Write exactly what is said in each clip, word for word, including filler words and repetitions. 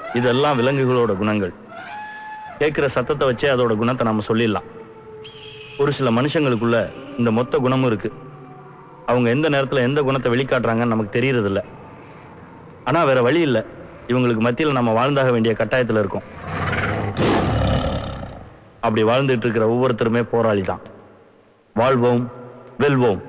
இதெல்லாம் விலங்குகளோட குணங்கள். கேட்கிற சத்தத்தை வச்சே அதோட குணத்தை நாம சொல்லிடலாம். ஒரு சில மனுஷங்களுக்குள்ள இந்த மொத்த குணமும் இருக்கு. அவங்க எந்த நேரத்துல எந்த குணத்தை வெளிக்காட்டுறாங்கன்னு நமக்கு தெரியறது இல்லை. ஆனா வேற வழி இல்லை, இவங்களுக்கு மத்தியில் நம்ம வாழ்ந்தாக வேண்டிய கட்டாயத்துல இருக்கோம். அப்படி வாழ்ந்துட்டு இருக்கிற ஒவ்வொருத்தருமே போராளி தான். வாழ்வோம், வெல்வோம்.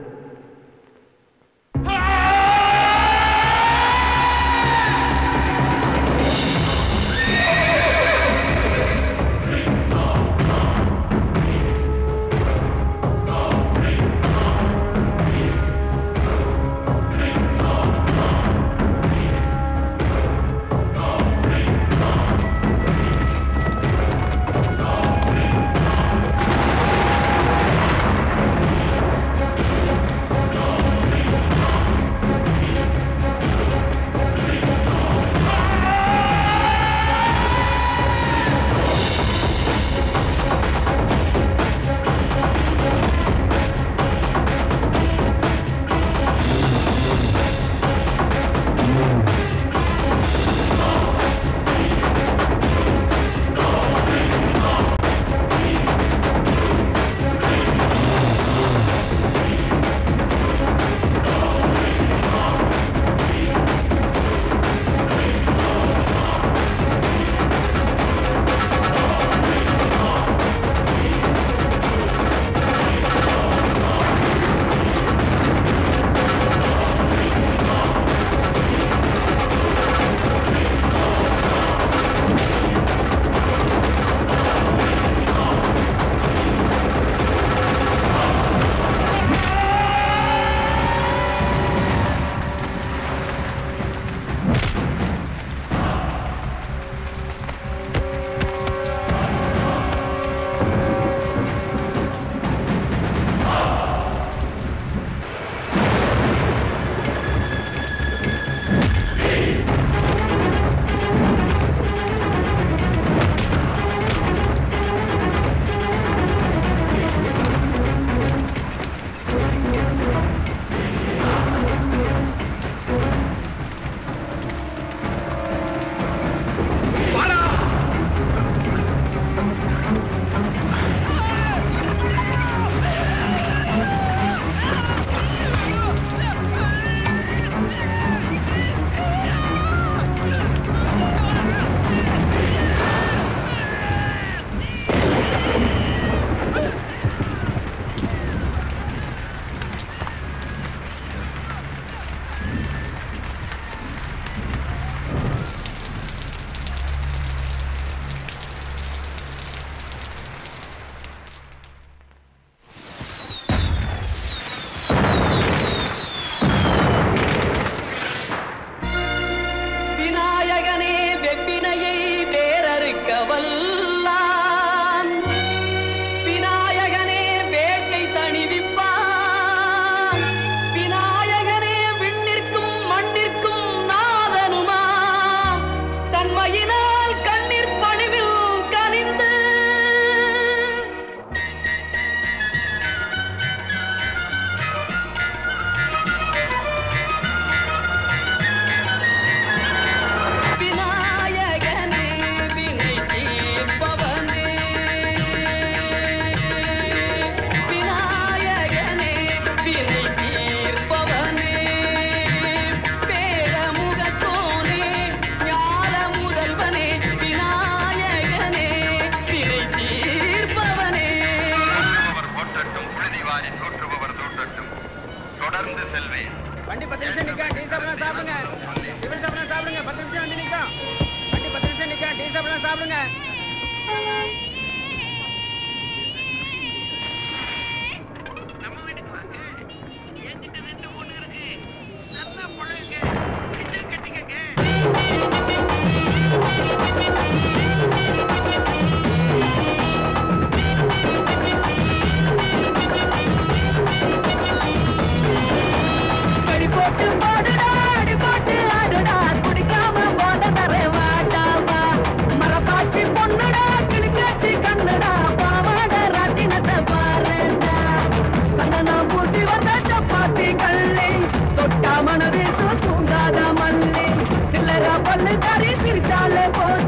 மனதேச தூங்காத மல்லி சில்லற பல்லு தாரி சிரிச்சாலே போ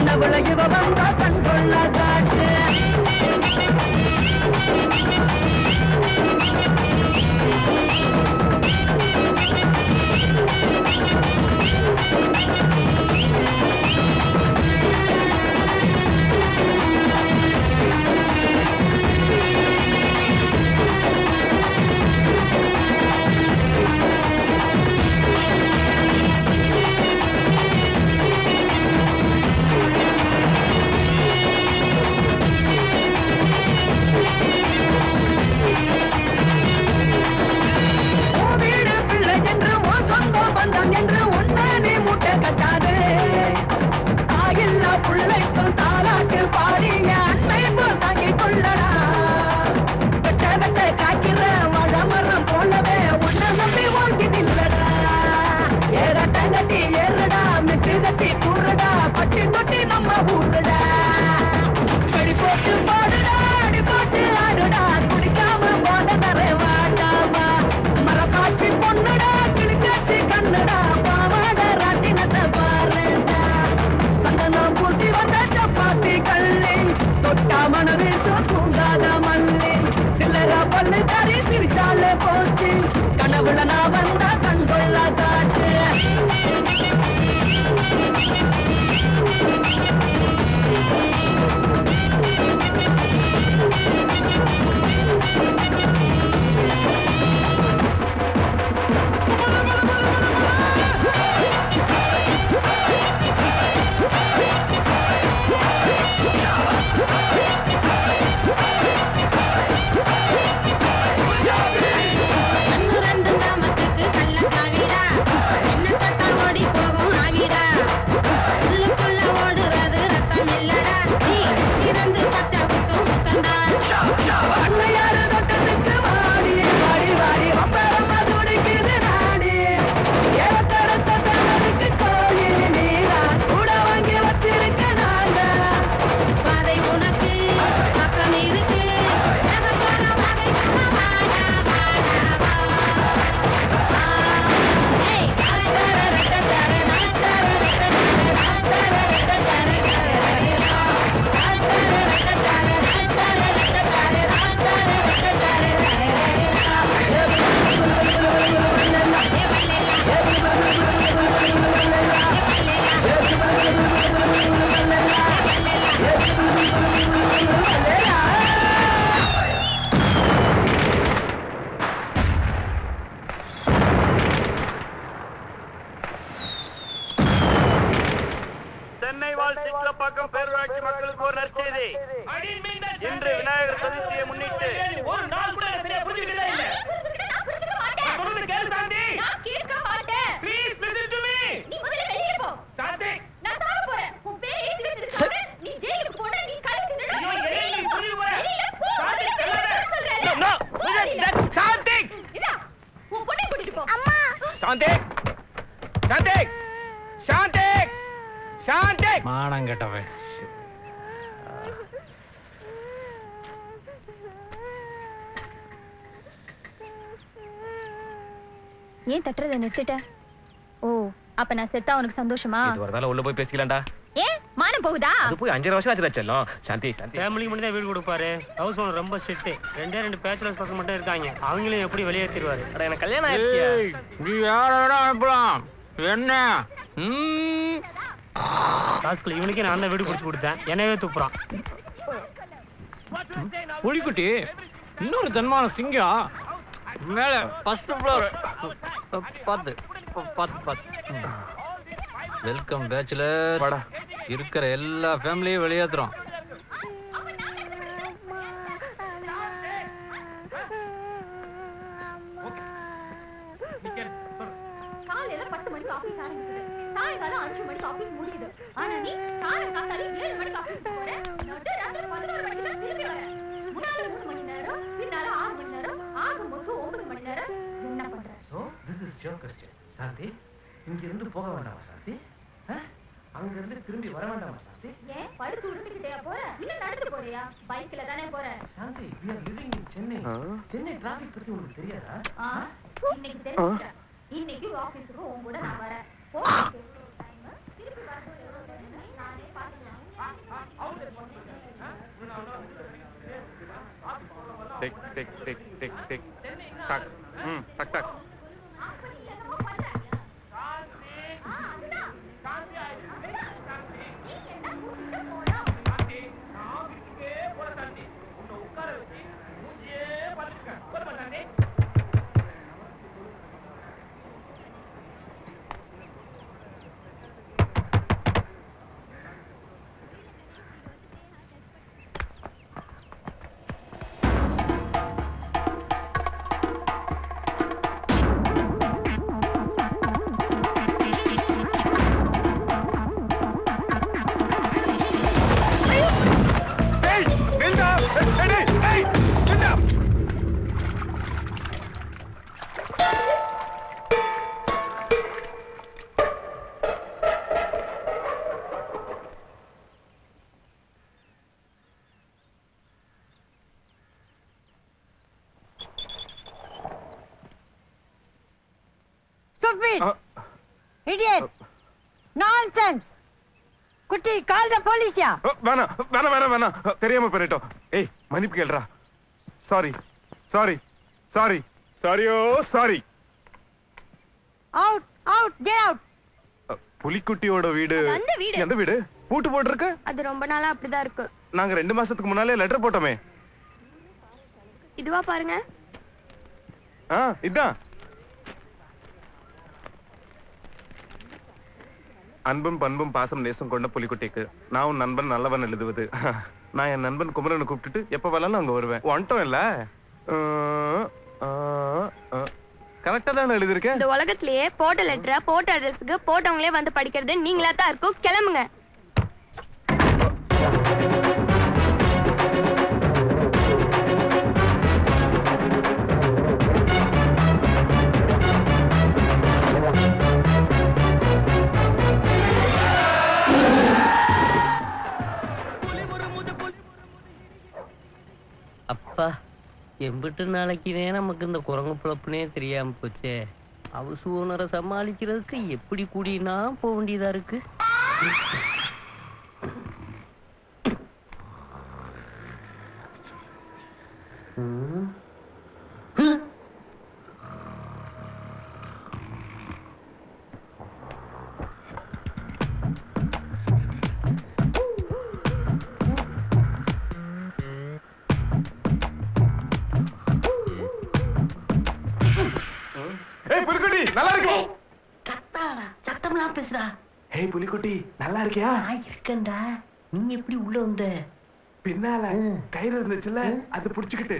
கனவுல இவ வந்தா கண்கொள்ள காட்டு என்று ஒன்ன நீ மூட்டை கட்டாது தாயில்லா புள்ளைக்கும் தாலாட்டு பாடிய அன்னை போல் தாங்கிக் கொள்ளடா வெட்ட வெட்ட காய்க்கிற மழை மரம் போலவே உன்னை நம்பி ஓட்டி நில்லடா ஏறட்ட கட்டி ஏறுடா மெட்டு கட்டி கூறுடா பட்டி தொட்டி நம்ம ஊருடா கடி போட்டு பாடுடா அடி போட்டு ஆடுடா குடிக்காம போத தர வாடாமா மரப்பாச்சி பொண்ணுடா கிளிக்காச்சி கண்ணுடா பாவாட ராட்டினத்தை பாருடா சந்தனம் பூசி வந்த சப்பாத்தி கள்ளி தொட்டா மனவேசு தூங்காத மல்லி சில்லற பல்லு தரி சிரிச்சாலே போச்சு கனவுல நான் வந்தா கண்கொள்ள காட்டு இன்று விநாயகர் சதுர்த்தியை முன்னிட்டு ஒரு நாள் கூட சரியா புரிஞ்சுக்கிட்டே இல்ல. நான் சொல்றது கேளு சாந்தி. நான் கேட்க மாட்டேன். Please listen to me. நீ முதல்ல வெளிய போ. சாந்தி. நான் சாக போறேன். உன் பேர் ஏத்தி வச்சிருக்காங்க. நீ ஜெயிலுக்கு போனா நீ கழுத்து நின்னு. ஐயோ ஏய் நீ புரிய போற. வெளிய போ. சாந்தி சொல்றேன். No no. சாந்தி. இதா. உன் பொண்ணை கூட்டிட்டு போ. அம்மா. சாந்தி. சாந்தி. சாந்தி. சாந்தி. மானம் கெட்டவன். ஏன் தட்டுறத நிறுத்திட்ட? ஓ அப்ப நான் செத்தா உனக்கு சந்தோஷமா? இது வரதால உள்ள போய் பேசிக்கலாம்டா. ஏன் மானம் போகுதா? அது போய் அஞ்சரை வருஷம் ஆச்சு செல்லம். சாந்தி சாந்தி ஃபேமிலி மட்டும் தான் வீடு கொடுப்பாரு. ஹவுஸ் ஓனர் ரொம்ப ஸ்ட்ரிக்ட். ரெண்டே ரெண்டு பேச்சுலர்ஸ் பசங்க மட்டும் இருக்காங்க. அவங்களையும் எப்படி வெளியேற்றிடுவாரு? அட எனக்கு கல்யாணம் ஆயிடுச்சு. நீ யாரோட அனுப்பலாம் என்ன? காசுக்குள்ள இவனுக்கே நான் தான் வீடு பிடிச்சி கொடுத்தேன். என்னவே துப்புறான். புலிக்குட்டி இன்னொரு தன்மான சிங்கம் மேல ஃபர்ஸ்ட் ஃப்ளோர் பாத்து பாத்து பாத்து. Welcome bachelor. இருக்கிற எல்லா ஃபேமிலியும் வெளியேத்துறோம். காலையில பத்து மணிக்கு ஆபீஸ் ஆரம்பிக்குது. சாயங்காலம் அஞ்சு மணிக்கு ஆபீஸ் முடியுது. ஆனா நீ காலையில காத்தால ஏழு மணிக்கு ஆபீஸ் போற. நடு ராத்திரி பதினொரு மணிக்கு தான் திரும்பி வர. முன்னால மூணு மணி நேரம், பின்னால ஆறு மணி நேரம், ஆக மொத்தம் ஒன்பது மணி நேரம் என்ன பண்ற? So this is your question. Shanti இங்க இருந்து போக வேண்டாமா சாந்தி? அங்க இருந்து திரும்பி வர வேண்டாமா சாந்தி? ஏன் படுத்து உருட்டிக்கிட்டே போற? இல்ல நடந்து போறியா? பைக்ல தானே போற? Shanti we are living in Chennai. Chennai traffic பத்தி உங்களுக்கு தெரியாதா? இன்னைக்கு தெரிஞ்சா இன்னைக்கு ஆபீஸ்க்கு உன் கூட நான் வரேன். போ. திருப்பி வரது நானே பாத்துக்கிறேன். Tick tick tick tick tick tock ம் டக் டக் Idiot! Nonsense! குட்டி, call the police. வேணா வேணா வேணா வேணா தெரியாம பண்ணிட்டோம். ஏய் மன்னிப்பு கேளுடா. சாரி சாரி சாரி சாரியோ sorry. Out, out, get out. புலிக்குட்டியோட வீடு அந்த வீடு. எந்த வீடு? பூட்டு போட்டுருக்கு. அது ரொம்ப நாளா அப்படிதான் இருக்கு. நாங்க ரெண்டு மாசத்துக்கு முன்னாலே லெட்டர் போட்டோமே. இதுவா பாருங்க. ஆ இதான். அன்பும் பண்பும் பாசம் நேசம் கொண்ட புலிக்குட்டிக்கு நான் உன் நண்பன் நல்லவன் எழுதுவது. நான் என் நண்பன் குமரனை கூப்பிட்டுட்டு எப்ப வரலாம் அங்க வருவேன். வந்துட்டோம் இல்ல? கரெக்டா தான் எழுதிருக்கேன். இந்த உலகத்திலேயே போட்ட லெட்டரை போட்ட அட்ரஸ்க்கு போட்டவங்களே வந்து படிக்கிறது நீங்களா தான் இருக்கும். கிளம்புங்க. அப்பா எம்பிட்டு நாளைக்குதே நமக்கு இந்த குரங்கு பிழப்புனே தெரியாம போச்சே. அவசு ஓனரை சமாளிக்கிறதுக்கு எப்படி கூடினா போக வேண்டியதா இருக்கு. ஏய் புலிக்குட்டி நல்லா இருக்கே. கத்தாடா சத்தம்லாம் பேசுடா. ஏய் புலிக்குட்டி நல்லா இருக்கியா? நான் இருக்கேன்டா. நீ எப்படி உள்ள வந்த? பின்னால கயிறு இருந்துச்சுல்ல அது புடிச்சுக்கிட்டு.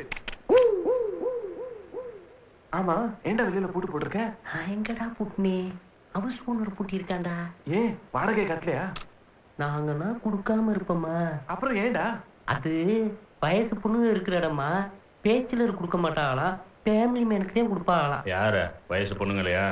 ஆமா ஏன்டா வெளியில பூட்டு போட்டிருக்க? நான் எங்கடா பூட்டினே? அவசு ஓனர் பூட்டி இருக்காண்டா. ஏன் வாடகை கட்டலையா? நாங்கன்னா கொடுக்காம இருப்போமா? அப்புறம் ஏன்டா? அது வயசு பொண்ணு இருக்கிற இடமா பேச்சுல கொடுக்க மாட்டாங்களா? ஃபேமிலி மேனுக்கு தான் கொடுப்பாங்களா? யார வயசு பொண்ணுங்களையா?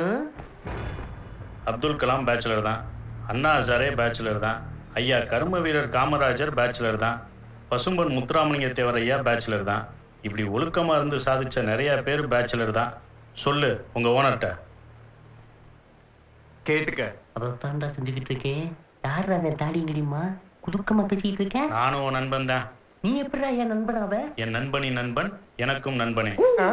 அப்துல் கலாம் பேச்சுலர் தான், அண்ணா ஹசாரே பேச்சுலர் தான், ஐயா கர்ம வீரர் காமராஜர் பேச்சுலர் தான், பசும்பன் முத்துராமலிங்க தேவர் ஐயா பேச்சுலர் தான். இப்படி ஒழுக்கமா இருந்து சாதிச்ச நிறைய பேர் பேச்சுலர் தான். சொல்லு உங்க ஓனர்கிட்ட. கேட்டுக்க. அதைத்தாண்டா செஞ்சுக்கிட்டு இருக்கேன். யாரா அந்த தாடிங்கடிமா குதுக்கமா பேசிக்கிட்டு இருக்கேன்? நானும் உன் நண்பன் தான். நீ எப்படிடா என் நண்பனாவ? என் நண்பனின் நண்பன் எனக்கும் நண்பனே.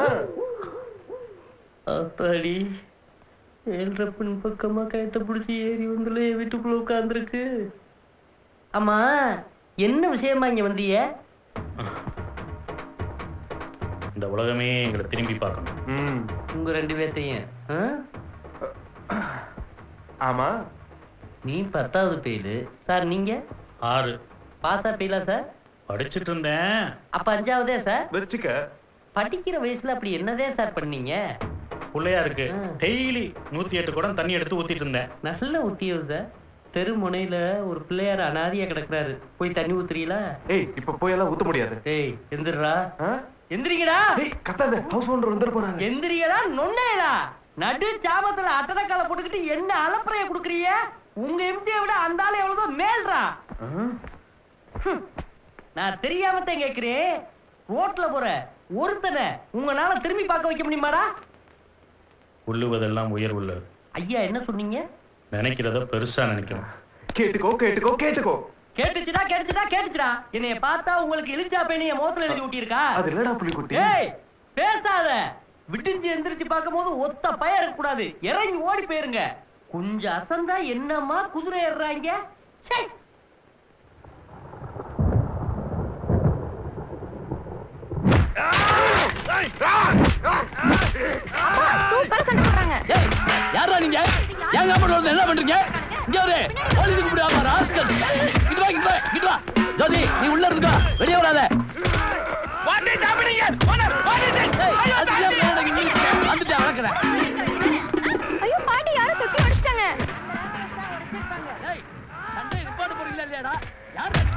அப்பாடி ஏழ்ற பெண் பக்கமா கயத்தை பிடிச்சி ஏறி வந்துல வீட்டுக்குள்ள உட்கார்ந்துருக்கு. ஆமா என்ன விஷயமா இங்க வந்திய? இந்த உலகமே எங்களை திரும்பி பார்க்கணும். உங்க ரெண்டு பேர்த்தையும். ஆமா நீ பத்தாவது பெயிலு சார், நீங்க ஆறு. பாஸா பெயிலா சார்? படிச்சுட்டு இருந்தேன். அப்ப அஞ்சாவதே சார்? வச்சுக்க. படிக்கிற வயசுல அப்படி என்னதே சார் பண்ணீங்க? பிள்ளையா இருக்கு டெய்லி நூத்தி எட்டு குடம் தண்ணி எடுத்து ஊத்திட்டு இருந்தேன். நல்ல ஊத்தியது சார். தெரு முனையில ஒரு பிள்ளையார் அனாதியா கிடக்குறாரு, போய் தண்ணி ஊத்துறீங்களா? ஏய் இப்ப போய் எல்லாம் ஊத்த முடியாது. ஏய் எந்திரா, எந்திரிங்கடா. ஏய் கத்தாத, ஹவுஸ் ஓனர் வந்துற போறாங்க. எந்திரிங்கடா நொன்னேடா. நடு ஜாமத்துல அட்டடக்கால போட்டுக்கிட்டு என்ன அலப்பறைய குடுக்குறீங்க? உங்க எம்டியை விட அந்த ஆளு எவ்வளவு மேல்றா. நான் தெரியாம தான் கேக்குறேன். ரோட்ல போற ஒருத்தனை உங்களால திரும்பி பார்க்க வைக்க முடியுமாடா? உள்ளுவதெல்லாம் உயர் உள்ளது. ஐயா என்ன சொன்னீங்க? நினைக்கிறத பெருசா நினைக்கிறோம். கேட்டுக்கோ கேட்டுக்கோ கேட்டுக்கோ. கேட்டுச்சுடா கேட்டுச்சுடா கேட்டுச்சுடா. என்னைய பார்த்தா உங்களுக்கு இழிச்சா பேணி என் முகத்துல எழுதி ஊட்டியிருக்கா? அது இல்லடா புலிக்குட்டி. ஏய் பேசாத. விடிஞ்சு எந்திரிச்சு பார்க்கும்போது ஒத்த பய இருக்க கூடாது. இறங்கி ஓடி போயிருங்க. கொஞ்சம் அசந்தா என்னம்மா குதிரை ஏறுறாங்க. சை. சூப்பரா சண்டை போடுறாங்க. ஏய் யாரா நீங்க? ஏன் காம்பவுண்ட் வந்து என்ன பண்றீங்க? இங்க வர போலீஸ்க்கு முடியாம ராஸ்கல். இங்க வா இங்க வா இங்க வா. ஜோதி நீ உள்ள இருந்துடா. வெளிய வராத. What is happening here? Owner what is this? ஏய் அது ஏன் பண்ணீங்க நீ? வந்துட்டு அடக்குறேன். ஐயோ பாட்டி யாரோ தொட்டி அடிச்சிட்டாங்க. ஏய் சண்டை ரிப்போர்ட் போறீங்களா இல்லையாடா? யார் நீங்க?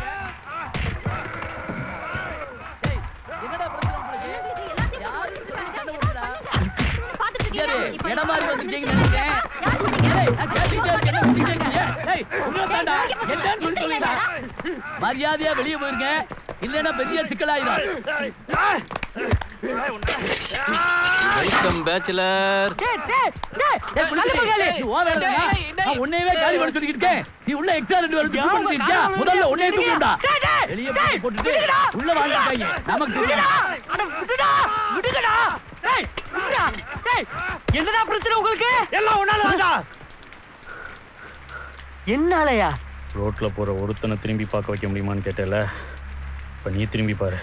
ஏய் என்னடா பிரச்சனை உங்களுக்கு? யாரு சண்டை போடுறா? பாத்துட்டு எட மாதிரி வந்துட்டீங்க நினைச்சேன். ஏய் நான் கேட்டிட்டே இருக்கேன். என்ன பண்ணிட்டீங்க? ஏய் உள்ள தாண்டா. என்னன்னு சொல்லி சொல்லுடா. மரியாதையா வெளிய போயிருங்க. இல்லனா பெரிய சிக்கலாயிடும். Welcome bachelor. டேய் டேய் டேய். ஏய் நல்ல மகளே. நீ ஓவரடா. நான் உன்னையவே காலி பண்ண சொல்லிட்டு இருக்கேன். நீ உள்ள எக்ஸ்ட்ரா ரெண்டு வந்து தூக்கிட்டு இருக்கியா? முதல்ல உன்னையே தூக்குடா. வெளிய போய் போட்டுட்டு உள்ள வாங்கிட்டாங்க. நமக்கு விடுடா. அட விடுடா. விடுங்கடா. டேய் விடுடா. டேய் என்னடா பிரச்சனை உங்களுக்கு? எல்லாம் உன்னால தான்டா. என்னாலயா? ரோட்ல போற ஒருத்தனை திரும்பி பார்க்க வைக்க முடியுமான்னு கேட்டல. இப்ப நீ திரும்பி பாரு.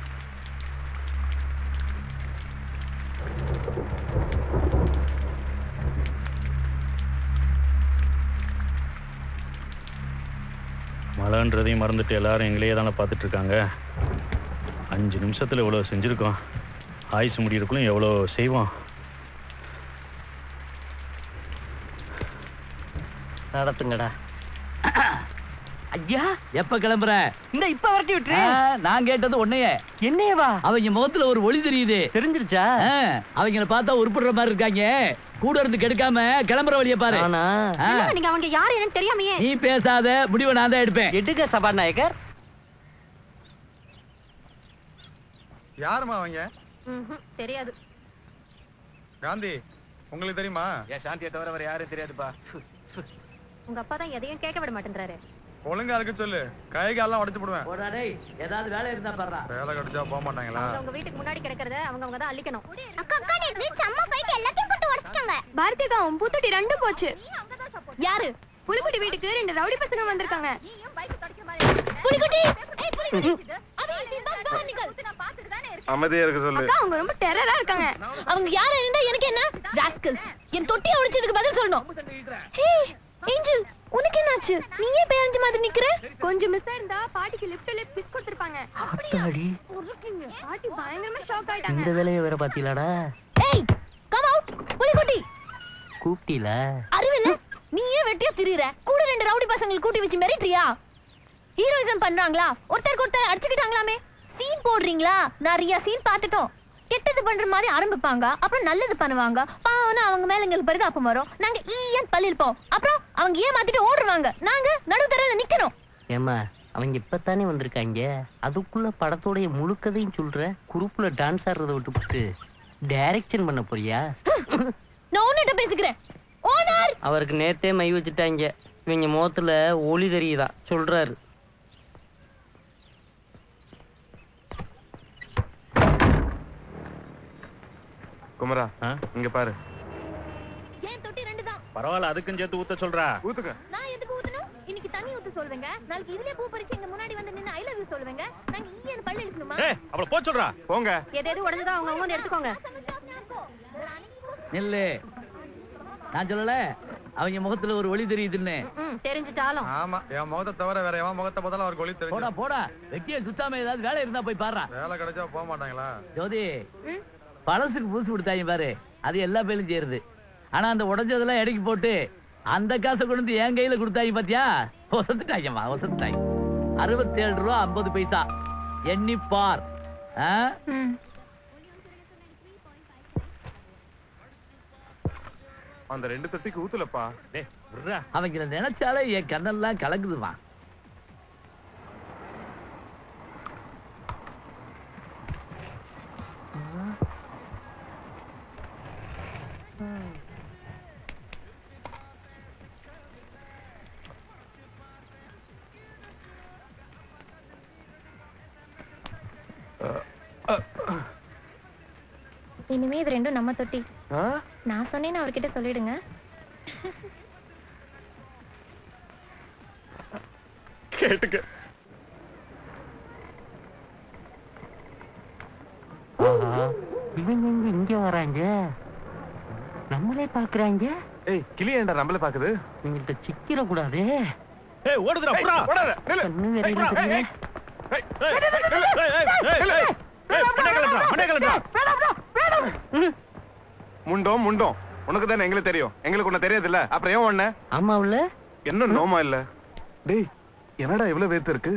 மழைன்றதையும் மறந்துட்டு எல்லாரும் எங்களையே தானே பார்த்துட்டு இருக்காங்க. அஞ்சு நிமிஷத்துல எவ்வளவு செஞ்சிருக்கோம். ஆயுசு முடியறதுக்குள்ளும் எவ்வளோ செய்வோம். நடத்துங்கடா. ஐயா எப்ப கிளம்புற? இந்த இப்ப வரட்டி விட்டுரு. நான் கேட்டது உன்னையே. என்னையவா? அவங்க முகத்துல ஒரு ஒளி தெரியுது. தெரிஞ்சிருச்சா? அவங்கள பார்த்தா உருப்படுற மாதிரி இருக்காங்க. கூட இருந்து கெடுக்காம கிளம்புற வழிய பாரு. ஆனா நீங்க அவங்க யாரு என்னன்னு தெரியாமையே. நீ பேசாத. முடிவை நான் தான் எடுப்பேன். எடுக்க சபாநாயகர். யாருமா அவங்க? தெரியாது. காந்தி உங்களுக்கு தெரியுமா? ஏன் சாந்தியை தவிர வேற யாரும் தெரியாதுப்பா. உங்க அப்பா தான் எதையும் கேட்க விட மாட்டேன்றாரு. ஒழுங்கா இருக்கு சொல்லு. கை காலெல்லாம் உடைச்சு போடுவேன். போடா டேய். ஏதாவது வேலை இருந்தா பாருடா. வேலை கிடைச்சா போக மாட்டாங்களா? உங்க வீட்டுக்கு முன்னாடி கிடக்கிறத அவங்க அவங்க தான் அள்ளிக்கணும். அக்கா அக்கா நேத்து அம்மா போயிட்டு எல்லாத்தையும் போட்டு உடைச்சிட்டாங்க. பாரதி அக்கா உன் பூத்தொட்டி ரெண்டு போச்சு. யாரு? புலிக்குட்டி வீட்டுக்கு ரெண்டு ரவுடி பசங்க வந்திருக்காங்க. புலிக்குட்டி ஏய் புலிக்குட்டி அவன் சிந்தாஸ் கவனிக்கல் நான் பாத்துட்டு தானே இருக்கேன். அமைதியா இருக்க சொல்லு. அக்கா அவங்க ரொம்ப டெரரா இருக்காங்க. அவங்க யாரா இருந்தா எனக்கு என்ன? ராஸ்கல்ஸ். என் தொட்டியை உடைச்சதுக்கு பதில் சொல்லணும். ஹே ஏஞ்சல் உனக்கு என்னாச்சு? நீயே பேரஞ்ச மாதிரி நிக்கிற? கொஞ்சம் மிஸ் இருந்தா பாட்டிக்கு லிஃப்ட்ல பிஸ் கொடுத்திருப்பாங்க. அத்தாடி. உருக்கிங்க. பாட்டி பயங்கரமா ஷாக் ஆயிட்டாங்க. இந்த வேலைய வேற பாத்தீங்களாடா? ஏய் கம் அவுட் புலிக்குட்டி. கூப்டீல? அறிவில்ல நீயே வெட்டியா திரியற. கூட ரெண்டு ரவுடி பசங்களை கூட்டி வச்சு மிரட்டியா? ஹீரோயிசம் பண்றாங்களா? ஒருத்தருக்கு ஒருத்தர் அடிச்சுக்கிட்டாங்களாமே. சீன் போடுறீங்களா? நிறைய சீன் பார்த்துட்டோம். கெட்டது பண்ற மாதிரி ஆரம்பிப்பாங்க, அப்புறம் நல்லது பண்ணுவாங்க. பாவனா அவங்க மேல எங்களுக்கு பரிதாபம் வரும். நாங்க ஈயன் பல்லிருப்போம். அப்புறம் அவங்க ஏமாத்திட்டு ஓடுவாங்க. நாங்க நடுத்தரல நிக்கணும். ஏமா அவங்க இப்பத்தானே வந்திருக்காங்க. அதுக்குள்ள படத்தோடைய முழுக்கதையும் சொல்ற. குரூப்ல டான்ஸ் ஆடுறத விட்டுப்புட்டு டைரக்ஷன் பண்ண போறியா? நான் உன்னிட்ட பேசிக்கிறேன். ஓனர் அவருக்கு நேத்தே மை வச்சுட்டாங்க. இவங்க முகத்துல ஒளி தெரியுதா சொல்றாரு. குமரா இங்க பாரு. ஏன் தொட்டி ரெண்டு தான். பரவாயில்ல, அதுக்கும் சேர்த்து ஊத்த சொல்றா. ஊத்துக்க. நான் எதுக்கு ஊத்தணும்? இன்னைக்கு தண்ணி ஊத்த சொல்லுங்க. நாளைக்கு இதுலயே பூ பறிச்சு எங்க முன்னாடி வந்து நின்னு ஐ லவ் யூ சொல்லுங்க. நாங்க ஈயன் பல்ல இழுக்கணுமா? ஏய் அவள போ சொல்றா. போங்க. எது எது உடைஞ்சதோ அவங்க அவங்க வந்து எடுத்துக்கோங்க. நில்லு. நான் சொல்லல அவங்க முகத்துல ஒரு ஒளி தெரியுதுன்னு. ம் தெரிஞ்சிட்டாலும். ஆமா என் முகத்தை தவிர வேற எவன் முகத்தை பார்த்தாலும் அவருக்கு ஒளி தெரியும். போடா போடா. வெட்டிய சுத்தாம ஏதாவது வேலை இருந்தா போய் பாருடா. வேலை கிடைச்சா போக மாட்டாங்களா? ஜோதி பழசுக்கு புதுசு கொடுத்தாங்க பாரு. அது எல்லா பேரும் சேருது. ஆனா அந்த உடைஞ்சதெல்லாம் எடைக்கு போட்டு அந்த காசை கொண்டு வந்து என் கையில கொடுத்தாங்க பாத்தியா? ஒசத்துட்டாங்கம்மா ஒசத்துட்டாங்க. அறுபத்தி ஏழு ரூபா ஐம்பது பைசா. எண்ணி பார். அந்த ரெண்டு தட்டிக்கு ஊத்துலப்பா. அவங்க நினைச்சாலே என் கண்ணெல்லாம் கலங்குதுமா. இனிமே இது ரெண்டும் நம்ம தொட்டி. ஆ? நான் சொன்னேன்னு அவர்கிட்ட சொல்லிடுங்க. கேட்டுக்க. இவங்க எங்க இங்க வராங்க? நம்மளே பாக்குறாங்க. ஏய் கிளி ஏன்டா நம்மள பாக்குது? இவங்கிட்ட சிக்கிர கூடாது. ஏய் ஓடுதுடா புறா. ஓடாத. நில்லு. கண்ணு வேறையில தெரியல. ஏய் ஏய் ஏய் மண்டை கலட்டா மண்டை கலட்டா. முண்டோம் முண்டோம். உனக்கு தானே எங்களுக்கு தெரியும். எங்களுக்கு ஒண்ணு தெரியாது இல்ல. அப்புறம் ஏன் ஒண்ணு? ஆமா உள்ள என்ன நோமா இல்ல? டேய் என்னடா இவ்வளவு வேத்து இருக்கு?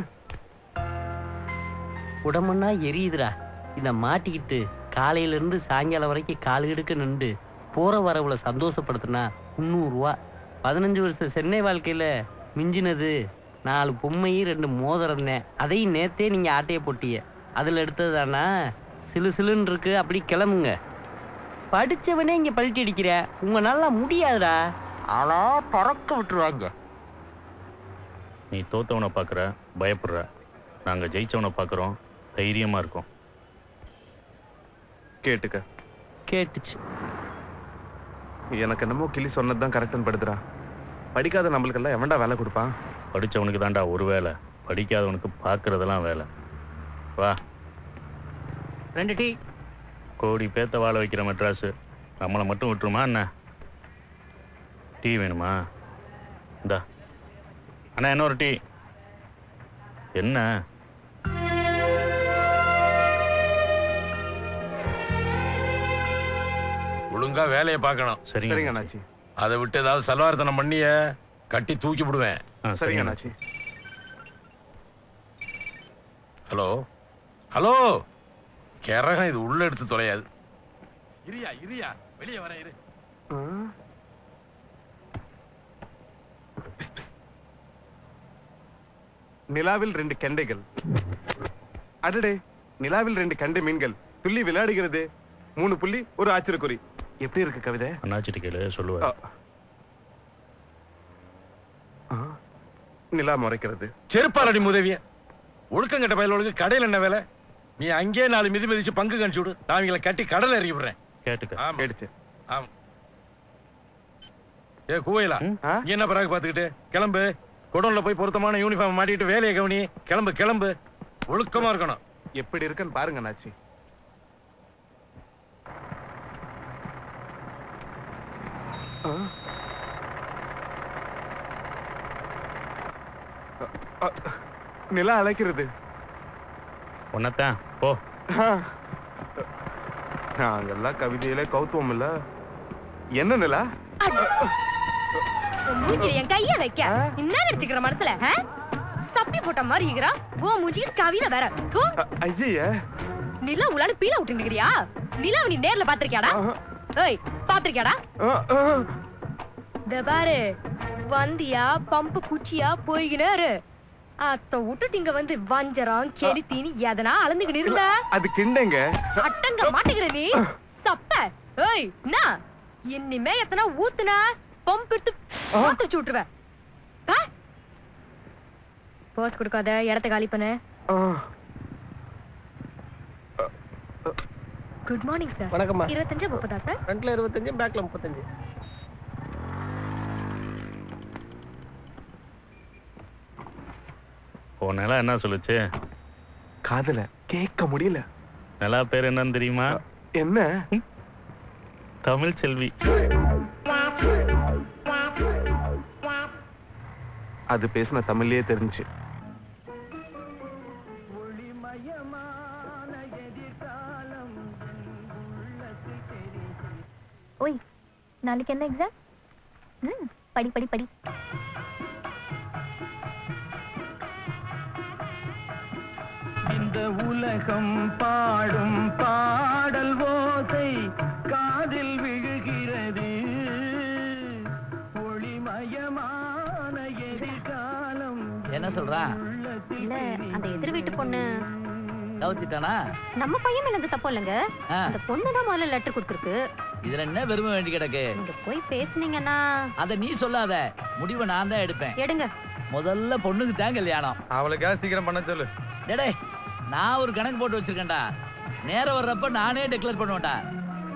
உடம்புன்னா எரியுதுடா. இத மாட்டிக்கிட்டு காலையில இருந்து சாயங்காலம் வரைக்கும் கால் எடுக்க நின்று போற வரவுல சந்தோஷப்படுத்தினா முந்நூறு ரூபா. பதினஞ்சு வருஷம் சென்னை வாழ்க்கையில மிஞ்சினது நாலு பொம்மையும் ரெண்டு மோதிரம். அதையும் நேத்தே நீங்க ஆட்டைய போட்டிய அதுல எடுத்தது தானா? சிலு சிலுன்னு இருக்கு. அப்படி கிளம்புங்க. படிச்சவனே இங்க பழிச்சு அடிக்கிற உங்க நல்லா முடியாதுடா. ஆளா பறக்க விட்டுருவாங்க. நீ தோத்தவனை பாக்குற பயப்படுற, நாங்க ஜெயிச்சவனை பாக்குறோம் தைரியமா இருக்கோம். கேட்டுக்க. கேட்டுச்சு. எனக்கு என்னமோ கிளி சொன்னதுதான் கரெக்ட்னு படுதுடா. படிக்காத நம்மளுக்கெல்லாம் எவன்டா வேலை கொடுப்பான்? படிச்சவனுக்கு தாண்டா ஒரு வேலை, படிக்காதவனுக்கு பாக்குறதெல்லாம் வேலை. வா. ரெண்டு டீ. கோடி பேத்த வாழ வைக்கிற மெட்ராஸ் நம்மளை மட்டும் விட்டுருமா என்ன? டீ வேணுமா? இந்தா அண்ணா என்ன ஒரு டீ. என்ன ஒழுங்கா வேலையை பார்க்கணும். சரிங்க சரிங்க அண்ணாச்சி. அதை விட்டு ஏதாவது சலவாரத்தனம் பண்ணிய கட்டி தூக்கி விடுவேன். சரிங்க அண்ணாச்சி. ஹலோ ஹலோ கரகம் இது உள்ள எடுத்து தொலையாது. இரியா இரியா வெளியே வர இரு. நிலாவில் ரெண்டு கெண்டைகள். அடடே நிலாவில் ரெண்டு கெண்டை மீன்கள் துள்ளி விளையாடுகிறது. மூணு புள்ளி ஒரு ஆச்சரியக்குறி. எப்படி இருக்கு கவிதை? அண்ணாச்சிட்டு கேளு சொல்லுவார். நிலா முறைக்கிறது. செருப்பாரடி முதவிய ஒழுக்கங்கட்ட பயலோளுக்கு கடையில் என்ன வேலை? நீ அங்கே நாலு மிதி மிதிச்சு பங்கு கணிச்சு விடு. நான் இவங்களை கட்டி கடலை எறிய விடுறேன். கேட்டுக்க. கேட்டுச்சு. ஆமா. ஏ கூவையிலா நீ என்ன பராக பாத்துக்கிட்டு கிளம்பு. குடோன்ல போய் பொருத்தமான யூனிஃபார்ம் மாட்டிட்டு வேலையை கவனி. கிளம்பு கிளம்பு. ஒழுக்கமா இருக்கணும். எப்படி இருக்குன்னு பாருங்க அண்ணாச்சி. நிலா அழைக்கிறது. ஒன்னத்தான் போ. நாங்கெல்லாம் கவிதையில கௌத்துவம் இல்ல. என்ன நிலா? மூஞ்சில என் கைய வைக்க என்ன நினைச்சுக்கிற மனசுல? சப்பி போட்ட மாதிரி இருக்கிறா. ஓ மூஞ்சிக்கு கவிதை வேற. ஐயே நிலா உளால பீல விட்டுக்கிறியா? நிலா நீ நேர்ல பாத்திருக்கியாடா? ஏய் பாத்திருக்கியாடா? இந்த பாரு வந்தியா பம்பு குச்சியா போய்கினாரு. அத்த விட்டுட்டு இங்க வந்து வஞ்சரம் கெளித்தீனி எதனா அளந்துக்கிட்டு இருந்த. அது கிண்டங்க. அட்டங்க மாட்டேங்கிற நீ சப்ப. ஏய் என்ன இனிமே எத்தனை ஊத்துனா பம்பு எடுத்து பாத்துச்சு விட்டுருவேன். போஸ் கொடுக்காத இடத்த காலி பண்ணு. Good morning sir. வணக்கம்மா. இருபத்தஞ்சு முப்பதா சார்? ஃப்ரண்ட்ல இருபத்தஞ்சு பேக்ல முப்பத்தஞ்சு. ஓ நிலா என்ன சொல்லுச்சு? காதல கேட்க முடியல. நிலா பேர் என்னன்னு தெரியுமா? என்ன? தமிழ் செல்வி. அது பேசின தமிழ்லயே தெரிஞ்சு. ஓய் நாளைக்கு என்ன எக்ஸாம்? ம் படி படி படி. இந்த உலகம் பாடும் பாடல் ஓசை காதில் விழுகிறது. ஒளிமயமான எதிர்காலம். என்ன சொல்றா? இல்ல அந்த எதிர் வீட்டு பொண்ணு கவுத்திட்டானா? நம்ம பையன் மேல எந்த தப்பு இல்லைங்க. அந்த பொண்ணு தான் முதல்ல லெட்டர் கொடுத்துருக்கு. இதுல என்ன பெருமை வேண்டி கிடக்கு? நீங்க போய் பேசுனீங்கன்னா அத நீ சொல்லாத. முடிவை நான் தான் எடுப்பேன். எடுங்க. முதல்ல பொண்ணுக்கு தான் கல்யாணம். அவளுக்கா சீக்கிரம் பண்ண சொல்லு. டேடே நான் ஒரு கணக்கு போட்டு வச்சிருக்கேன்டா. நேரம் வர்றப்ப நானே டிக்ளேர் பண்ணுவேன்டா.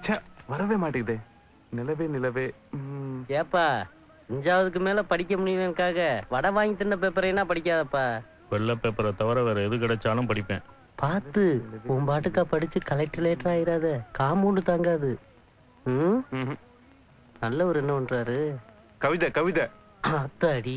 ச்சே, வரவே மாட்டேங்குதே. நிலவே நிலவே. ம். ஏப்பா அஞ்சாவதுக்கு மேல படிக்க முடியலனுக்காக வடை வாங்கி தின்ன பேப்பரைனா படிக்காதப்பா. வெள்ளை பேப்பரை தவிர வேற எது கிடைச்சாலும் படிப்பேன். பார்த்து உன் பாட்டுக்கா படிச்சு கலெக்டர் லேட்டர் ஆயிராத, காம்பவுண்டு தாங்காது. ம் ம்ஹும். நல்லவர் என்ன பண்றாரு? கவிதை கவிதை. அத்தாடி.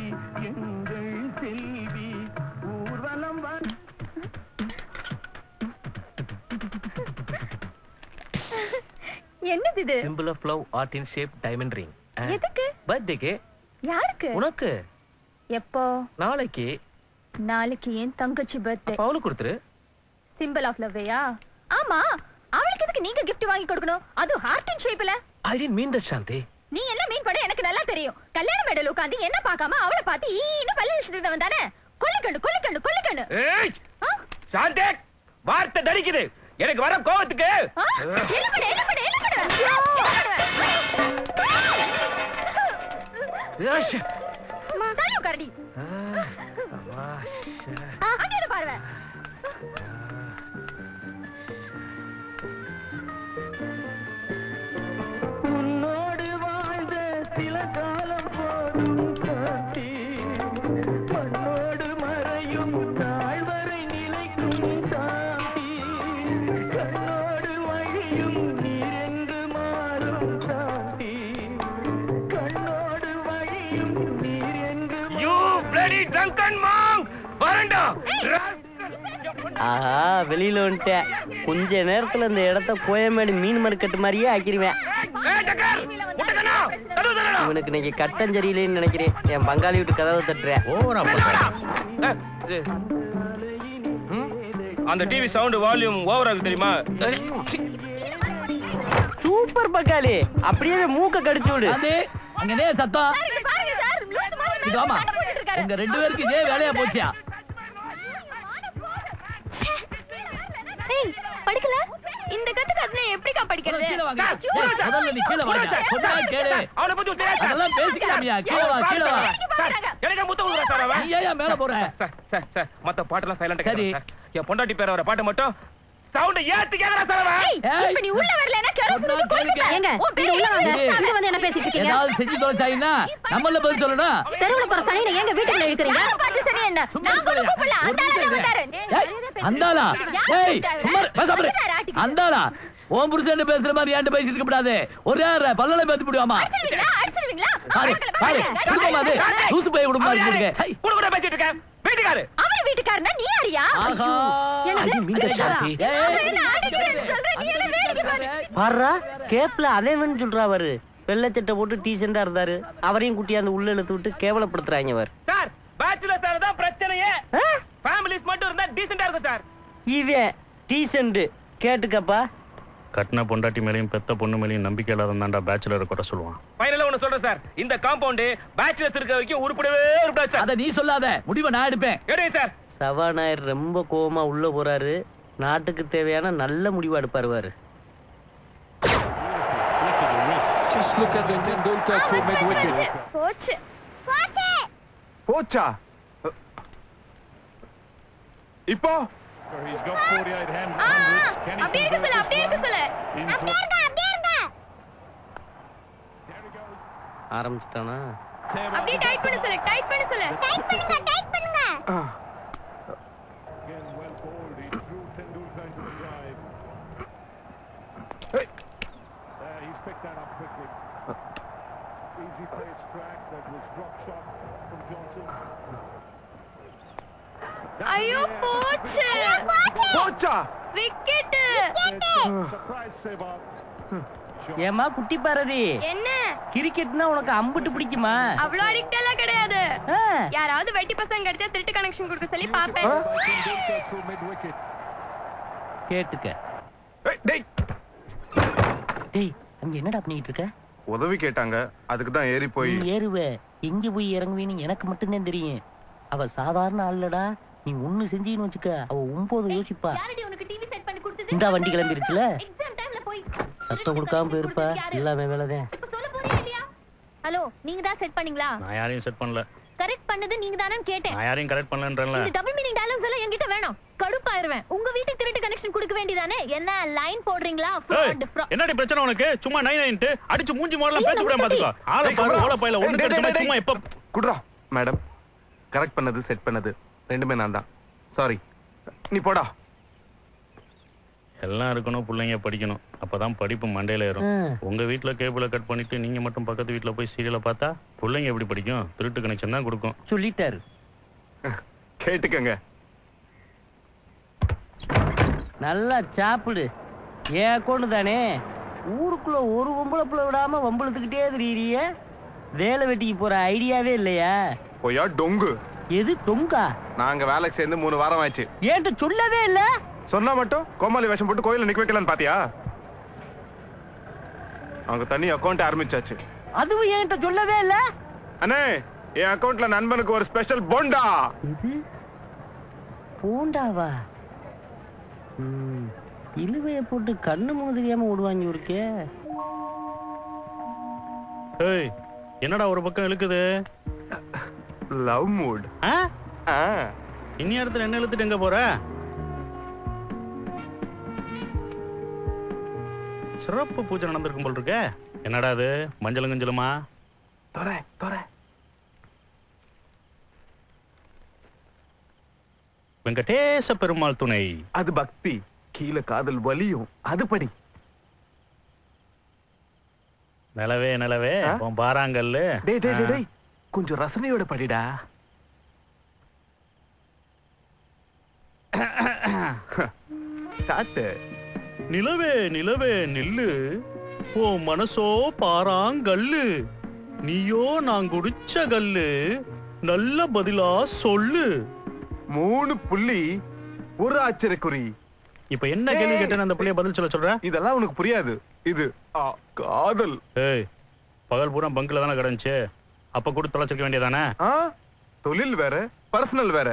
என்னது இது? Simple of love art in shape diamond ring. எதுக்கு? பர்த்டேக்கு. யாருக்கு? உனக்கு. எப்போ? நாளைக்கு. நாளைக்கு என் தங்கச்சி பர்த்டே. அவளுக்கு கொடுத்துரு. சிம்பிள் ஆஃப் லவ்வையா? ஆமா, அவளுக்கு எதுக்கு நீங்க gift வாங்கி கொடுக்கணும்? அது ஹார்ட் இன் ஷேப்ல. I didn't mean that Shanti. நீ என்ன மீன் பண்ண எனக்கு நல்லா தெரியும். கல்யாண மேடையில உட்கார்ந்து என்ன பார்க்காம அவளை பார்த்து ஈன்னு பல்ல இழுத்துட்டு வந்தானே. கொல்லிக்கண்டு கொல்லிக்கண்டு கொல்லிக்கண்டு. ஏய் சாந்தி, வார்த்தை தடிக்குது. எனக்கு வர கோவத்துக்கு. எலும்பட எலும்பட எலும்பட. யஷ். தாலு கரடி. அங்க பாருங்க. உன்னோடு வாழ்ந்த சில காலம் போதும் காட்டி, மண்ணோடு மறையும் நாள் வரை நிலைக்கும் சாந்தி, கண்ணோடு வழியும் நீரென்று மாறும் சாந்தி, கண்ணோடு வழியும் நீரென்று. யூ பிளடி ட்ரங்கன் மாங்க், வரண்டா. ஆஹா, வெளியில வந்துட்டேன். கொஞ்ச நேரத்துல இந்த இடத்த கோயம்பேடு மீன் மார்க்கெட் மாதிரியே ஆக்கிடுவேன். இவனுக்கு இன்னைக்கு கட்டம் சரியில்லைன்னு நினைக்கிறேன். என் பங்காளி வீட்டு கதவை தட்டுறேன். அந்த டிவி சவுண்ட் வால்யூம் ஓவரா இருக்கு தெரியுமா? சூப்பர் பங்காளி, அப்படியே மூக்க கடிச்சு விடு. அங்க நே சத்தம். பாருங்க சார், லூசு மாதிரி இது ஆமா, உங்க ரெண்டு பேருக்கு இதே வேலையா போச்சியா? ஏய், படிக்கல? இந்த கத்துக்கு அதுல எப்படிக்கா படிக்கிறது? கீழ வாங்க. முதல்ல நீ கீழ வாங்க. சொன்னா கேளு. அவனை பத்தி தெரியாது. அதெல்லாம் பேசிக்கலாமியா? கீழ வா, கீழ வா. எனக்கு முத்த ஊதுறா சார் அவன். நீ ஏன் மேல போற? சார் சார் சார் மத்த பாட்டெல்லாம் சைலண்டா சரி. கேளுங்க சார். என் பொண்டாட்டி பேர வர பாட்டு மட்டும் சவுண்ட் ஏத்தி கேக்குறா சார் அவன். ஏய், இப்ப நீ உள்ள வரலனா கரப்பு வந்து கொல்லுங்க. ஏங்க, நீங்க உள்ள வாங்க. இங்க வந்து என்ன பேசிட்டு இருக்கீங்க? ஏதாவது செஞ்சு தொலைச்சாயினா நம்மள பதில் சொல்லணும். தெருவுல போற சனியை எங்க வீட்டுக்குள்ள இழுக்குறீங்க? பாத்து சரி என்ன? நான் கூட கூப்பிடல. அந்தாள வந்தாரு. அந்தாளா? ஏய், சும்மா பேசாம. அந்தாளா? ஓம் புருஷன் பேசுற மாதிரி ஏன்ட்ட பேசிட்டு இருக்க கூடாது. ஒரே அரை பல்லல பேத்து போடுவாமா? அடிச்சிடுவீங்களா? அடிச்சிடுவீங்களா? பாரு பாரு, சும்மா அது லூசு போய் விடுமா இருக்கு. கூட கூட பேசிட்டு இருக்க. வீட்டுக்காரு. அவர் வீட்டுக்காரனா நீ யாரியா? ஆஹா, அது மீன் சாந்தி. பாருடா, கேப்ல அதேவன் சொல்றா அவரு. வெள்ளச்சட்டை போட்டு டீசெண்டா இருந்தாரு. அவரையும் குட்டியாந்து உள்ள இழுத்து விட்டு கேவலப்படுத்துறாங்க அவர். சார், பேச்சுலர்ஸ் தான் பிரச்சனையே. ஃபேமிலிஸ் மட்டும் இருந்தா டீசென்ட்டா இருக்கும் சார். இவன் டீசெண்ட் கேட்டுக்கப்பா. கட்டின பொண்டாட்டி மேலையும் பெத்த பொண்ணு மேலையும் நம்பிக்கை இல்லாத தாண்டா பேச்சுலரை கூட சொல்லுவான். ஃபைனலா ஒன்னு சொல்றேன் சார், இந்த காம்பவுண்ட் பேச்சுலர்ஸ் இருக்க வரைக்கும் உருப்படவே உருப்படாது சார். அத நீ சொல்லாத, முடிவை நான் எடுப்பேன். எடுங்க சார். சபாநாயர் ரொம்ப கோவமா உள்ள போறாரு. நாட்டுக்கு தேவையான நல்ல முடிவு எடுப்பாருவாரு. Just look at the Tendulkar who made wicket. போச்சு. போச்சு. போச்சா? இப்போ அப்படியே இருக்க சொல்லு, அப்படியே இருக்க சொல்லு. அப்படியே இருங்க, அப்படியே இருங்க. ஆரம்பிச்சிட்டானா? அப்படியே டைட் பண்ண சொல்லு, டைட் பண்ண சொல்லு. டைட் பண்ணுங்க, டைட் பண்ணுங்க. ஐயோ போச்சு. போச்சா? விக்கெட். ஏமா குட்டி பாரதி, என்ன கிரிக்கெட்னா உனக்கு அம்புட்டு பிடிக்குமா? அவ்வளோ அடிக்ட் எல்லாம் கிடையாது. யாராவது வெட்டி பசங்க கிடைச்சா திருட்டு கனெக்ஷன் கொடுக்க சொல்லி பாப்பேன். கேட்டுக்க. டேய் டேய், அங்க என்னடா பண்ணிட்டு இருக்க? உதவி கேட்டாங்க, அதுக்கு தான் ஏறி போய். நீ ஏறுவ, எங்க போய் இறங்குவீன்னு எனக்கு மட்டும்தான் தெரியும். அவ சாதாரண ஆளுடா. நீ ஒண்ணு செஞ்சீன்னு வச்சுக்க, அவ ஒன்பது யோசிப்பா. யாரடி உனக்கு டிவி செட் பண்ணி கொடுத்தது? இந்த வண்டி கிளம்பிருச்சுல, எக்ஸாம் டைம்ல போய் சத்தம் கொடுக்காம போயிருப்பா. எல்லாமே வேலைதான். இப்ப சொல்ல போறியா இல்லையா? ஹலோ, நீங்க தான் செட் பண்ணீங்களா? நான் யாரையும் செட் பண்ணல. கரெக்ட் பண்ணது நீங்க தானே கேட்டேன். நான் யாரையும் கரெக்ட் பண்ணலன்றேன்ல. இந்த டபுள் மீனிங் டயலாக்ஸ் எல்லாம் என்கிட்ட வேணாம். கடுப்பாயிருவேன். உங்க வீட்டுக்கு திருட்டு கனெக்ஷன் கொடுக்க வேண்டியதானே. என்ன லைன் போடுறீங்களா? Fraud fraud. என்னடி பிரச்சனை உனக்கு? சும்மா நைன் நைன்ட்டு அடிச்சு மூஞ்சி மோரலாம் பேச்சு கூட பாத்துக்கோ. ஆளை பாரு ஓல பையில ஒண்ணு கடிச்சமா சும்மா எப்ப குடுறா. மேடம் கரெக்ட் பண்ணது செட் பண்ணது ரெண்டுமே நான் தான். சாரி. நீ போடா. எல்லாம் இருக்கணும், பிள்ளைங்க படிக்கணும், அப்பதான் படிப்பு மண்டையில ஏறும். உங்க வீட்டுல கேபிள கட் பண்ணிட்டு நீங்க மட்டும் பக்கத்து வீட்டுல போய் சீரியலை பார்த்தா பிள்ளைங்க எப்படி படிக்கும்? திருட்டு கனெக்ஷன் தான் கொடுக்கும். சொல்லிட்டாரு. கேட்டுக்கங்க. நல்லா சாப்பிடு. ஏன் அக்கௌண்ட் தானே. ஊருக்குள்ள ஒரு பொம்பளை பிள்ளை விடாம வம்பளத்துக்கிட்டே தெரியுறிய. வேலை வெட்டிக்கு போற ஐடியாவே இல்லையா? போயா டொங்கு. எது டொங்கா? நாங்க வேலைக்கு சேர்ந்து மூணு வாரம் ஆச்சு. ஏன்ட்ட சொல்லவே இல்ல. சொன்னா மட்டும் கோமாளி வேஷம் போட்டு கோயில நிக்க வைக்கலான்னு பாத்தியா? அங்க தனி அக்கௌண்ட் ஆரம்பிச்சாச்சு. அதுவும் என்கிட்ட சொல்லவே இல்ல. அண்ணே என் அக்கௌண்ட்ல நண்பனுக்கு ஒரு ஸ்பெஷல் போண்டா. இது போண்டாவா? இழுவைய போட்டு கண்ணு மூணு தெரியாம ஓடுவாங்க இருக்கே. ஏய் என்னடா ஒரு பக்கம் இழுக்குது? Love mood. இன்னி இடத்துல என்ன இழுத்துட்டு எங்க போற? சிறப்பு பூஜை நடந்திருக்கும் போல் இருக்க. என்னடா அது மஞ்சளும் கஞ்சலுமா? தொர தொர. வெங்கடேச பெருமாள் துணை. அது பக்தி. கீழே காதல் வலியும். அது படி. நிலவே நிலவே பாராங்கல்லு. டேய் டேய் டேய் கொஞ்சம் ரசனையோட படிடா. சாத்து. நிலவே நிலவே நில்லு, ஓ மனசோ பாராங்கல்லு, நீயோ நான் குடிச்ச கல்லு, நல்ல பதிலா சொல்லு. மூணு புள்ளி ஒரு ஆச்சரியக்குறி. இப்ப என்ன கேள்வி கேட்டேன்னு அந்த புள்ளைய பதில் சொல்ல சொல்ற? இதெல்லாம் உனக்கு புரியாது. இது காதல். ஏய் பகல் பூரா பங்க்ல தானே கிடந்துச்சு, அப்ப கூட தொலைச்சிக்க வேண்டியதானே? தொழில் வேற பர்சனல் வேற.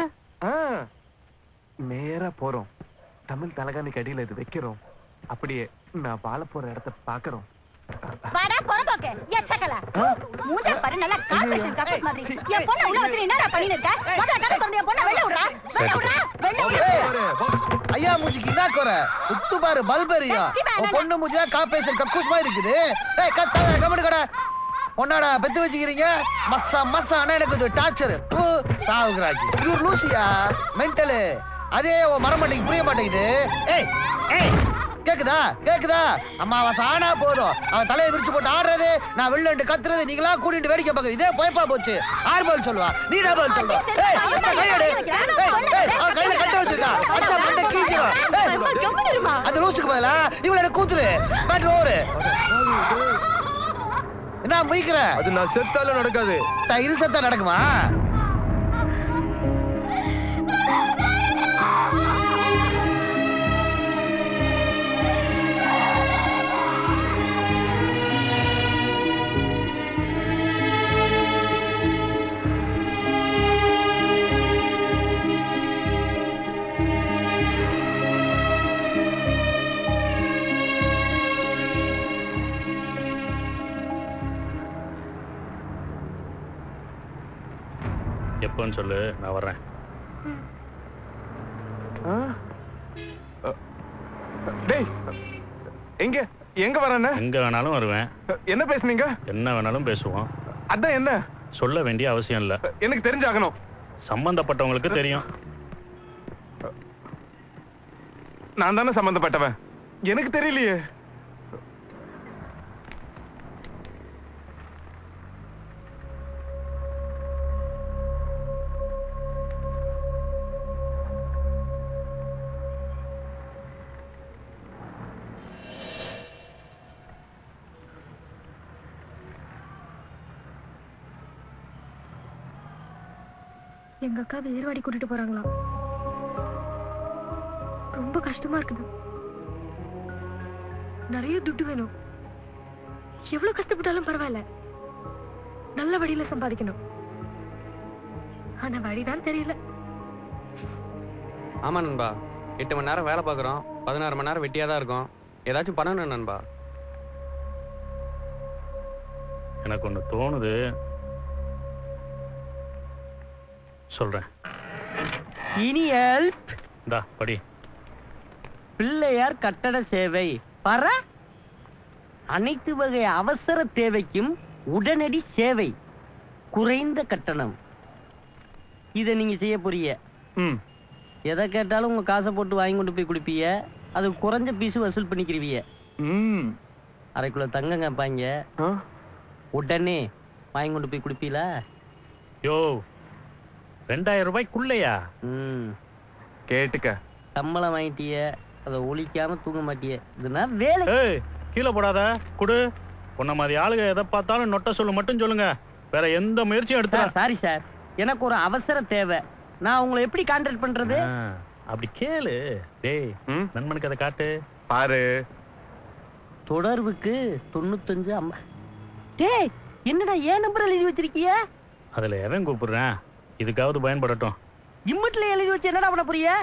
நேரா போறோம், தமிழ் தலகாணிக்கு அடியில இது வைக்கிறோம், அப்படியே நான் வாழ போற இடத்த பாக்குறோம். வாடா பொறம்போக்கு எச்சக்கல மூஞ்ச பாரு நல்லா கார்ப்பரேஷன் கப்பஸ் மாதிரி. என் பொண்ணு உள்ள வச்சு என்னடா பண்ணிட்டு இருக்க? முதல்ல கதை திறந்து என் பொண்ணை வெளிய விடுறா. வெளிய விடுறா. வெளிய விடுறா. ஐயா மூஞ்சிக்கு என்ன குறை? உத்து பாரு பல்பெரியா. உன் பொண்ணு மூஞ்சியா கார்ப்பரேஷன் கக்கூஸ் மாதிரி இருக்குது. ஏய் கத்த கமெண்ட் கடை. பொண்ணாடா பெத்து வச்சுக்கிறீங்க. மஸ்ஸா மஸ்ஸா அண்ணா எனக்கு இது டார்ச்சர். தூ சாவுகிறாச்சி. இது லூசியா மென்டல். அதே மரமண்டைக்கு புரிய மாட்டேங்குது. ஏய் ஏய் கேக்குதா கேக்குதா? அம்மாவாசை ஆனா போதும் அவன் தலையை விரிச்சு போட்டு ஆடுறது, நான் வெளில கத்துறது, நீங்களா கூட்டிட்டு வேடிக்கை பார்க்க. இதே போயப்பா போச்சு. ஆறு பால் சொல்லுவா, நீ தான் பால் சொல்லுவா. ஏய் கையெடு. அவன் கையில கட்ட வச்சிருக்கா. அச்சா மண்டை கீஞ்சிரும். அந்த லூசுக்கு பதிலா இவள கூத்துரு பேட் ஓவரு. என்ன முயக்கிற? அது நான் செத்தாலும் நடக்காது. இது செத்தா நடக்குமா? எப்பன்னு சொல்லு, நான் வர்றேன். டேய் எங்க எங்க வரேன்னு? எங்க வேணாலும் வருவேன். என்ன பேசுனீங்க? என்ன வேணாலும் பேசுவோம். அதான் என்ன? சொல்ல வேண்டிய அவசியம் இல்ல. எனக்கு தெரிஞ்சாகணும். சம்பந்தப்பட்டவங்களுக்கு தெரியும். நான் தானே சம்பந்தப்பட்டவன். எனக்கு தெரியலையே. எங்க அக்காவை ஏர்வாடி கூட்டிட்டு போறாங்களா? ரொம்ப கஷ்டமா இருக்குது. நிறைய துட்டு வேணும். எவ்வளவு கஷ்டப்பட்டாலும் பரவாயில்ல, நல்ல வழியில சம்பாதிக்கணும். ஆனா வழிதான் தெரியல. ஆமா நண்பா, எட்டு மணி நேரம் வேலை பார்க்குறோம், பதினாறு மணி நேரம் வெட்டியா தான் இருக்கும். ஏதாச்சும் பண்ணணும் நண்பா. எனக்கு ஒண்ணு தோணுது. சொல்றேன். இனி ஹெல்ப். இந்தா படி. பிள்ளையார் கட்டட சேவை. பர அனைத்து வகை அவசர தேவைக்கும் உடனடி சேவை, குறைந்த கட்டணம். இதை நீங்க செய்ய போறீங்க. ம். எதை கேட்டாலும் உங்க காசை போட்டு வாங்கி கொண்டு போய் குடிப்பீங்க. அது குறைஞ்ச பீஸ் வசூல் பண்ணிக்கிறீங்க. ம். அரைக்குள்ள தங்கம் கேட்பாங்க, உடனே வாங்கி கொண்டு போய் குடிப்பீங்களா? யோ, ரெண்டாயிரம் ரூபாய்க்குள்ளையா? ம். கேட்டுக்க. சம்பளம் வாங்கிட்டிய, அதை ஒழிக்காம தூங்க மாட்டிய. இதுனா வேலை. ஏய், கீழே போடாத, குடு. உன்ன மாதிரி ஆளுங்க எதை பார்த்தாலும் நொட்ட சொல்லு மட்டும் சொல்லுங்க, வேற எந்த முயற்சியும் எடுத்தா. சாரி சார், எனக்கு ஒரு அவசர தேவை. நான் உங்களை எப்படி கான்டாக்ட் பண்றது? அப்படி கேளு. டேய், நண்பனுக்கு அதை காட்டு. பாரு. தொடர்புக்கு தொண்ணூத்தஞ்சு அம்மா. டேய், என்னடா ஏன் நம்பர் எழுதி வச்சிருக்கிய? அதுல எவன் கூப்பிடுறேன், இதுக்காவது பயன்படட்டும். இம்மட்ல எழுதி வச்சு என்னடா பண்ண போறிய?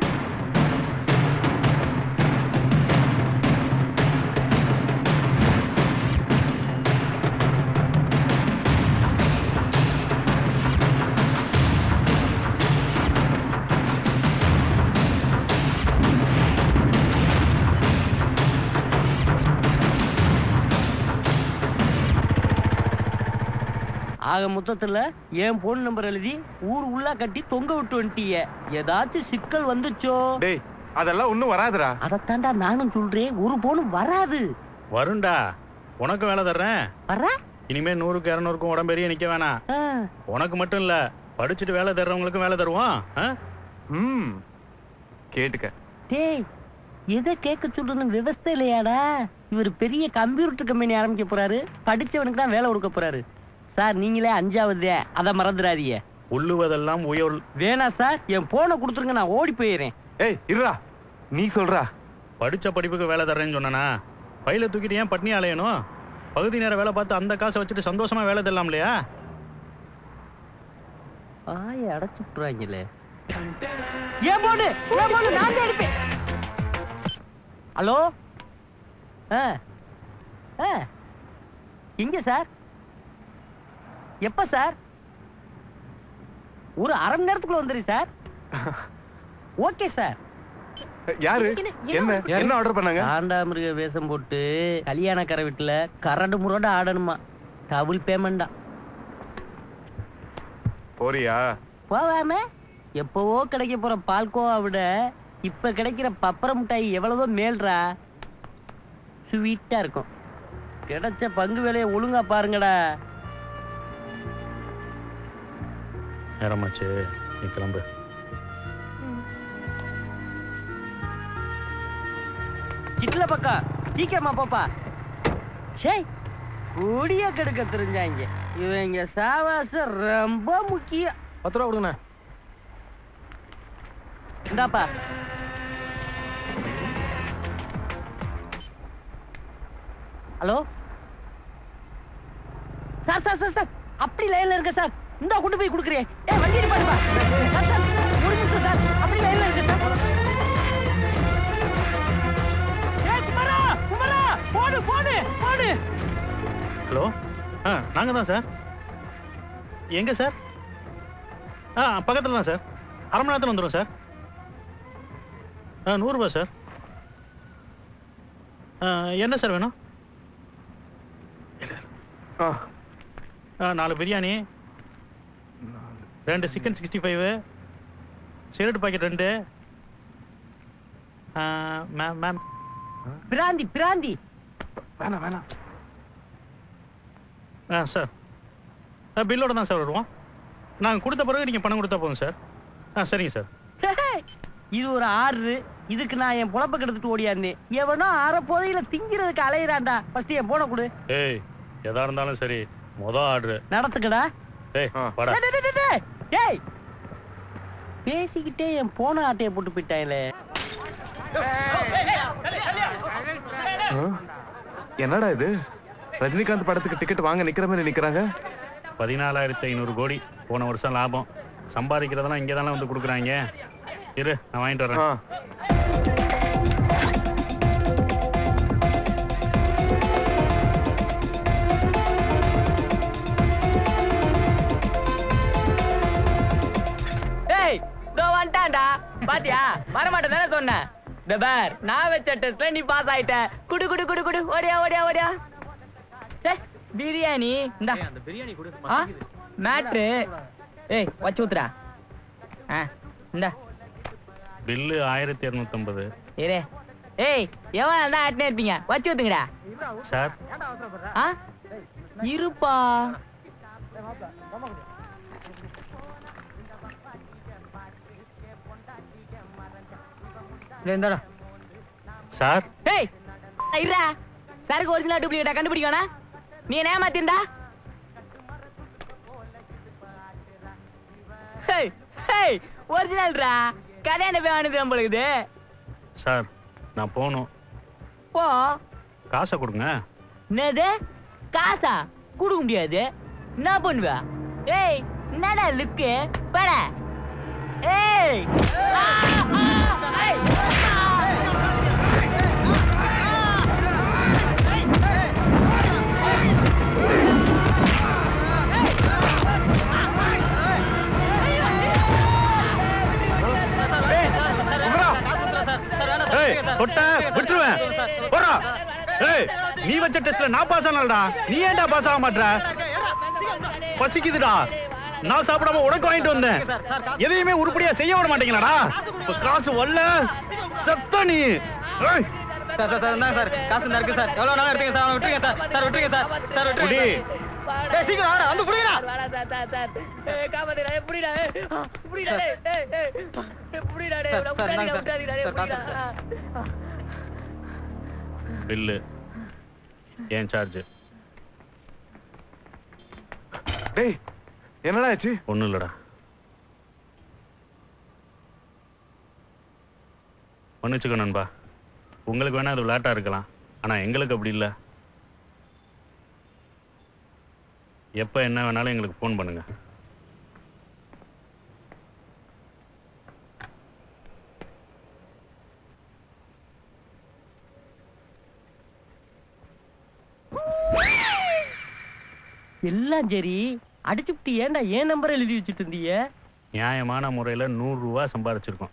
ஆக மொத்தத்துல என் போன் நம்பர் எழுதி ஊர் உள்ள கட்டி தொங்க விட்டு வந்துட்டிய. ஏதாச்சும் சிக்கல் வந்துச்சோ? டேய், அதெல்லாம் ஒண்ணும் வராதுடா. அதத்தாண்டா நானும் சொல்றேன், ஒரு போனும் வராது. வருண்டா, உனக்கு வேலை தர்றேன். வர இனிமே நூறுக்கு இருநூறுக்கும் உடம்பெரிய நிக்க வேணாம். உனக்கு மட்டும் இல்ல, படிச்சுட்டு வேலை தர்றவங்களுக்கும் வேலை தருவோம். ம். கேட்டுக்க. டேய், எதை கேட்க சொல்றதுன்னு விவசாய இல்லையாடா? இவர் பெரிய கம்ப்யூட்டர் கம்பெனி ஆரம்பிக்க போறாரு, படிச்சவனுக்கு தான் வேலை கொடுக்க போறாரு. சார், நீங்களே அஞ்சாவது, அதை மறந்துடாதீங்க. உள்ளுவதெல்லாம் உயர். வேணா சார், என் போனை கொடுத்துருங்க, நான் ஓடி போயிடுறேன். ஏய், இருடா, நீ சொல்றா. படிச்ச படிப்புக்கு வேலை தர்றேன்னு சொன்னா பையில தூக்கிட்டு ஏன் பட்னி அலையணும்? பகுதி நேரம் வேலை பார்த்து அந்த காசை வச்சுட்டு சந்தோஷமா வேலை தரலாம் இல்லையா? ஆய அடைச்சு விட்டுறாங்களே. ஏன் போடு, ஏன் போடு, நான் தான் எடுப்பேன். ஹலோ, ஆ ஆ எங்க சார்? எப்ப சார்? ஒரு அரை மணி நேரத்துக்குள்ள வந்துரு சார். Okay sir. யாரு? என்ன என்ன ஆர்டர் பண்ணாங்க? காண்டாமிருக வேஷம் போட்டு கல்யாணக்கார வீட்டுல கரடு முரடு ஆடணுமா. டபுள் பேமெண்டா. போறியா? போகாம எப்பவோ கிடைக்க போற பால்கோவா விட இப்ப கிடைக்கிற பப்பர மிட்டாய் எவ்வளவோ மேல்றா. ஸ்வீட்டா இருக்கும். கிடைச்ச பங்கு வேலையை ஒழுங்கா பாருங்கடா. நேரமாச்சு, நீ கிளம்பு. கிட்ல பக்கம் சீக்கிரமா போப்பா. சே, கூடிய கெடுக்க தெரிஞ்சாங்க. இவங்க சாவாசம் ரொம்ப முக்கியம். பத்து ரூபா கொடுங்கண்ணா. இந்தாப்பா. Hello sir, sir sir sir அப்படி லைன்ல இருக்க சார். இந்த கொண்டு போய் கொடுக்குறேன். ஏ, வண்டி பாருப்பா. சார் சார் ஒரு நிமிஷம் சார், அப்படி லைன்ல இருக்க சார். ஏ குமாரா, குமாரா, போடு போடு போடு. ஹலோ, ஆ நாங்க தான் சார். எங்க சார்? ஆ பக்கத்தில் தான் சார். அரை மணி நேரத்தில் வந்துடும் சார். ஆ நூறுரூபா சார். என்ன சார் வேணும்? ஆ நாலு பிரியாணி, ரெண்டு chicken sixty five, cigarette packet ரெண்டு. மேம் மேம் பிராந்தி பிராந்தி வேணாம் வேணாம். ஆ சார், பில்லோட தான் சார் வருவோம். நாங்கள் கொடுத்த பிறகு நீங்கள் பணம் கொடுத்தா போதும் சார். ஆ சரிங்க சார். இது ஒரு ஆறு. இதுக்கு நான் என் பொழப்ப கெடுத்துட்டு ஓடியாந்தேன். எவனோ அரை போதையில திங்கிறதுக்கு அலையிறான்டா. ஃபர்ஸ்ட் என் போன கொடு. ஏய், எதா இருந்தாலும் சரி, மொதல் ஆர்டர் நடத்துக்கடா. ஏய் வாடா. ஏய், பேசிக்கிட்டே என் போன ஆட்டையை போட்டு போயிட்டாங்களே. என்னடா இது? ரஜினிகாந்த் படத்துக்கு டிக்கெட் வாங்க நிக்கிற மாதிரி நிக்கிறாங்க. பதினாலாயிரத்தி ஐநூறு கோடி போன வருஷம் லாபம். சம்பாதிக்கிறதெல்லாம் இங்கே தானே வந்து கொடுக்குறாங்க. இரு, நான் வாங்கிட்டு வரேன். வந்துட்டான்டா. பாத்தியா வரமாட்டேன் தானே சொன்னேன். பார் நான் வச்ச டெஸ்ட்ல நீ பாஸ் ஆயிட்ட. குடு குடு குடு குடு ஓடியா ஓடியா ஓடியா. பிரியாணி இந்தா. அந்த பிரியாணி கொடு. மேட்ரு ஏய் வச்சு ஊத்துடா. இந்தா பில்லு ஆயிரத்தி இருநூத்தி ஐம்பது. ஏரே ஏய் எவ்வளவு தான் ஆட்டினே இருப்பீங்க, வச்சு ஊத்துங்கடா. சார் ஆ இருப்பா. இந்தடா சார். ஏய் இருடா. சரக்கு ஒரிஜினல் டூப்ளிகேட்டா கண்டுபிடிக்கணும். நீ என்ன ஏமாத்திண்டா? ஏய் ஏய் ஒரிஜினல்டா. கல்யாண போய் வாங்குது நம்மளுக்கு. சார் நான் போகணும். போ. காசை கொடுங்க. என்னது காசா? கொடுக்க முடியாது. என்ன பண்ணுவ? ஏய் என்னடா லுக்கு பட. ஏய் ஆ ஆ ஏய் ஏய் தொட்ட விட்டுருவேன். போறா. ஏய் நீ வச்ச டெஸ்ட்ல நான் பாஸ் ஆனலடா. நீ ஏன்டா பாஸ் ஆக மாட்ற? பசிக்குதுடா. நான் சாப்பிடாம உனக்கு வாங்கிட்டு வந்தேன். எதையுமே உருப்படியா செய்ய விட மாட்டீங்களாடா. இப்ப காசு வரல சத்த நீ. ஏய் சார் சார் சார் சார் காசு தான் இருக்கு சார். எவ்வளவு நாளா எடுத்தீங்க சார்? விட்டுருங்க சார். சார் விட்டுருங்க சார். சார் விட்டுருங்க. ஏய் சீக்கிரம் வாடா வந்து புடிடா. சார் சார் சார் ஏய் காமதேடா புடிடா. ஏய் புடிடா. ஏய் ஏய் புடிடா. டேய் புடிடா புடிடா. டேய் புடிடா. பில்லு ஏன் சார்ஜ்? டேய் என்னடா ஆச்சு? ஒண்ணும் இல்லடா. மன்னிச்சுக்கோ நண்பா. உங்களுக்கு வேணா அது விளையாட்டா இருக்கலாம், ஆனா எங்களுக்கு அப்படி இல்லை. எப்ப என்ன வேணாலும் எங்களுக்கு ஃபோன் பண்ணுங்க. எல்லாம் சரி, அடிச்சுட்டு ஏன்டா ஏன் நம்பரை எழுதி வச்சுட்டு இருந்தீங்க? நியாயமான முறையில நூறு ரூபா சம்பாதிச்சிருக்கோம்.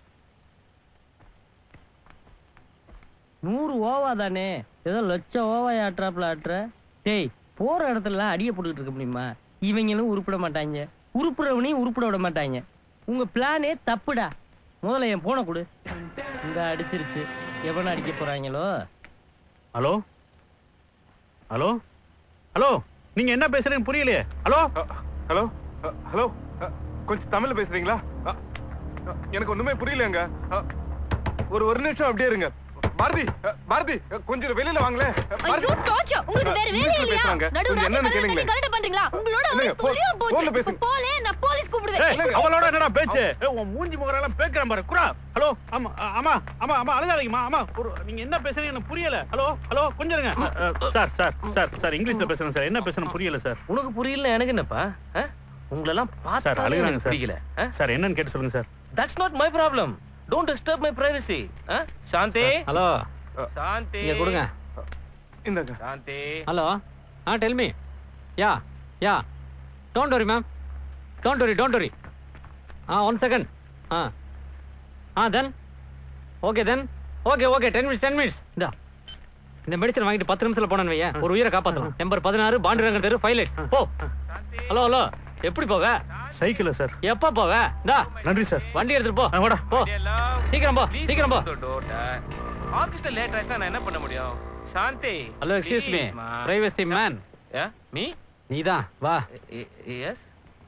நூறு ஓவா தானே, ஏதோ லட்சம் ஓவா ஆட்டுறாப்புல ஆட்டுற. டேய் போற இடத்துல அடிய போட்டுக்கிட்டு இருக்க முடியுமா? இவங்களும் உருப்பிட மாட்டாங்க, உருப்புறவனையும் உருப்பிட விட மாட்டாங்க. உங்க பிளானே தப்புடா. முதல்ல என் போனை கொடு. இங்க அடிச்சிருச்சு, எவனை அடிக்க போறாங்களோ. ஹலோ ஹலோ ஹலோ, நீங்க என்ன பேசுறீங்க புரியலையே. ஹலோ ஹலோ ஹலோ, கொஞ்சம் தமிழ்ல பேசுறீங்களா? எனக்கு ஒண்ணுமே புரியலங்க. ஒரு ஒரு நிமிஷம் அப்படியே இருங்க. பாரதி பாரதி கொஞ்சம் வெளியில வாங்களே. ஐயோ டார்ச்சர், உங்களுக்கு வேற வேலையே இல்லையா? நடுவுல என்னன்னு கேளுங்க. கரெக்ட் பண்றீங்களா? உங்களோட ஒரு புளிய போச்சு. போலே நான் போலீஸ் கூப்பிடுவேன். அவளோட என்னடா பேச்சு? உன் மூஞ்சி முகர எல்லாம் பேக்கறேன் பாரு. குரா. ஹலோ ஆமா ஆமா ஆமா ஆமா அழுகாதீங்கமா. ஆமா நீங்க என்ன பேசுறீங்க எனக்கு புரியல. ஹலோ ஹலோ கொஞ்சம் இருங்க. சார் சார் சார் சார் இங்கிலீஷ்ல பேசுறேன் சார். என்ன பேசணும் புரியல சார். உனக்கு புரியல எனக்கு என்னப்பா? உங்களை எல்லாம் பார்த்தா சார் அழுகுறாங்க சார். புரியல சார் என்னன்னு கேட்டு சொல்லுங்க sir. That's not my problem. Don't disturb my privacy. Shanti. Hello Shanti இங்க கொடுங்க. இந்தாங்க. Shanti. Hello ah tell me. Yeah yeah don't worry ma'am. Don't worry don't worry. Ah one second. Ah ah then okay then okay okay ten minutes ten minutes. இந்தா இந்த medicine வாங்கிட்டு பத்து நிமிஷத்துல போனேன்னு வையேன், ஒரு உயிரை காப்பாற்றலாம். நம்பர் பதினாறு பாண்டுரங்க தெரு ஃபைவ் லைட். போ. ஹலோ ஹலோ எப்படி போவ? சைக்கிள்ல சார். எப்ப போவ? இந்தா நன்றி சார். வண்டி எடுத்துட்டு போ. வாடா போ சீக்கிரம் போ சீக்கிரம் போ. ஆபீஸ்ல லேட் ஆயிட்டா நான் என்ன பண்ண முடியும்? Shanti. Hello excuse me, privacy man. Yeah me? நீதான் வா. எஸ்.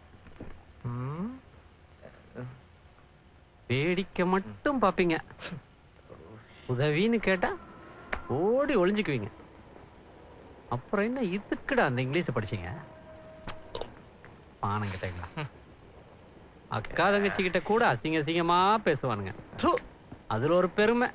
வேடிக்கை மட்டும் பாப்பீங்க, உதவின்னு கேட்டா ஓடி ஒளிஞ்சுக்குவீங்க. அப்புறம் என்ன இதுக்குடா அந்த இங்கிலீஷ் படிச்சீங்க? பானம் கிட்டங்களா? அக்கா தங்கச்சி கிட்ட கூட அசிங்க அசிங்கமா பேசுவானுங்க. அதுல ஒரு பெருமை.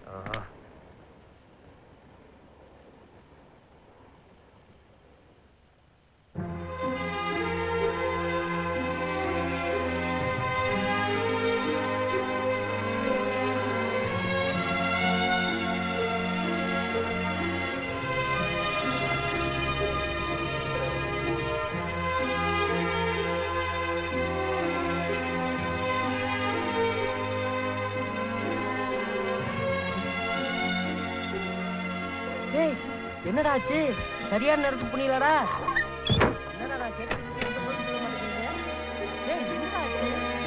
டேய் என்னடா ஆச்சு? சரியான நேரத்துக்கு புரியலடா. என்னடா நான் கேட்டது எந்த பதிலும் சொல்ல மாட்டேங்கிறீங்க? டேய் என்னடா ஆச்சு?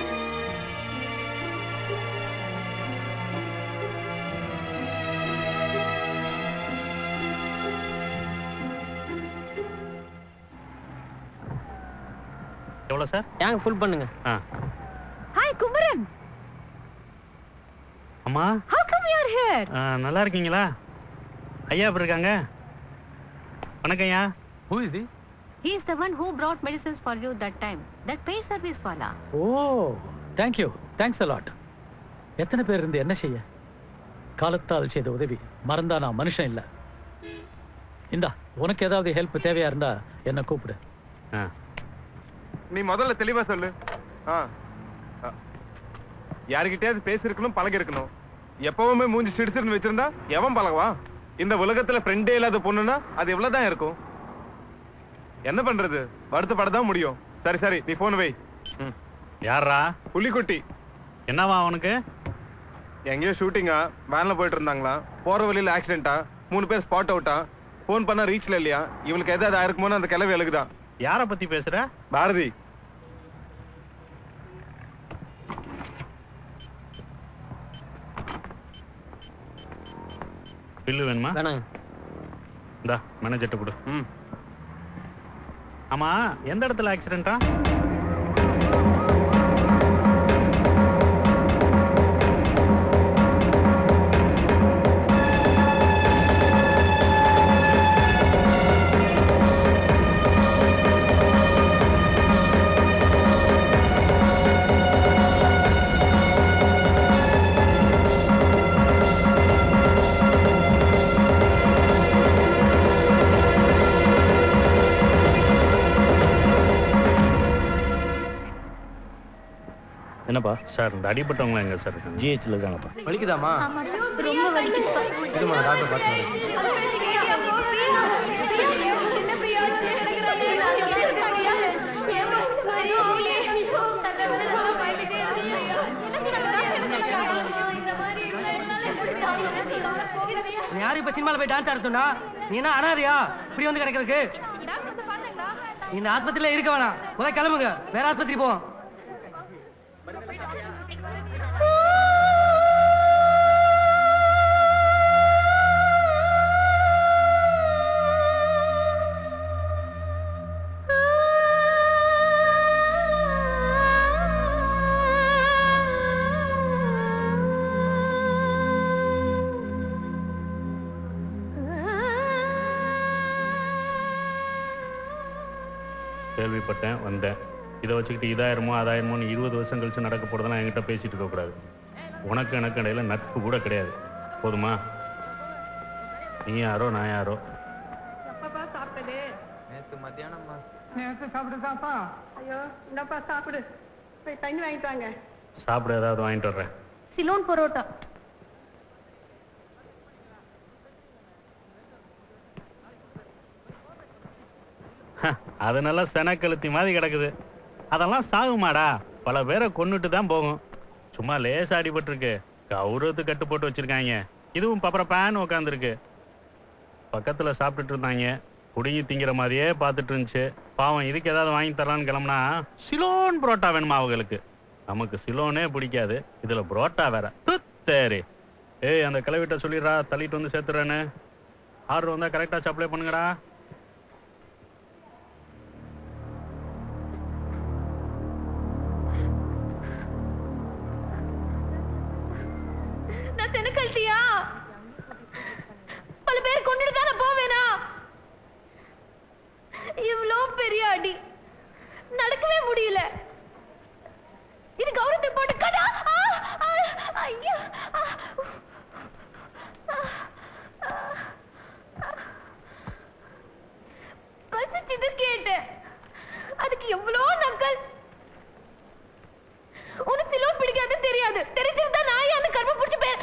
எவ்வளோ சார்? டேங்க் ஃபுல் பண்ணுங்க. ஆ. ஹாய் குமரன். அம்மா. How come you are here? ஆ, நல்லா இருக்கீங்களா? ஐயா எப்படி இருக்காங்க? வணக்கம் ஐயா. Who is he? He is the one who brought medicines for you that time. That paid service wala. ஓ thank you thanks a lot. எத்தனை பேர் இருந்து என்ன செய்ய? காலத்தால் செய்த உதவி மறந்தா நான் மனுஷன் இல்ல. இந்தா உனக்கு ஏதாவது ஹெல்ப் தேவையா இருந்தா என்ன கூப்பிடு. நீ முதல்ல தெளிவா சொல்லு. யாருக்கிட்டயாவது பேசிருக்கணும், பழகி இருக்கணும். எப்பவுமே மூஞ்சி சிடிச்சிருந்து வச்சிருந்தா எவன் பழகுவான்? இந்த உலகத்துல ஃப்ரெண்டே இல்லாத பொண்ணுன்னா அது எவ்வளவுதான் இருக்கும்? என்ன பண்றது? வருத்தப்படதான் முடியும். சரி சரி நீ போன் வை. யாரா? புலிக்குட்டி. என்னவா அவனுக்கு? எங்கேயோ ஷூட்டிங்கா, வேன்ல போயிட்டு இருந்தாங்களா, போற வழியில ஆக்சிடென்ட்டா, மூணு பேர் ஸ்பாட் அவுட்டா, போன் பண்ணா ரீச்ல இல்லையா, இவளுக்கு எதாவது ஆயிருக்குமோன்னு அந்த கிளவி எழுகுதான். யார பத்தி பேசுற? பாரதி. பில்லு வேணுமா? வேணாங்க. இந்தா மேனேஜர்ட்ட கொடு. ம். ஆமா எந்த இடத்துல ஆக்சிடென்ட்டா? என்னப்பா சார், இந்த அடிபட்டவங்க எங்க சார் இருக்காங்க? ஜிஹெச்ல இருக்காங்கப்பா. வலிக்குதாமா? ரொம்ப வலிக்குதுப்பா. இதுமா டாக்டர் பார்த்து. நீ யாரு இப்ப சினிமால போய் டான்ஸ் ஆட சொன்னா? நீ என்ன அனாதையா இப்படி வந்து கிடக்கிறதுக்கு? இந்த ஆஸ்பத்திரியில இருக்க வேணாம், முத கிளம்புங்க, வேற ஆஸ்பத்திரி போவோம். கேள்விப்பட்டேன், வந்தேன். இதை வச்சுக்கிட்டு இதாயிரமோ அதாயிரமோன்னு இருபது வருஷம் கழிச்சு நடக்க போறதெல்லாம் என்கிட்ட பேசிட்டு இருக்கக்கூடாது. உனக்கு எனக்கு இடையில நட்பு கூட கிடையாது. போதுமா? நீ யாரோ நான் யாரோ. எப்பப்பா சாப்பிட்டது? நேத்து மத்தியானம்மா. நேத்து சாப்பிடுதாப்பா? ஐயோ இந்தப்பா சாப்பிடு. போய் தண்ணி வாங்கிட்டு வாங்க. சாப்பிட ஏதாவது வாங்கிட்டு வர்றேன். சிலோன் பரோட்டா. அது நல்லா செனக்கழுத்தி மாதிரி கிடக்குது. அதெல்லாம் சாகுமாடா? பல பேரை கொன்னுட்டு தான் போகும். சும்மா லேசா அடிபட்டிருக்கு, கௌரவத்துக்கு கட்டு போட்டு வச்சிருக்காங்க. இதுவும் பப்பர பேன் உட்காந்துருக்கு. பக்கத்துல சாப்பிட்டுட்டு இருந்தாங்க, குடிங்கி திங்கிற மாதிரியே பார்த்துட்டு இருந்துச்சு. பாவம், இதுக்கு ஏதாவது வாங்கி தரலான்னு கிளம்புனா சிலோன் புரோட்டா வேணுமா அவங்களுக்கு. நமக்கு சிலோனே பிடிக்காது, இதுல புரோட்டா வேற. சரி, ஏய் அந்த கிளவிட்ட சொல்லிடுறா, தள்ளிட்டு வந்து சேர்த்துறேன்னு. ஆர்டர் வந்தா கரெக்டா சப்ளை பண்ணுங்கடா. கழட்டியா? பல பேர் கொண்டுட்டு தானே போவேனா? இவ்வளோ பெரிய அடி, நடக்கவே முடியல. இது கௌரவத்தை போட்டு கடா. ஐயா, பசிச்சது கேட்டேன், அதுக்கு எவ்வளோ நக்கல். உனக்கு சிலோன் பிடிக்காது தெரியாது, தெரிஞ்சிருந்தா நான் யாரு கர்ம பிடிச்சு பேர்.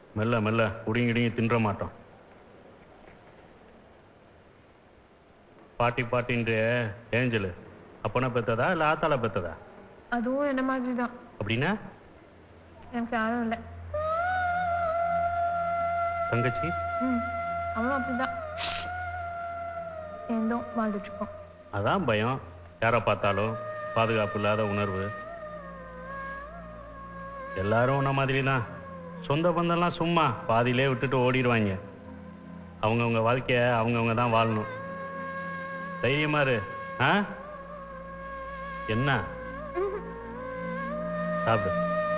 மெல்ல மெல்ல குடிங்கிடிங்க தின்ற மாட்டோம். பாட்டி பாட்டின்ற ஏஞ்சலு அப்பனா பெத்ததா இல்லை ஆத்தால பெத்ததா? அதுவும் என்ன மாதிரி தான். அப்படின்னா எனக்கு யாரும் இல்லை. தங்கச்சி? ம் அவனும் அப்படிதான் ஏந்தோ வாழ்ந்துட்டு இருக்கோம். அதான் பயம். யாரை பார்த்தாலும் பாதுகாப்பு இல்லாத உணர்வு. எல்லாரும் உன்ன மாதிரி தான். சொந்த பந்தம்லாம் சும்மா பாதியிலே விட்டுட்டு ஓடிடுவாங்க. அவங்கவுங்க வாழ்க்கைய அவங்கவுங்க தான் வாழணும். தைரியமா இரு. ஆ என்ன சாப்பிடு.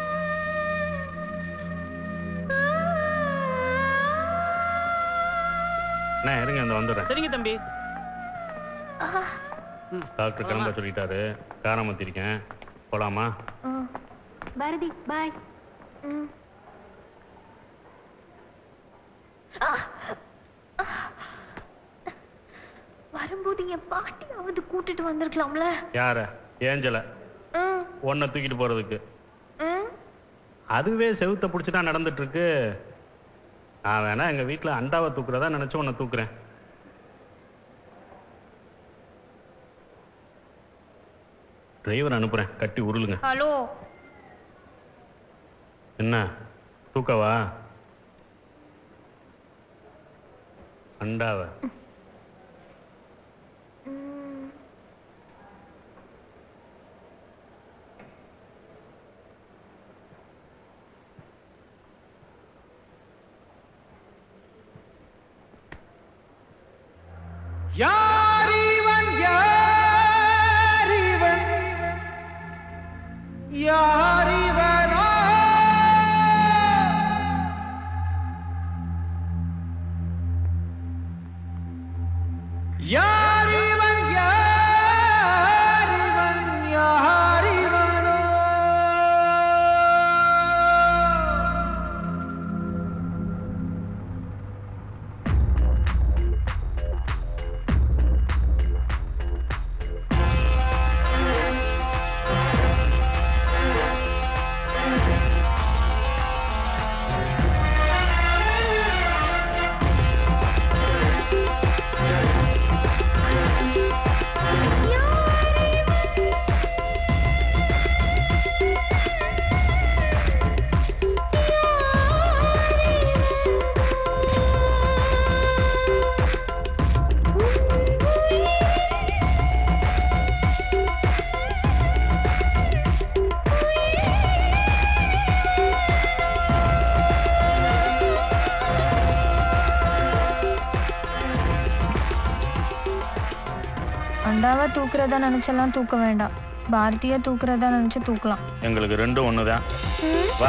என்ன இருங்க இந்த வந்துடுறேன். சரிங்க தம்பி. டாக்டர் கிளம்ப சொல்லிட்டாரு. காரம் ஊத்திருக்கேன். போலாமா? பாரதி பாய். வரும்போது என் பாட்டியாவது கூட்டிட்டு வந்திருக்கலாம்ல. யார? ஏஞ்சல ஒன்ன தூக்கிட்டு போறதுக்கு. அதுவே செவுத்த பிடிச்சிதான் நடந்துட்டு இருக்கு. நான் வேணா எங்க வீட்டுல அண்டாவை தூக்குறதா நினைச்சு உன்னை தூக்குறேன். டிரைவர் அனுப்புறேன். கட்டி உருளுங்க. ஹலோ என்ன தூக்கவா? அண்டாவை யாரிவன் யாரிவன் யாரிவனோ யாரிவன் யாரிவன் யாரிவனோ அண்டாவை தூக்குறதா நினைச்செல்லாம் தூக்க வேண்டாம். பாரதிய தூக்குறதா நினைச்சு தூக்கலாம். எங்களுக்கு ரெண்டும் ஒண்ணுதான். வா.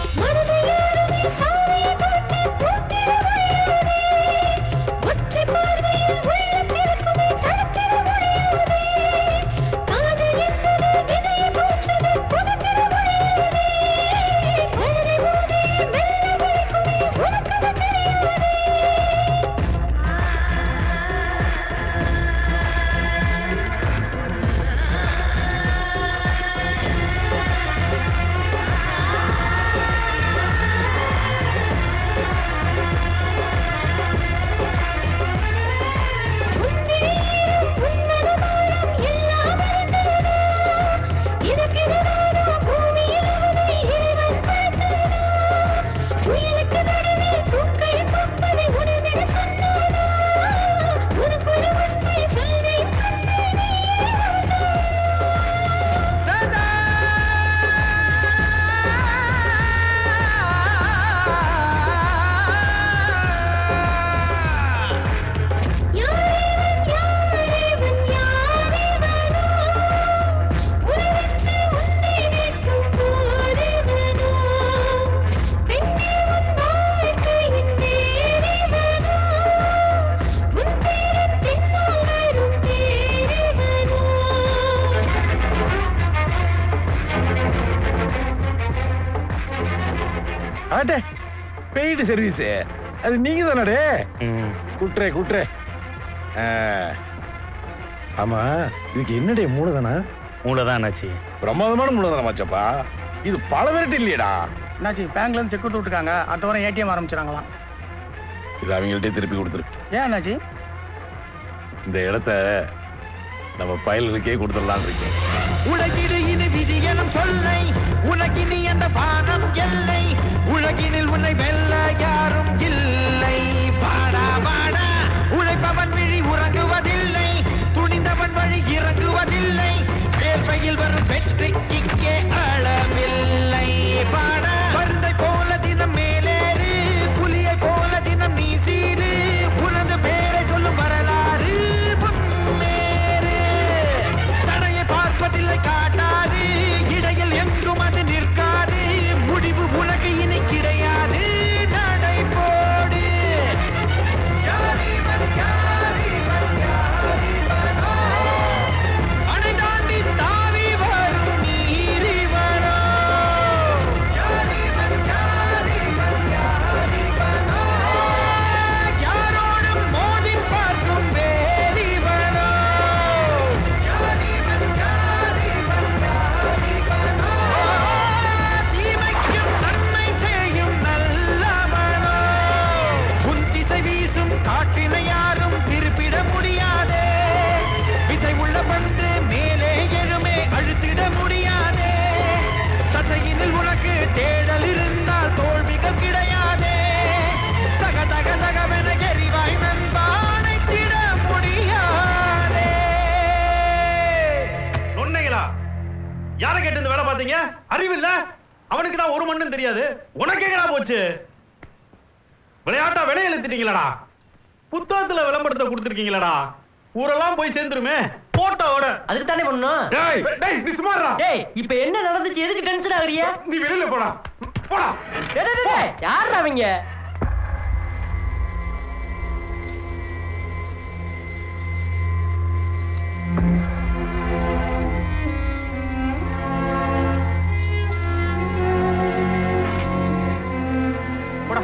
பெய்டு சர்வீஸ் அது நீங்க தானடே? குட்ரே குட்ரே. ஆமா இதுக்கு என்னடே மூளைதானா? மூளைதான் ஆச்சு. பிரமாதமான மூளைதானா மாச்சப்பா? இது பல வெரைட்டி இல்லையடா. என்னாச்சு பேங்க்ல இருந்து செக் கொடுத்து விட்டுருக்காங்க, அடுத்த வாரம் ஏடிஎம் ஆரம்பிச்சிடறாங்களாம். இது அவங்கள்ட்டே திருப்பி கொடுத்துரு. ஏன் என்னாச்சு? இந்த இடத்த நம்ம பயலுக்கே கொடுத்துடலான் இருக்கேன். உலகிடு இனி விதி எனும் சொல்லை, உனக்கினி அந்த பானம் எல்லை, உலகினில் உன்னை வெல்ல யாரும் இல்லை. வாடா வாடா, உழைப்பவன் விழி உறங்குவதில்லை, துணிந்தவன் வழி இறங்குவதில்லை, வேர்வையில் வரும் வெற்றிக்கே அளவில்லை. வாடா பருந்தை போல தினம் மேலேறு, புலியை போல தினம் நீ சீரு, உனது பேரை சொல்லும் வரலாறு முன்னேறு. தடையை பார்ப்பதில்லை காட்டாது, இடையில் எங்கும் அது நிற்காது, முடிவு உனக்கு இனி கிடையாது, நடை போடு. யாரிவன் யாரிவன் யாரிவனோ, அணை தாண்டி தாவி வரும் நீரிவனோ. யாரிவன் யாரிவன் யாரிவனோ, யாரோடும் மோதி பார்க்கும் வேலிவனோ. யாரிவன் யாரிவன் யாரிவனோ, தீமைக்கும் நன்மை செய்யும் நல்லவனோ. உன் திசை வீசும் காற்றினை யாரும் திருப்பிட முடியாதே, விசை உள்ள பந்து மேலே எழுமே அழுத்திட முடியாதே. தசையினில் உனக்கு தேடல் இருந்தால் தோல்விகள் கிடையாதே. தக தக தகவென எரிவாய் நண்பானைத்திட முடியாதே. சொன்னீங்களா? யாரை கேட்டு இந்த வேலை பார்த்தீங்க? அறிவில்ல? அவனுக்கு தான் ஒரு மண்ணும் தெரியாது, உனக்கு எங்கடா போச்சு? விளையாட்டா விலை எழுத்துட்டீங்களடா, புத்தகத்துல விளம்பரத்தை கொடுத்துருக்கீங்களடா, ஊரெல்லாம் போய் சேர்ந்துருமே போட்டோட. அதுக்கு தானே பண்ணணும். டேய் டேய் நீ சும்மாடா. டேய் இப்ப என்ன நடந்துச்சு, எதுக்கு டென்ஷன் ஆகுறியா? நீ வெளியில போடா போடா. டேய் டேய் டேய் யாரா அவங்க? போடா.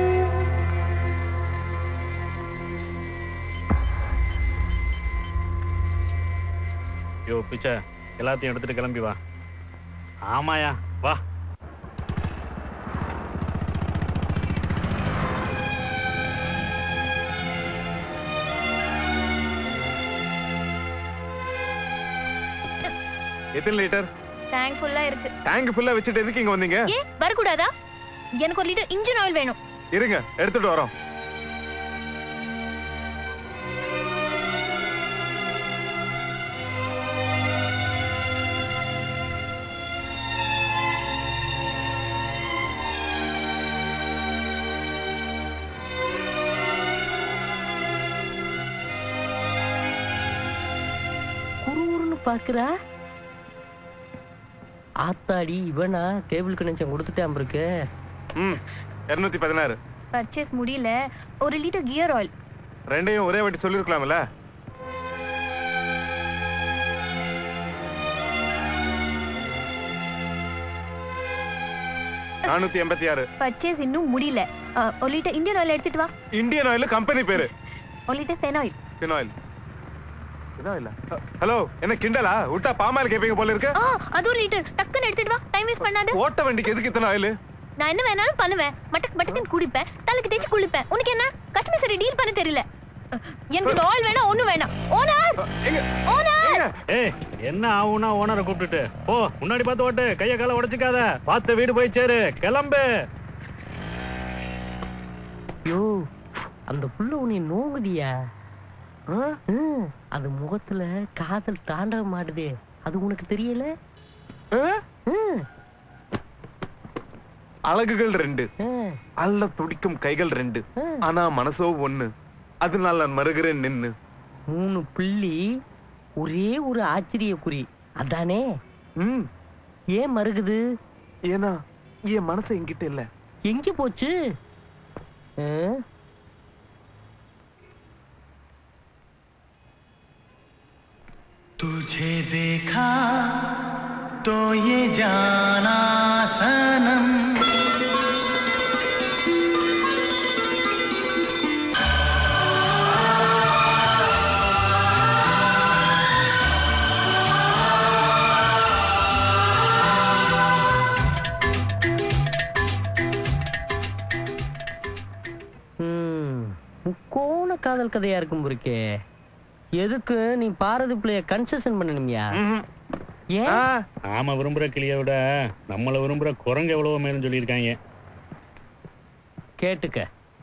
யோ பிச்சை, எல்லாத்தையும் எடுத்துட்டு கிளம்பி வா. ஆமாயா வா. எத்தனை லிட்டர்? டேங்க் ஃபுல்லா இருக்கு. டேங்க் ஃபுல்லா வச்சுட்டு எதுக்கு இங்க வந்தீங்க? ஏ வரக்கூடாதா? எனக்கு ஒரு லிட்டர் இன்ஜின் ஆயில் வேணும். இருங்க எடுத்துட்டு வரோம். குறுகுறுன்னு பாக்குறா. ஆத்தாடி இவனா கேபிள் கனெக்ஷன் கொடுத்துட்டான் இருக்கு. ம் இருநூத்தி பதினாறு. பர்ச்சேஸ் முடியல, ஒரு லிட்டர் கியர் ஆயில். ரெண்டையும் ஒரே வாட்டி சொல்லிருக்கலாம்ல. நானூத்தி எண்பத்தி ஆறு. பர்ச்சேஸ் இன்னும் முடியல. அ, ஒரு லிட்டர் இந்தியன் ஆயில் எடுத்துட்டு வா. இந்தியன் ஆயில் கம்பெனி பேரு. ஒரு லிட்டர் ஃபெனாயில். ஃபினாயில். ஃபினாயிலா? ஹலோ என்ன கிண்டலா? விட்டா பாமாயில் கேப்பீங்க போல இருக்கு. ஆ அது ஒரு லிட்டர் டக்குன்னு எடுத்துட்டு வா, டைம் வேஸ்ட் பண்ணாத. ஓட்ட வண்டிக்கு எதுக்கு இத்தனை ஆயில்? நான் என்ன வேணாலும் பண்ணுவேன், மட்டக் மட்டக்குன்னு குடிப்பேன், தலைக்கு தேய்ச்சி குளிப்பேன். உனக்கு என்ன கஸ்டமர் சரி டீல் பண்ண தெரியல? எனக்கு இந்த ஆயில் வேணா, ஒண்ணு வேணாம். ஓனர் ஓனர் ஏய் என்ன ஆவுனா ஓனரை கூப்பிட்டுட்டு போ, முன்னாடி பார்த்து ஓட்டு, கைய கால உடைச்சுக்காத, பார்த்து வீடு போய் சேரு, கிளம்பு. யோ அந்த புள்ள உன்னை நோங்குதியா? அது முகத்துல காதல் தாண்டவ மாட்டுதே, அது உனக்கு தெரியல? அழகுகள் ரெண்டு, அல்ல துடிக்கும் கைகள் ரெண்டு, ஆனா மனசோ ஒண்ணு, அதனால நான் மறுகிறேன் நின்னு. மூணு புள்ளி ஒரே ஒரு ஆச்சரிய குறி, அதானே? ஏன் மறுகுது? ஏன்னா என் மனசு என்கிட்ட இல்ல. எங்க போச்சு? तुझे देखा तो ये जाना सनम, காதல் கதையா இருக்கும் புரிக்கே. எதுக்கு நீ பாரதி பிள்ளைய கன்செஷன் பண்ணணுமியா? ஏன்? நாம விரும்புற கிளியை விட நம்மள விரும்புற குரங்கு எவ்வளவோ மேலும் சொல்லியிருக்காங்க. கேட்டுக்க.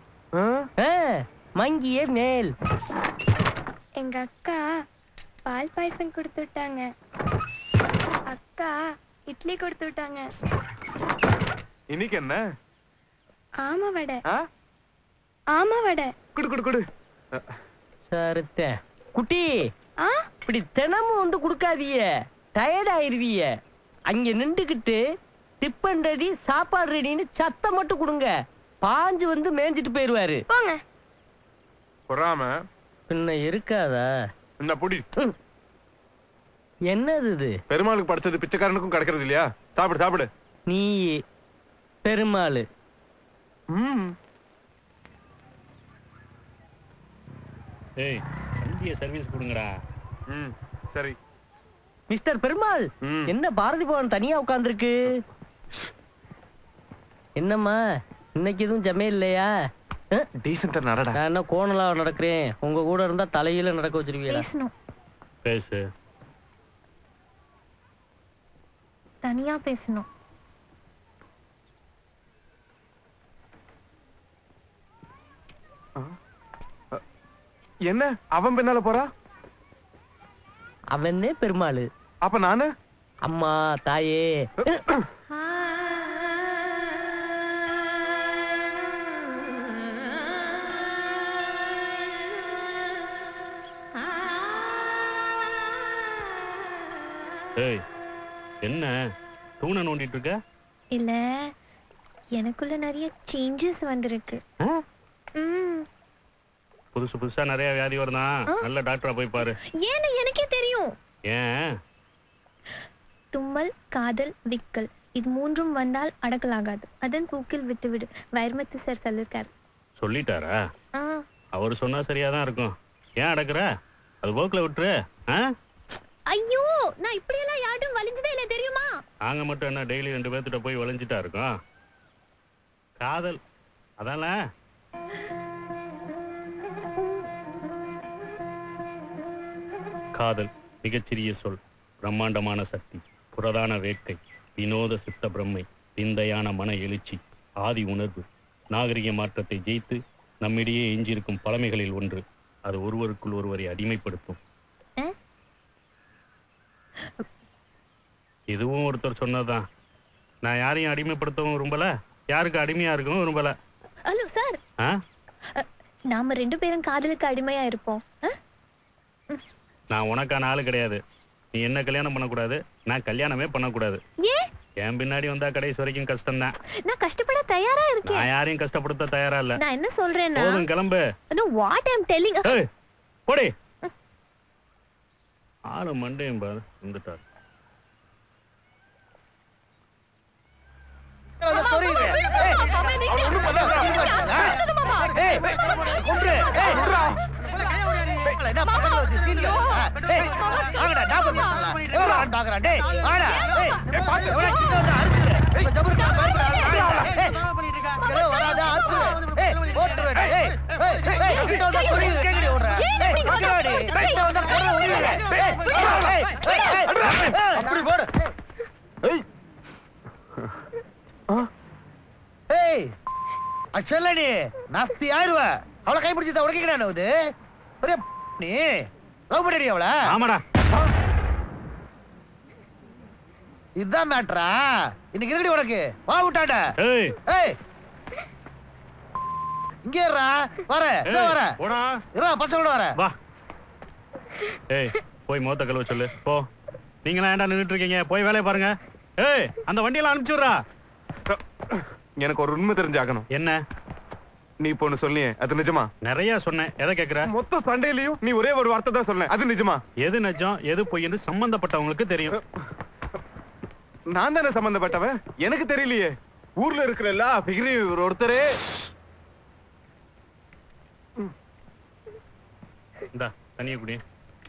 மங்கியே மேல். எங்க அக்கா பால் பாயசம் கொடுத்து விட்டாங்க. அக்கா இட்லி கொடுத்து விட்டாங்க. இன்னைக்கு என்ன? ஆமா வடை. ஆமா வடை. குடு குடு குடு. சருத்த குட்டி, இப்படி தினமும் வந்து கொடுக்காதீய, டயர்ட் ஆயிருவிய. அங்க நின்றுகிட்டு டிப்பன் ரெடி சாப்பாடு ரெடின்னு சத்தம் மட்டும் கொடுங்க. பாஞ்சு வந்து மேய்ஞ்சிட்டு போயிருவாரு. போங்க. பொறாம பின்ன இருக்காதா? என்ன புடி. என்னது இது? பெருமாளுக்கு படைச்சது பிச்சைக்காரனுக்கும் கிடைக்கிறது இல்லையா? சாப்பிடு சாப்பிடு. நீ பெருமாள். ஏய், வண்டிய சர்வீஸ் கொடுங்கடா. ம் சரி. மிஸ்டர் பெருமாள், என்ன பாரதி பவன் தனியா உட்கார்ந்துருக்கு? என்னம்மா இன்னைக்கு எதுவும் ஜமே இல்லையா? டீசென்ட்டா நடடா. நான் என்ன கோணலா நடக்கிறேன், உங்க கூட இருந்தா தலையில நடக்க வச்சிருவீங்களா? பேசணும். பேசு. தனியா பேசணும். என்ன அவன் பின்னால போறா? அவனே பெருமாள். அப்ப நானு? அம்மா தாயே. ஏய், என்ன தூண நோண்டிட்டு இருக்க? இல்ல, எனக்குள்ள நிறைய சேஞ்சஸ் வந்திருக்கு. புதுசு புதுசா நிறைய வியாதி வருதான். நல்ல டாக்டரா போய் பாரு. ஏன்னு எனக்கே தெரியும். ஏன்? தும்மல், காதல், விக்கல் இது மூன்றும் வந்தால் அடக்கலாகாது. அதன் தூக்கில் விட்டுவிடு. வைரமத்து சார் சொல்லிருக்காரு. சொல்லிட்டாரா? அவர் சொன்னா சரியாதான் இருக்கும். ஏன் அடக்குற? அது போக்குல விட்டுரு. ஐயோ, நான் இப்படி எல்லாம் யாரும் வலிஞ்சதே இல்ல தெரியுமா? நாங்க மட்டும் என்ன டெய்லி ரெண்டு பேர்த்திட்ட போய் வலிஞ்சிட்டா இருக்கோம்? காதல் அதான? காதல் மிகச்சிறிய சொல், பிரம்மாண்டமான சக்தி, புரதான வேட்கை, வினோத சித்த பிரம்மை, விந்தையான மன எழுச்சி, ஆதி உணர்வு, நாகரிக மாற்றத்தை ஜெயித்து நம்மிடையே எஞ்சியிருக்கும் பழமைகளில் ஒன்று. அது ஒருவருக்குள் ஒருவரை அடிமைப்படுத்தும். இதுவும் ஒருத்தர் சொன்னதுதான். நான் யாரையும் அடிமைப்படுத்தவும் விரும்பல, யாருக்கு அடிமையா இருக்கவும் விரும்பல. ஹலோ சார், நாம ரெண்டு பேரும் காதலுக்கு அடிமையா இருப்போம். நான் உனக்கான ஆளு கிடையாது. நீ என்ன கல்யாணம் பண்ணக்கூடாது, நான் கல்யாணமே பண்ணக்கூடாது. என் பின்னாடி வந்தா கடைசி வரைக்கும் கஷ்டம் தான். நான் கஷ்டப்பட தயாரா இருக்கேன். நான் யாரையும் கஷ்டப்படுத்த தயாரா இல்ல. நான் என்ன சொல்றேன்னா, போதும் கிளம்பு. No, what I'm telling. ஏய், போடி. ஆளு மண்டையும் பாரு வந்துட்டார். அச்சல்லடி நாஸ்தி ஆயிருவ. அவளை கைப்பிடிச்சத உனக்கு கிடையாது. ஒரே நீ லவ் பண்ணிடி அவள? ஆமாடா. இதுதான் மேட்டரா? இன்னைக்கு இருக்கடி உனக்கு. வா விட்டாட. ஏய் ஏய் இங்கே இருடா. வர இதோ வர. போடா. இருடா, பச்சை கூட வர. வா. ஏய் போய் மோத்த கழுவ சொல்லு. போ. நீங்களா ஏன்டா நின்னுட்டு இருக்கீங்க? போய் வேலையை பாருங்க. ஏய் அந்த வண்டியெல்லாம் அனுப்பிச்சுடுறா. எனக்கு ஒரு உண்மை தெரிஞ்சாகணும். என்ன? நீ இப்போ ஒண்ணு சொல்லியே, அது நிஜமா? நிறைய சொன்னேன். எதை கேக்குற? மொத்த சண்டையிலையும் நீ ஒரே ஒரு வார்த்தை தான் சொன்ன, அது நிஜமா? எது நிஜம் எது பொய்ன்னு சம்பந்தப்பட்டவங்களுக்கு தெரியும். நான் தானே சம்பந்தப்பட்டவன்? எனக்கு தெரியலையே. ஊர்ல இருக்கிற எல்லா ஃபிகரையும் ஒருத்தரே. இந்தா தண்ணிய குடி.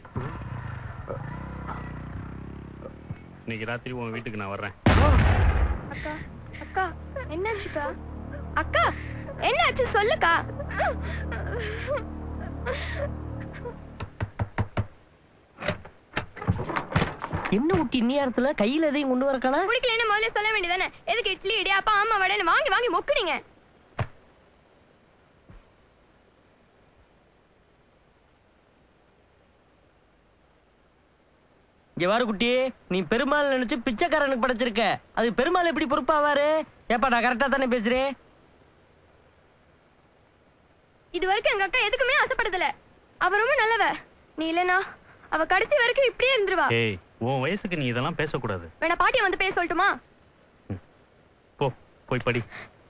இன்னைக்கு ராத்திரி உன் வீட்டுக்கு நான் வர்றேன். அக்கா, அக்கா என்னாச்சுக்கா? அக்கா என்னாச்சு சொல்லுக்கா. என்ன ஊட்டி நேரத்துல கையில எதையும் கொண்டு வரக்கானா? குடிக்கலன்னு முதல்ல சொல்ல வேண்டியதானே? எதுக்கு இட்லி இடியாப்பா ஆமா வடைன்னு வாங்கி வாங்கி மொக்குறீங்க? இங்க வாரு குட்டி, நீ பெருமாள் நினைச்சு பிச்சைக்காரனுக்கு படைச்சிருக்க. அது பெருமாள் எப்படி பொறுப்பாவாரு? ஏப்பா நான் கரெக்டா தானே பேசுறேன்? இது வரைக்கும் எங்க அக்கா எதுக்குமே ஆசைப்பட்டதில்ல. அவ ரொம்ப நல்லவ. நீ இல்லனா அவ கடைசி வரைக்கும் இப்படியே இருந்துருவா. ஏய், உன் வயசுக்கு நீ இதெல்லாம் பேசக்கூடாது. வேணா பாட்டியை வந்து பேச சொல்லட்டுமா? போ, போய் படி.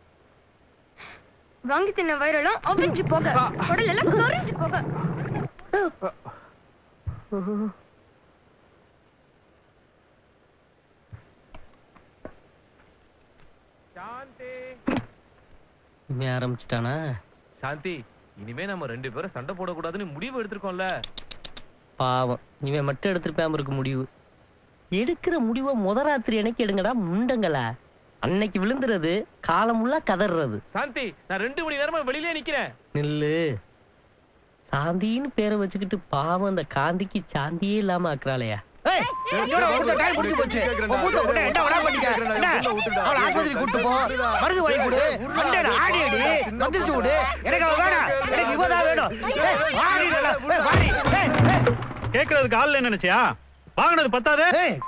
வாங்கி தின்ன வயிறெல்லாம் அவிஞ்சு போக, உடல் எல்லாம் கரிஞ்சு போக. சாந்தி இவன் ஆரம்பிச்சிட்டானா? சாந்தி, இனிமே நம்ம ரெண்டு பேரும் சண்டை போடக்கூடாதுன்னு முடிவு எடுத்திருக்கோம்ல. பாவம், இவன் மட்டும் எடுத்திருப்பாம இருக்க முடிவு. எடுக்கிற முடிவை முத ராத்திரி எனக்கு எடுங்கடா முண்டங்களா. அன்னைக்கு விழுந்துறது காலமுள்ள கதறது. சாந்தி, நான் ரெண்டு மணி நேரமா வெளியிலே நிக்கிறேன். நில்லு. சாந்தின்னு பேரை வச்சுக்கிட்டு பாவம் அந்த காந்திக்கு சாந்தியே இல்லாம ஆக்குறாளையா? கேக்குறதுக்கு ஆள் நினைச்சியா? வாங்கினது பத்தாது.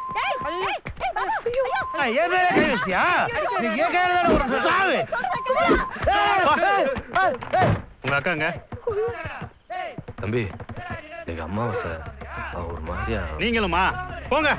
உங்க அக்காங்க தம்பி, எங்க அம்மாவை சார் ஒரு மாதிரியா. நீங்களுமா போங்க.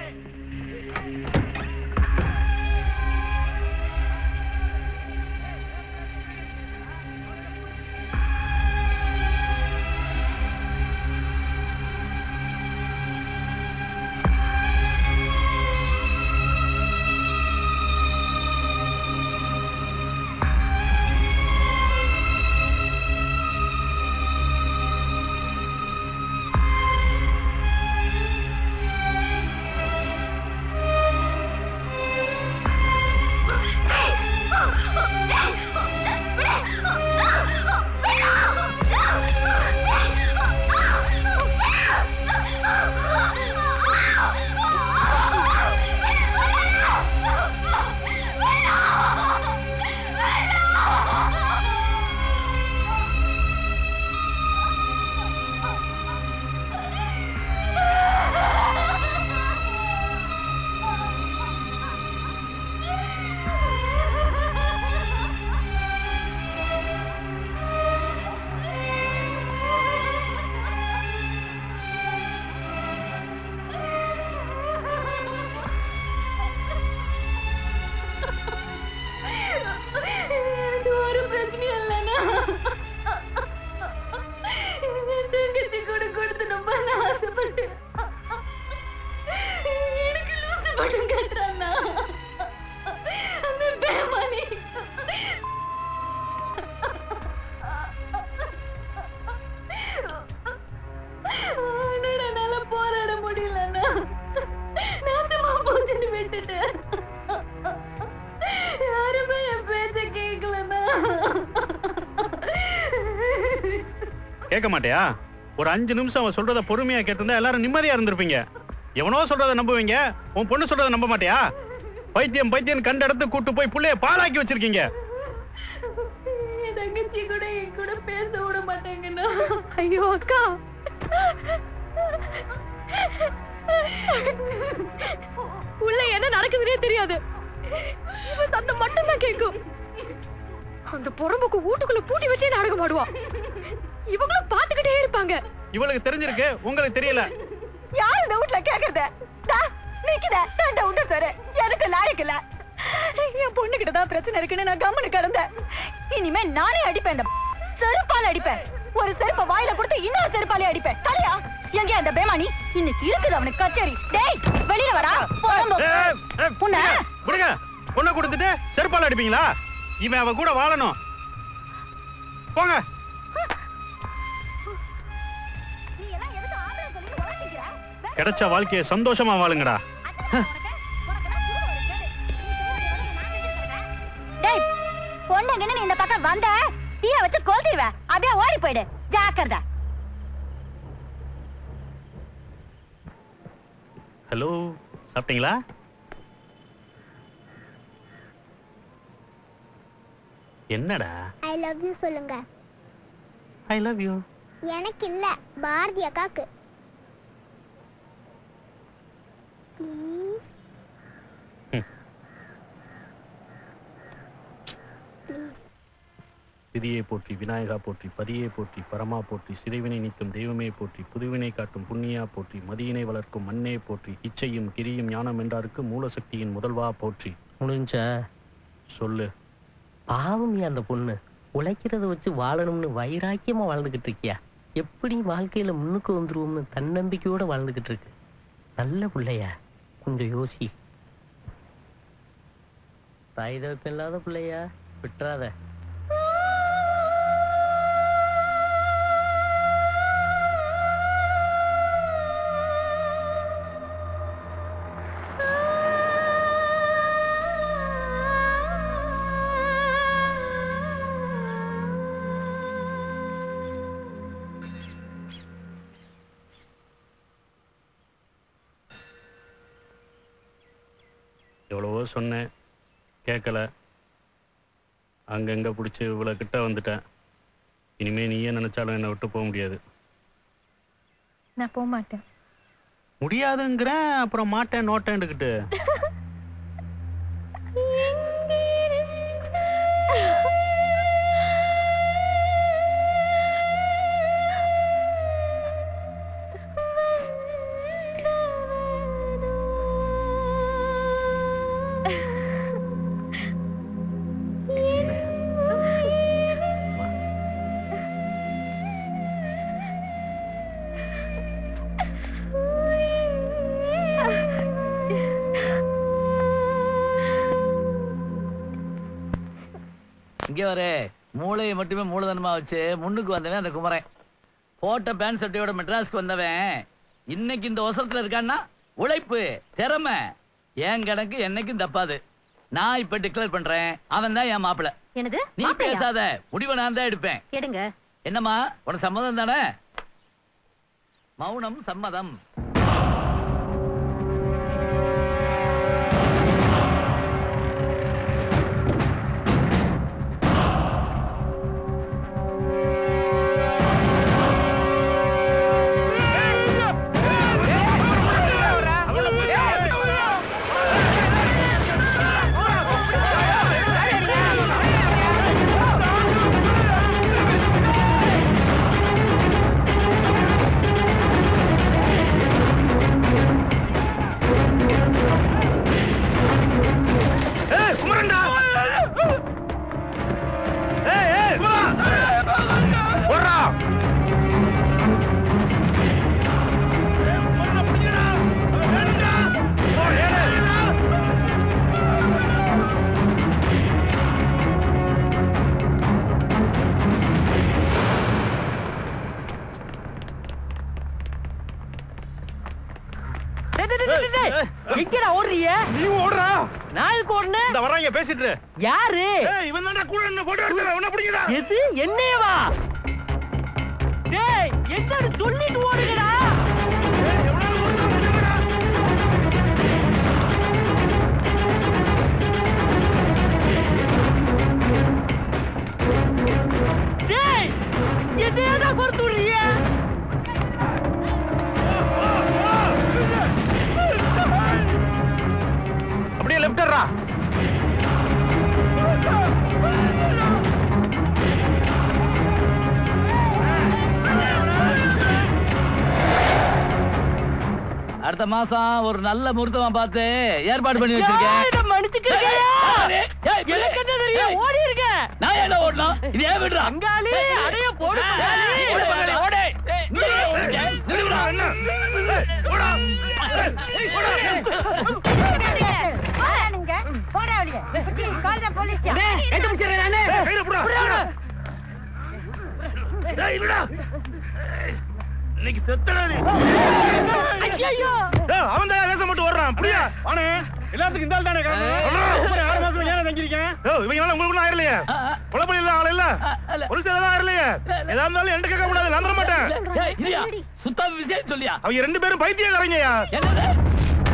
கேட்க மாட்டியா? ஒரு அஞ்சு நிமிஷம் அவன் சொல்றத பொறுமையா கேட்டிருந்தா எல்லாரும் நிம்மதியா இருந்திருப்பீங்க. எவனோ சொல்றத நம்புவீங்க, உன் பொண்ணு சொல்றத நம்ப மாட்டியா? பைத்தியம் பைத்தியம் கண்ட இடத்து கூட்டு போய் புள்ளைய பாலாக்கி வச்சிருக்கீங்க. தங்கச்சி கூட என் கூட பேச விட மாட்டேங்கண்ணா. ஐயோ அக்கா, உள்ள என்ன நடக்குதுன்னே தெரியாது. இவ சத்தம் மட்டும் தான் கேட்கும். அந்த பொறம்புக்கு வீட்டுக்குள்ள பூட்டி வச்சே நாடகம் ஆடுவா. இவங்களும் பாத்துக்கிட்டே இருப்பாங்க. இவளுக்கு தெரிஞ்சிருக்கு, உங்களுக்கு தெரியல. யார் இந்த வீட்டுல கேக்குறத? நிக்கிற தண்ட உண்டு சார், எனக்கு லாயக்கு இல்ல. என் பொண்ணு கிட்டதான் பிரச்சனை இருக்குன்னு நான் கம்மனு கிடந்தேன். இனிமே நானே அடிப்பேன், செருப்பால அடிப்பேன். ஒரு செருப்ப வாயில கொடுத்து இன்னொரு செருப்பாலே அடிப்பேன். தலையா எங்க அந்த பேமானி? இன்னைக்கு இருக்குது அவனுக்கு கச்சேரி. டேய் வெளியில வரா. பொண்ணு கொடுங்க. பொண்ணை கொடுத்துட்டு செருப்பால அடிப்பீங்களா? இவன் அவ கூட வாழணும். போங்க. கிடைச்ச வாழ்க்கையை சந்தோஷமா வாழுங்கடா. டேய் பொண்ணு என்ன இந்த பக்கம் வந்த தீய வச்சு கொளுத்திடுவ. அப்படியே ஓடி போயிடு. ஜாக்கிரதை. ஹலோ, சாப்பிட்டீங்களா? என்னடா? ஐ லவ் யூ சொல்லுங்க. I love you. எனக்கு இல்ல, பாரதி அக்காக்கு. Please please. சிதியை போற்றி, விநாயகா போற்றி, பதியை போற்றி, பரமா போற்றி, சிதைவினை நீக்கும் தெய்வமே போற்றி, புதுவினை காட்டும் புண்ணியா போற்றி, மதியினை வளர்க்கும் மண்ணே போற்றி, இச்சையும் கிரியும் ஞானம் என்றாருக்கு மூலசக்தியின் முதல்வா போற்றி. முடிஞ்சா சொல்லு. பாவம் அந்த பொண்ணு உழைக்கிறத வச்சு வாழணும்னு வைராக்கியமா வாழ்ந்துகிட்டு இருக்கியா? எப்படி வாழ்க்கையில முன்னுக்கு வந்துருவோம்னு தன்னம்பிக்கையோட வாழ்ந்துகிட்டு இருக்கு. நல்ல பிள்ளையா, கொஞ்சம் யோசி. தாய் தகப்பன் இல்லாத பிள்ளையா, விட்டுறாத. எவ்வளவோ சொன்னேன், கேட்கல. அங்கங்க பிடிச்சி இவ்வளோ கிட்ட வந்துட்டேன். இனிமே நீயே நினைச்சாலும் என்னை விட்டு போக முடியாது. நான் போக மாட்டேன். முடியாதுங்கிறேன், அப்புறம் மாட்டேன் நோட்டேன்னுக்கிட்டு. இங்கே வர மூளையை மட்டுமே மூலதனமா வச்சு முன்னுக்கு வந்தவன் அந்த குமரன். போட்ட பேண்ட் சட்டையோட மெட்ராஸ்க்கு வந்தவன் இன்னைக்கு இந்த ஒசரத்துல இருக்கான்னா உழைப்பு திறமை என் கணக்கு என்னைக்கும் தப்பாது. நான் இப்ப டிக்ளேர் பண்றேன், அவன் தான் என் மாப்பிள்ள. என்னது? நீ பேசாத, முடிவை நான் தான் எடுப்பேன். எடுங்க. என்னம்மா உனக்கு சம்மதம் தானே? மௌனம் சம்மதம். எங்கடா ஓடுறீங்க? நீ ஓடுறா. நான் எதுக்கு ஓடுனேன்? இந்த வர்றாங்க பேசிட்டு. யாரு? ஏய் இவன் தான்டா கூட என்ன போட்டு எடுத்து அவன பிடிங்கடா. எது? என்னையவா? டேய் என்னன்னு சொல்லிட்டு ஓடுங்கடா. ஏய் எவ்வளவு ஓடுறா நில்லுங்கடா. டேய் என்னடா பொறுத்துறீங்க? அப்படியே லெஃப்ட்ரா. அடுத்த மாசம் ஒரு நல்ல முகூர்த்தமா பார்த்து ஏற்பாடு பண்ணி வச்சிருக்கேன். ஓடி இருக்க. நான் என்ன ஓடணும்? இது ஏன் விடுறா? அங்காளி அடைய போடு. ஓடே. இன்னைக்கு செத்தடா நீ. ஐயோ அவன் தான் வேஷம் போட்டு ஓடுறான். புரியா? ஆனே எல்லாத்துக்கும் இந்த ஆள் தானே காரணம். ஆறு மாசம் ஏன் தங்கிருக்கேன்? இவங்க எல்லாம் உங்களுக்கு ஆயிரலையே. குழப்பம் இல்ல ஆள் இல்ல. ஒரு சில ஆயிரலையே. ஏதா இருந்தாலும் என்கிட்ட கேட்க கூடாது. நான் தர மாட்டேன். சுத்தம் விஷயம் சொல்லியா? அவங்க ரெண்டு பேரும் பைத்தியக்காரங்கயா. என்னது?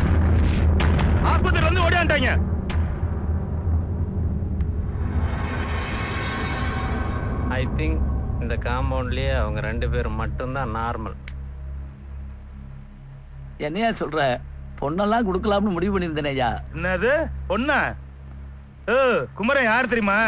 முடியாண்டாங்க. ஐ திங்க் இந்த காம்பவுண்ட்லயே அவங்க ரெண்டு பேரும் மட்டும்தான் நார்மல். என்னையா சொல்ற? பொண்ணெல்லாம் கொடுக்கலாம்னு முடிவு பண்ணியிருந்தேனையா. என்னது பொண்ணா? ஏ குமரன் யார் தெரியுமா?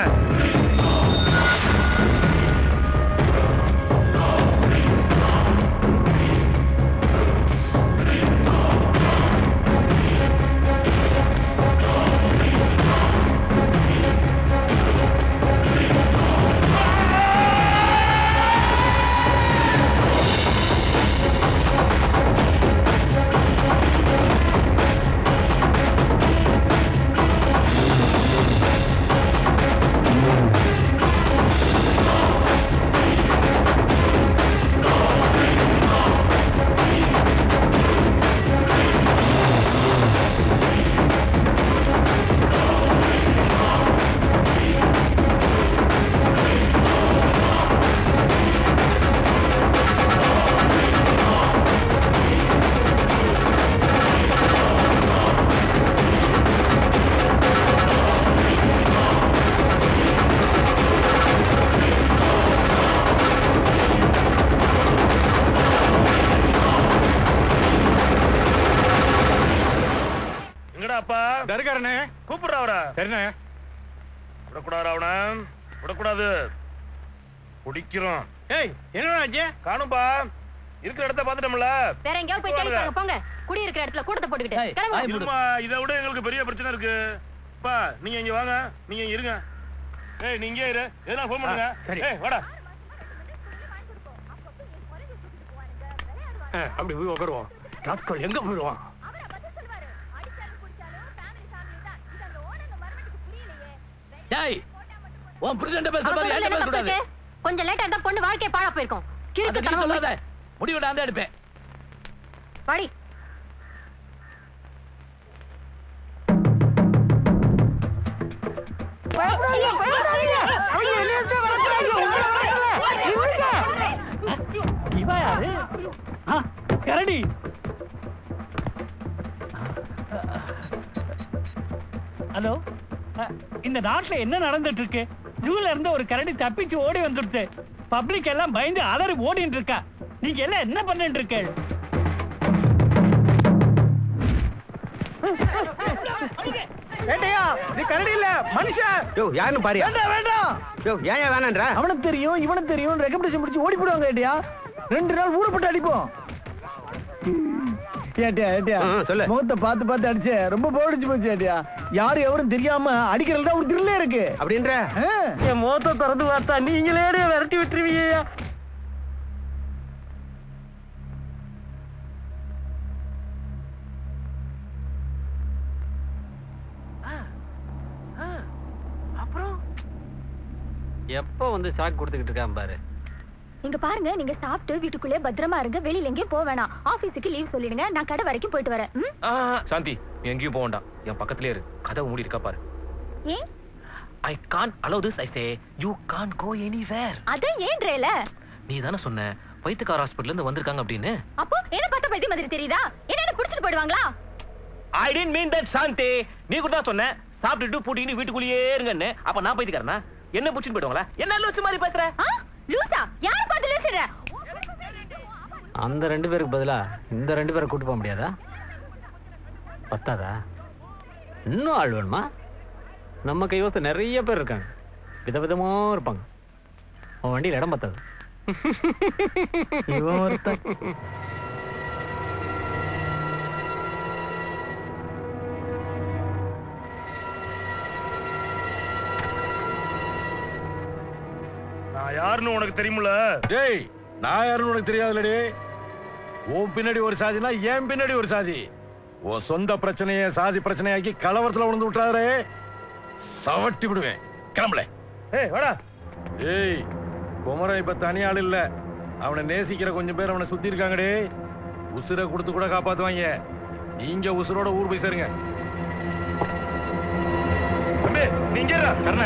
குடிக்கிறோம். ஏய் என்ன காணும்பா? இருக்கிற இடத்த பாத்துட்டோம்ல. வேற எங்கயாவது போய் தேடி பாருங்க போங்க. குடி இருக்கிற இடத்துல கூடத்தை போட்டுக்கிட்டு கிளம்புமா. இத விட எங்களுக்கு பெரிய பிரச்சனை இருக்கு. பா நீங்க இங்க வாங்க. நீங்க இங்க இருங்க. ஏய் நீங்க இரு. எதனா ஃபோன் பண்ணுங்க. ஏய் வாடா. அப்படி போய் உட்காருவோம். ராஸ்கல் எங்க போயிடுவான்? டேய் உன் புருஷன்ட்ட பேச பாரு. என்ன பேச கூடாது. கொஞ்சம் லேட்டா இருந்தா பொண்ணு வாழ்க்கைய பாழா போயிருக்கும். கிறுக்கு தனம் சொல்லாத. முடிவு நான் தான் எடுப்பேன். வாடி. பயப்படாதீங்க பயப்படாதீங்க. அவங்க என்னையவே வரக்குறாங்க. உங்களை வரக்குறாங்க. இவா யாரு? ஆ கரடி. ஹலோ, இந்த நாட்டுல என்ன நடந்துட்டு இருக்கு? ஜூல இருந்து ஒரு கரடி தப்பிச்சு ஓடி வந்துடுச்சு. பப்ளிக் எல்லாம் பயந்து அலறி ஓடிட்டு இருக்கா. நீங்க எல்லாம் என்ன பண்ணிட்டு இருக்க? ஏட்டையா நீ கரடி இல்ல மனுஷன். யோ யாருன்னு பாரு. வேண்டாம் வேண்டாம். யோ ஏன் ஏன் வேணான்ற? அவனுக்கு தெரியும் இவனுக்கு தெரியும். ரெக்கமெண்டேஷன் முடிச்சு ஓடி போடுவாங்க. ஏட்டையா ரெண்டு நாள் ஊற போட்டு அடிப்போம். ஏட்டியா ஏட்டியா சொல்லு. முகத்தை பார்த்து பார்த்து அடிச்சு ரொம்ப போடிச்சு போச்சு. ஏட்டியா யாரு எவரும் தெரியாம அடிக்கிறதுல ஒரு திருளே இருக்கு அப்படின்ற. என் முகத்தை திறந்து பார்த்தா நீங்களே விரட்டி விட்டுருவீங்க. அப்புறம் எப்ப வந்து சாக்கு கொடுத்துக்கிட்டு இருக்கான் பாரு. இங்க பாருங்க, நீங்க சாப்பிட்டு வீட்டுக்குள்ளே பத்திரமா இருங்க. வெளியில எங்கேயும் போக வேணாம். ஆபீஸுக்கு லீவ் சொல்லிடுங்க. நான் கடை வரைக்கும் போயிட்டு வரேன். சாந்தி எங்கேயும் போக வேண்டாம். என் பக்கத்துலயே இரு. கதவு மூடி இருக்கா பாரு. ஏன்? I can't allow this. I say you can't go anywhere. அத ஏன்றேல? நீ தானே சொன்ன பைத்தியக்கார ஹாஸ்பிடல்ல இருந்து வந்திருக்காங்க அப்படின்னு. அப்போ என்ன பார்த்தா பைத்திய மாதிரி தெரியுதா? என்ன புடிச்சிட்டு போய்டுவாங்களா? I didn't mean that சாந்தி. நீ கூட தான் சொன்ன சாப்பிட்டுட்டு பூட்டிட்டு வீட்டுக்குள்ளேயே இருங்கன்னு. அப்ப நான் பைத்தியக்காரனா? என்ன புடிச்சிட்டு போய்டுவாங்களா? என்ன லூசு மாதிரி பேசுற? லூசா? யார் பார்த்து லூசுற? அந்த ரெண்டு பேருக்கு பதிலா இந்த ரெண்டு பேரை கூட்டு போக முடியாதா? பத்தாதா? இன்னும் ஆள் வேணுமா? நம்ம கைவசம் நிறைய பேர் இருக்காங்க. விதவிதமா இருப்பாங்க. அவன் வண்டியில் இடம் பத்தாது. இவன் ஒருத்தன். நான் யாருன்னு உனக்கு தெரியுமில்ல? டேய் நான் யாருன்னு உனக்கு தெரியாதுலடி. உன் பின்னாடி ஒரு சாதினா என் பின்னாடி ஒரு சாதி. உன் சொந்த பிரச்சனையை சாதி பிரச்சனையாக்கி கலவரத்துல விழுந்து விட்டாரே சவட்டி விடுவேன். கிளம்பல. ஏய் வாடா. ஏய் குமரன் இப்ப தனியாள் இல்ல. அவனை நேசிக்கிற கொஞ்சம் பேர் அவனை சுத்தி இருக்காங்கடே. உசுரை கொடுத்து கூட காப்பாத்துவாங்க. நீங்க உசுரோட ஊர் போய் சேருங்க. நீங்க கர்ண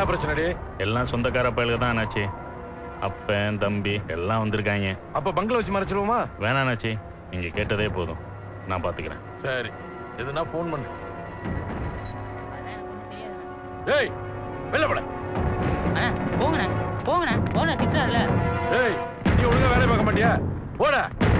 பிரச்சனைடி? எல்லாம் சொந்தக்கார பயலுக்கு தான் அண்ணாச்சி. அப்பன் தம்பி எல்லாம் வந்திருக்காங்க. அப்ப பங்கள வச்சு மறைச்சிருவோமா? வேணாம் அண்ணாச்சி, நீங்க கேட்டதே போதும், நான் பாத்துக்கிறேன். சரி, எதுனா போன் பண்ணு. ஏய் வெளில போட. போங்கண்ணே போங்கண்ணே போன திட்டுறாருல. ஏய் நீ ஒழுங்கா வேலை பார்க்க மாட்டியா? போட.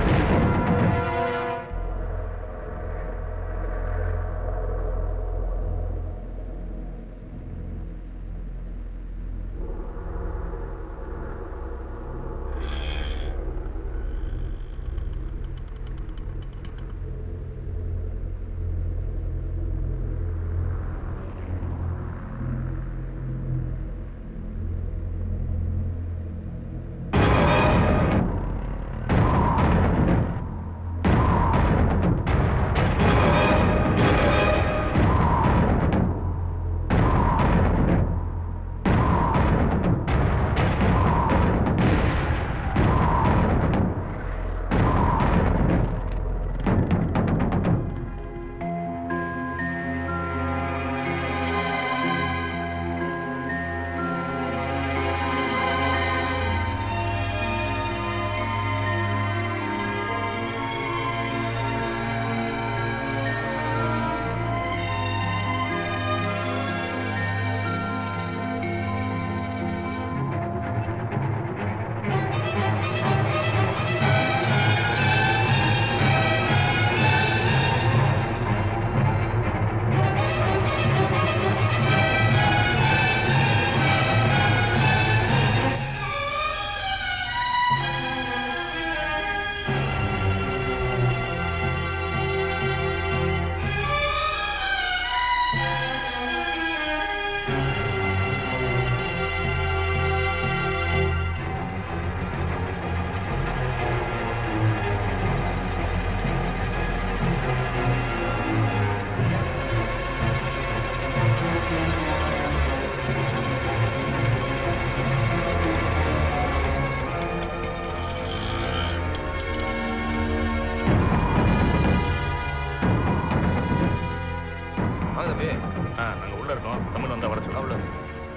நாங்க உள்ள இருக்கோம். தமிழ் வந்தா வர சொல்ல. அவ்வளவு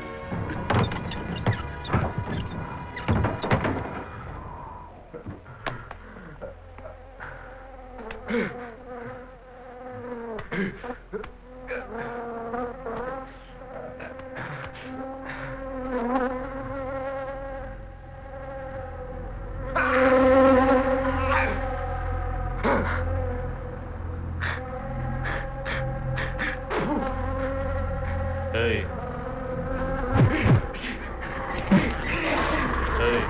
Hey. Hey.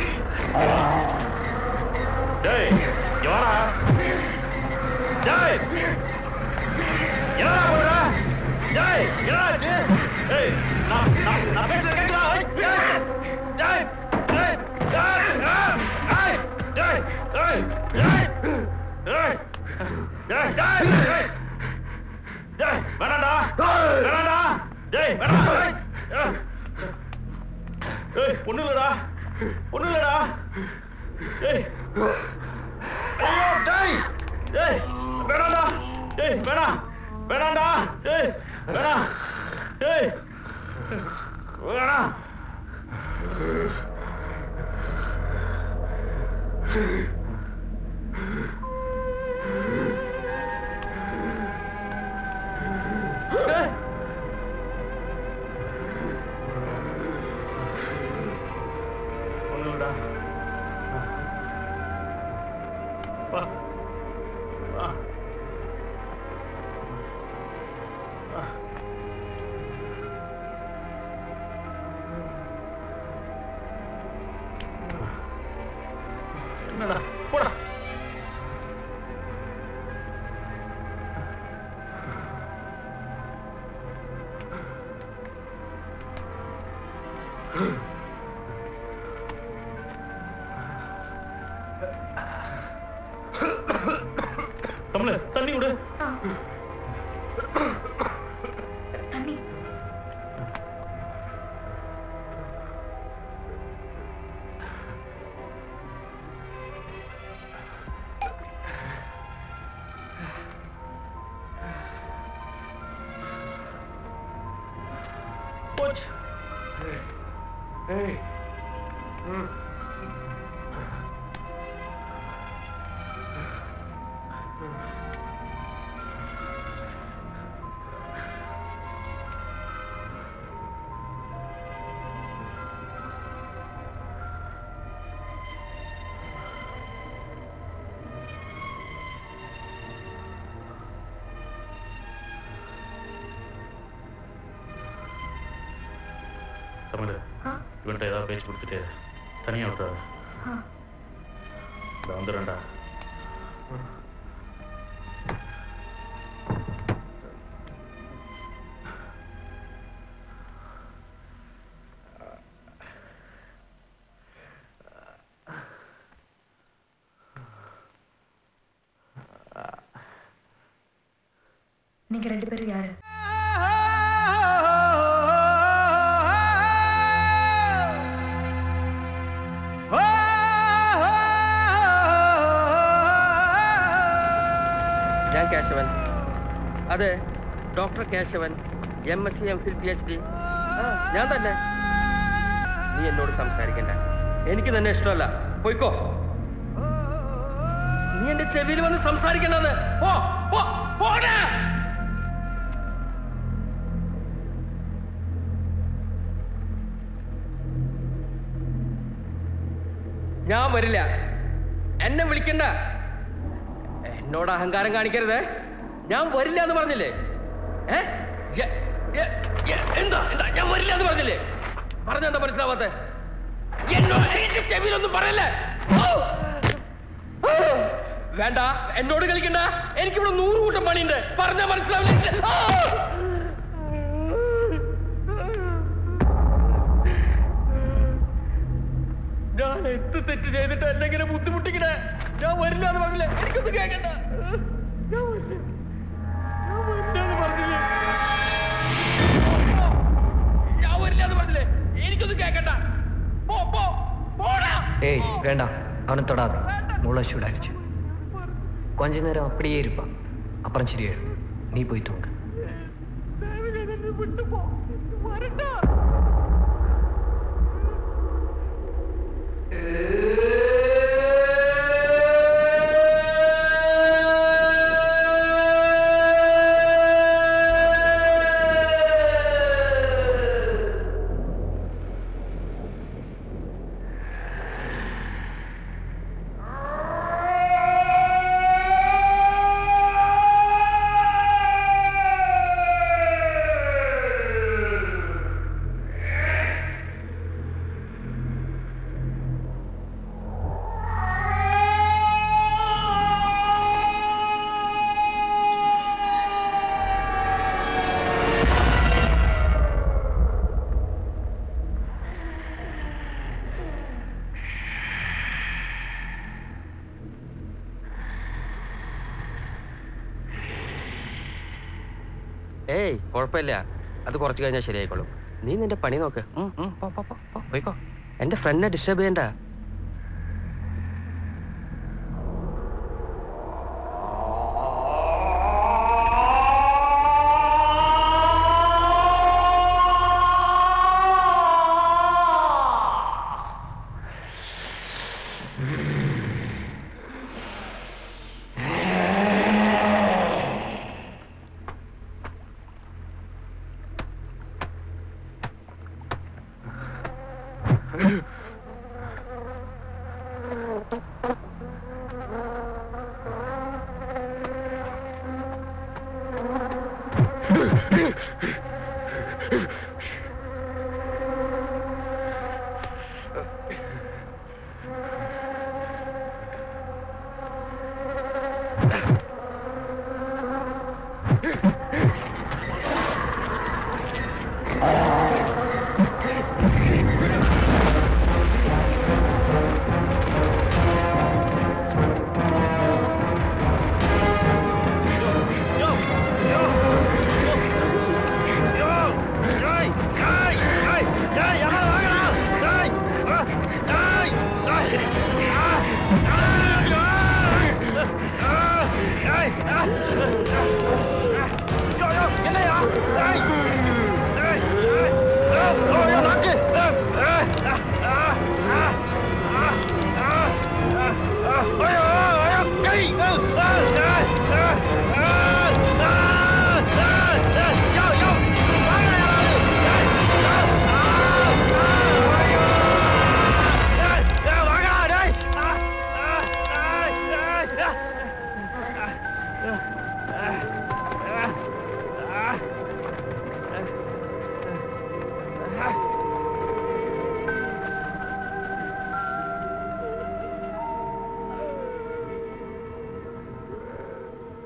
Hey, யாரா? டேய். என்னடா பண்ற? டேய், என்னாச்சு? ஏய், நான் நான் நான் பேசுறது கேக்குதா? டேய். டேய். டேய். டேய். டேய். டேய். டேய். டேய். டேய். டேய். டேய். டேய், வேணாம்டா. வேணாம்டா. டேய், வேணாம். டேய். ஏய், பொண்ணு இல்லடா. பொண்ணு இல்லடா. டேய். ஐயோ, டேய். டேய், வேணாம்டா. டேய், வேணாம். வேணாம்டா. டேய், வேணாம். டேய். வேணாம். டேய். ஒண்ணுடா. வா. வா. வா. என்னடா? போடா. கமல, தண்ணி விடு. தண்ணி. போச்சு. ஏய் ம் தமிழ் இவன்ட்ட ஏதாவது பேச்சு கொடுத்துட்டு தனியா விட்டுறாரு இந்த வந்துடுறேன்டா நீங்க ரெண்டு பேரும் யாரு? ഞാൻ കേശവൻ. അതെ, doctor Keshavan, M S C M Phil P H D. ഞാൻ തന്നെ. നീ എന്നോട് സംസാരിക്കണ്ട, എനിക്ക് തന്നെ ഇഷ്ടമല്ല. പോയിക്കോ. നീ എന്റെ ചെവിയിൽ വന്ന് സംസാരിക്കണ്ടെന്ന്. പോ പോ പോടാ. ഞാൻ വരില്ല. എന്നെ വിളിക്കണ്ട. എന്നോട് അഹങ്കാരം കാണിക്കരുത്. ഞാൻ വരില്ല എന്ന് പറഞ്ഞില്ലേ? എന്താ എന്താ ഞാൻ വരില്ല എന്ന് പറഞ്ഞില്ലേ? പറഞ്ഞെന്താ മനസ്സിലാവാത്ത? എന്നോട് ചെവിയിലൊന്നും പറയല്ലേ. വേണ്ട, എന്നോട് കളിക്കണ്ട. എനിക്കിവിടെ നൂറ് കൂട്ടം പണിയുണ്ട്. പറഞ്ഞാ മനസ്സിലാവില്ല. ഞാൻ എന്ത് തെറ്റ് ചെയ്തിട്ട് എന്നെ ഇങ്ങനെ ബുദ്ധിമുട്ടിക്കണേ? ഞാൻ വരില്ല എന്ന് പറഞ്ഞില്ലേ? എനിക്കൊന്നും കേൾക്കണ്ട. ഞാൻ വരില്ല ഞാൻ വരില്ല എന്ന് പറഞ്ഞില്ലേ? ഞാൻ വരില്ല എന്ന് പറഞ്ഞില്ലേ? എനിക്കൊന്നും കേൾക്കണ്ട. പോ പോ போடா. ஏய் வேண்டாம், அவனை தொடாத. மூளை சூடாயிருச்சு. கொஞ்ச நேரம் அப்படியே இருப்பான், அப்புறம் சரியாயிடும். நீ போய் தூங்க. ഏയ് കുഴപ്പമില്ല, അത് കുറച്ച് കഴിഞ്ഞാൽ ശരിയായിക്കോളും. നീ നിന്റെ പണി നോക്ക്. പോയിക്കോ. എന്റെ ഫ്രണ്ടിനെ ഡിസ്റ്റർബ് ചെയ്യണ്ട. என்னையா?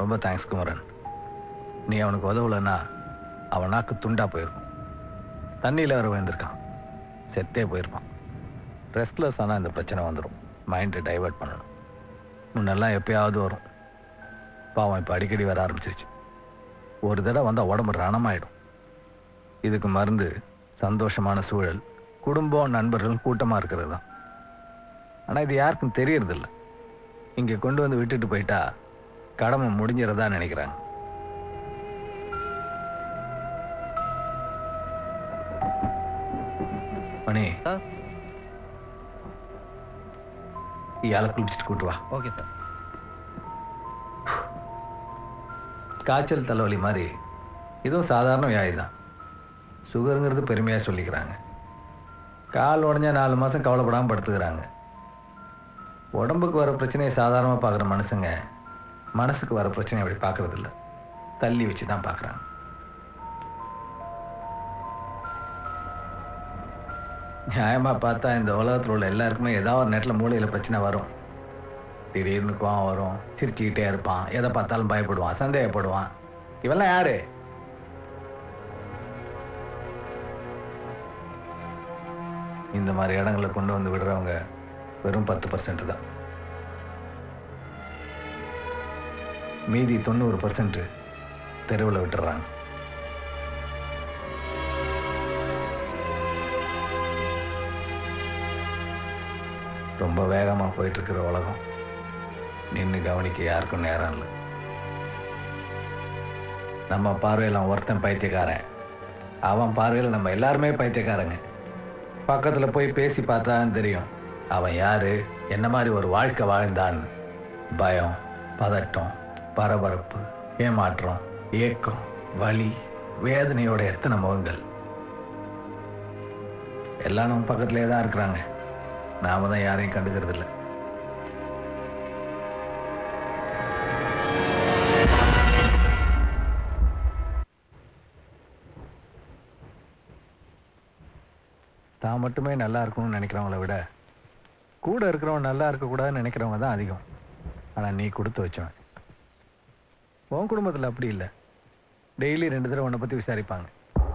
ரொம்ப தேங்க்ஸ் குமரன். நீ அவனுக்கு உதவலைன்னா அவன் நாக்கு துண்டா போயிருக்கும். தண்ணியில் வர விழுந்திருக்கான், செத்தே போயிருப்பான். ரெஸ்ட்லெஸ் ஆனால் இந்த பிரச்சனை வந்துடும். மைண்டை டைவர்ட் பண்ணணும். முன்னெல்லாம் எப்பயாவது வரும், பாவம் இப்போ அடிக்கடி வர ஆரம்பிச்சிருச்சு. ஒரு தடவை வந்தால் உடம்பு ரணமாயிடும். இதுக்கு மருந்து சந்தோஷமான சூழல், குடும்பம், நண்பர்கள் கூட்டமாக இருக்கிறது தான். ஆனால் இது யாருக்கும் தெரியறதில்ல. இங்கே கொண்டு வந்து விட்டுட்டு போயிட்டா கடமை முடிஞ்சிடறதா நினைக்கிறாங்க. மணி, இயால குளிச்சுட்டு கூட்டு வா. Okay sir. காய்ச்சல் தலைவலி மாதிரி இதுவும் சாதாரண வியாதி தான். சுகருங்கிறது பெருமையாக சொல்லிக்கிறாங்க. கால் உடஞ்சா நாலு மாதம் கவலைப்படாமல் படுத்துக்கிறாங்க. உடம்புக்கு வர பிரச்சனையை சாதாரணமாக பார்க்குற மனுஷங்க மனசுக்கு வர பிரச்சனை அப்படி பார்க்கறது இல்லை, தள்ளி வச்சு தான் பார்க்குறாங்க. நியாயமாக பார்த்தா இந்த உலகத்தில் உள்ள எல்லாருக்குமே ஏதாவது ஒரு நேரத்தில் மூளையில் பிரச்சனை வரும். திடீர்னு கோவம் வரும், சிரிச்சுக்கிட்டே இருப்பான், எதை பார்த்தாலும் பயப்படுவான், சந்தேகப்படுவான். இவெல்லாம் யாரு? இந்த மாதிரி இடங்களை கொண்டு வந்து விடுறவங்க வெறும் பத்து பர்சன்ட் தான். மீதி தொண்ணூறு பர்சன்ட் தெருவில் விட்டுறாங்க. ரொம்ப வேகமாக போயிட்டு இருக்கிற உலகம் நின்று கவனிக்க யாருக்கும் நேரம் இல்லை. நம்ம பார்வையில் ஒருத்தன் பைத்தியக்காரன், அவன் பார்வையில் நம்ம எல்லாருமே பைத்தியக்காரங்க. பக்கத்தில் போய் பேசி பார்த்தான்னு தெரியும் அவன் யாரு, என்ன மாதிரி ஒரு வாழ்க்கை வாழ்ந்தான்னு. பயம், பதட்டம், பரபரப்பு, ஏமாற்றம், ஏக்கம், வலி, வேதனையோட எத்தனை முகங்கள். எல்லாம் நம்ம பக்கத்திலே தான் இருக்கிறாங்க. நாம தான் யாரையும் கண்டுக்கிறது இல்லை. தான் மட்டுமே நல்லா இருக்கணும்னு நினைக்கிறவங்கள விட கூட இருக்கிறவன் நல்லா இருக்கக்கூடாதுன்னு நினைக்கிறவங்க தான் அதிகம். ஆனால் நீ கொடுத்து வச்சவன். உன் குடும்பத்தில் அப்படி இல்லை. டெய்லி ரெண்டு தடவை உன்னை பற்றி விசாரிப்பாங்க.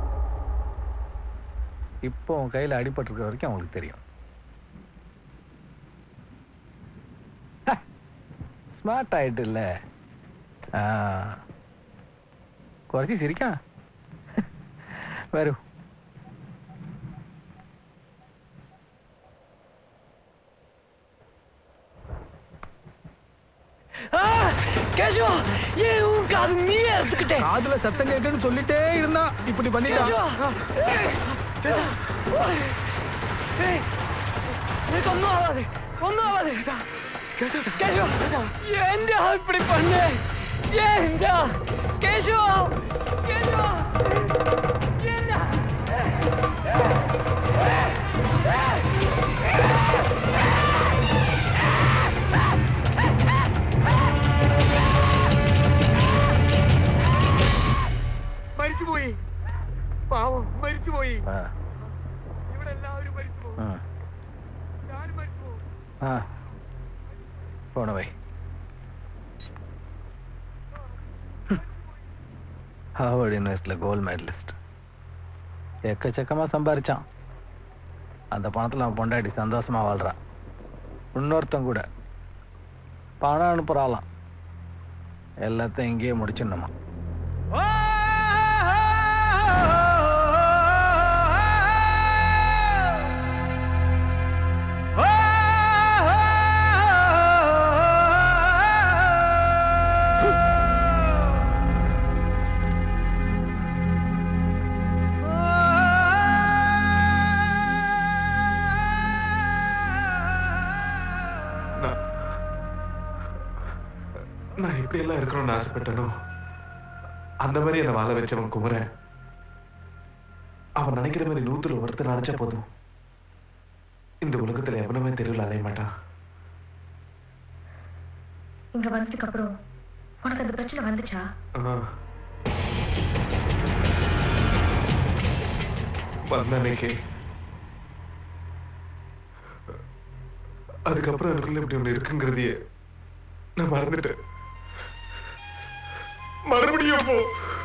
இப்போ உன் கையில் அடிபட்டிருக்கிற வரைக்கும் அவங்களுக்கு தெரியும். ஸ்மார்ட் ஆயிட்டு இல்லை, குறைச்சி சிரிக்கா வரும். கேஷவா, ஏன் உன் காது நீயே எடுத்துக்கிட்டே? காதுல சத்தம் கேட்குன்னு சொல்லிட்டே இருந்தா இப்படி பண்ணிட்டான். எனக்கு ஒன்னும் ஆகாது, ஒன்னும் ஆகாது. கேஷவா, ஏன்டா இப்படி பண்ண? ஏன்டா கேஷவா, கேஷவா, ஏன்டா? മരിച്ചു പോയി, പാവം മരിച്ചു പോയി. ഇവിടെ എല്ലാവരും മരിച്ചു പോകും, ഞാനും മരിച്ചു പോകും. போன வை. ஹார்வர்ட் யூனிவர்சிட்டியில் கோல்டு மெடலிஸ்ட். எக்கச்சக்கமாக சம்பாதிச்சான். அந்த பணத்தில் அவன் பொண்டாட்டி சந்தோஷமாக வாழ்கிறான். இன்னொருத்தன் கூட பணம் அனுப்புகிறாளாம். எல்லாத்தையும் இங்கேயே முடிச்சிடணுமா? நான் எப்படி எல்லாம் இருக்கணும்னு ஆசைப்பட்டனோ அந்த மாதிரி என்னை வாழ வச்சவன் குமரன். அவன் நினைக்கிற மாதிரி நூத்துல ஒருத்தர் நினைச்சா போதும், இந்த உலகத்துல எவனுமே தெருவில் அலைய மாட்டான். இங்க வந்ததுக்கு அப்புறம் உனக்கு அந்த பிரச்சனை வந்துச்சா? வந்த அன்னைக்கு அதுக்கப்புறம் எனக்குள்ள இப்படி ஒண்ணு இருக்குங்கிறதையே நான் மறந்துட்டேன். மறுபடியும் போ.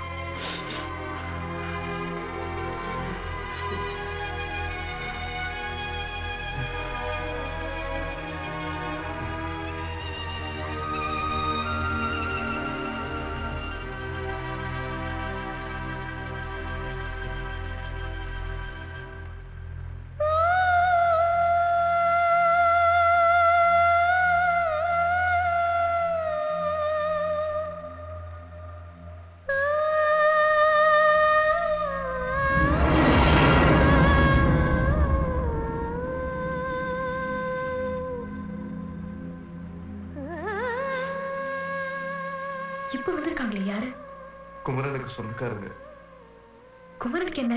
இப்ப வந்திருக்காங்களே யாரு? குமரனுக்கு சொந்தக்காரங்க. குமரனுக்கு என்ன?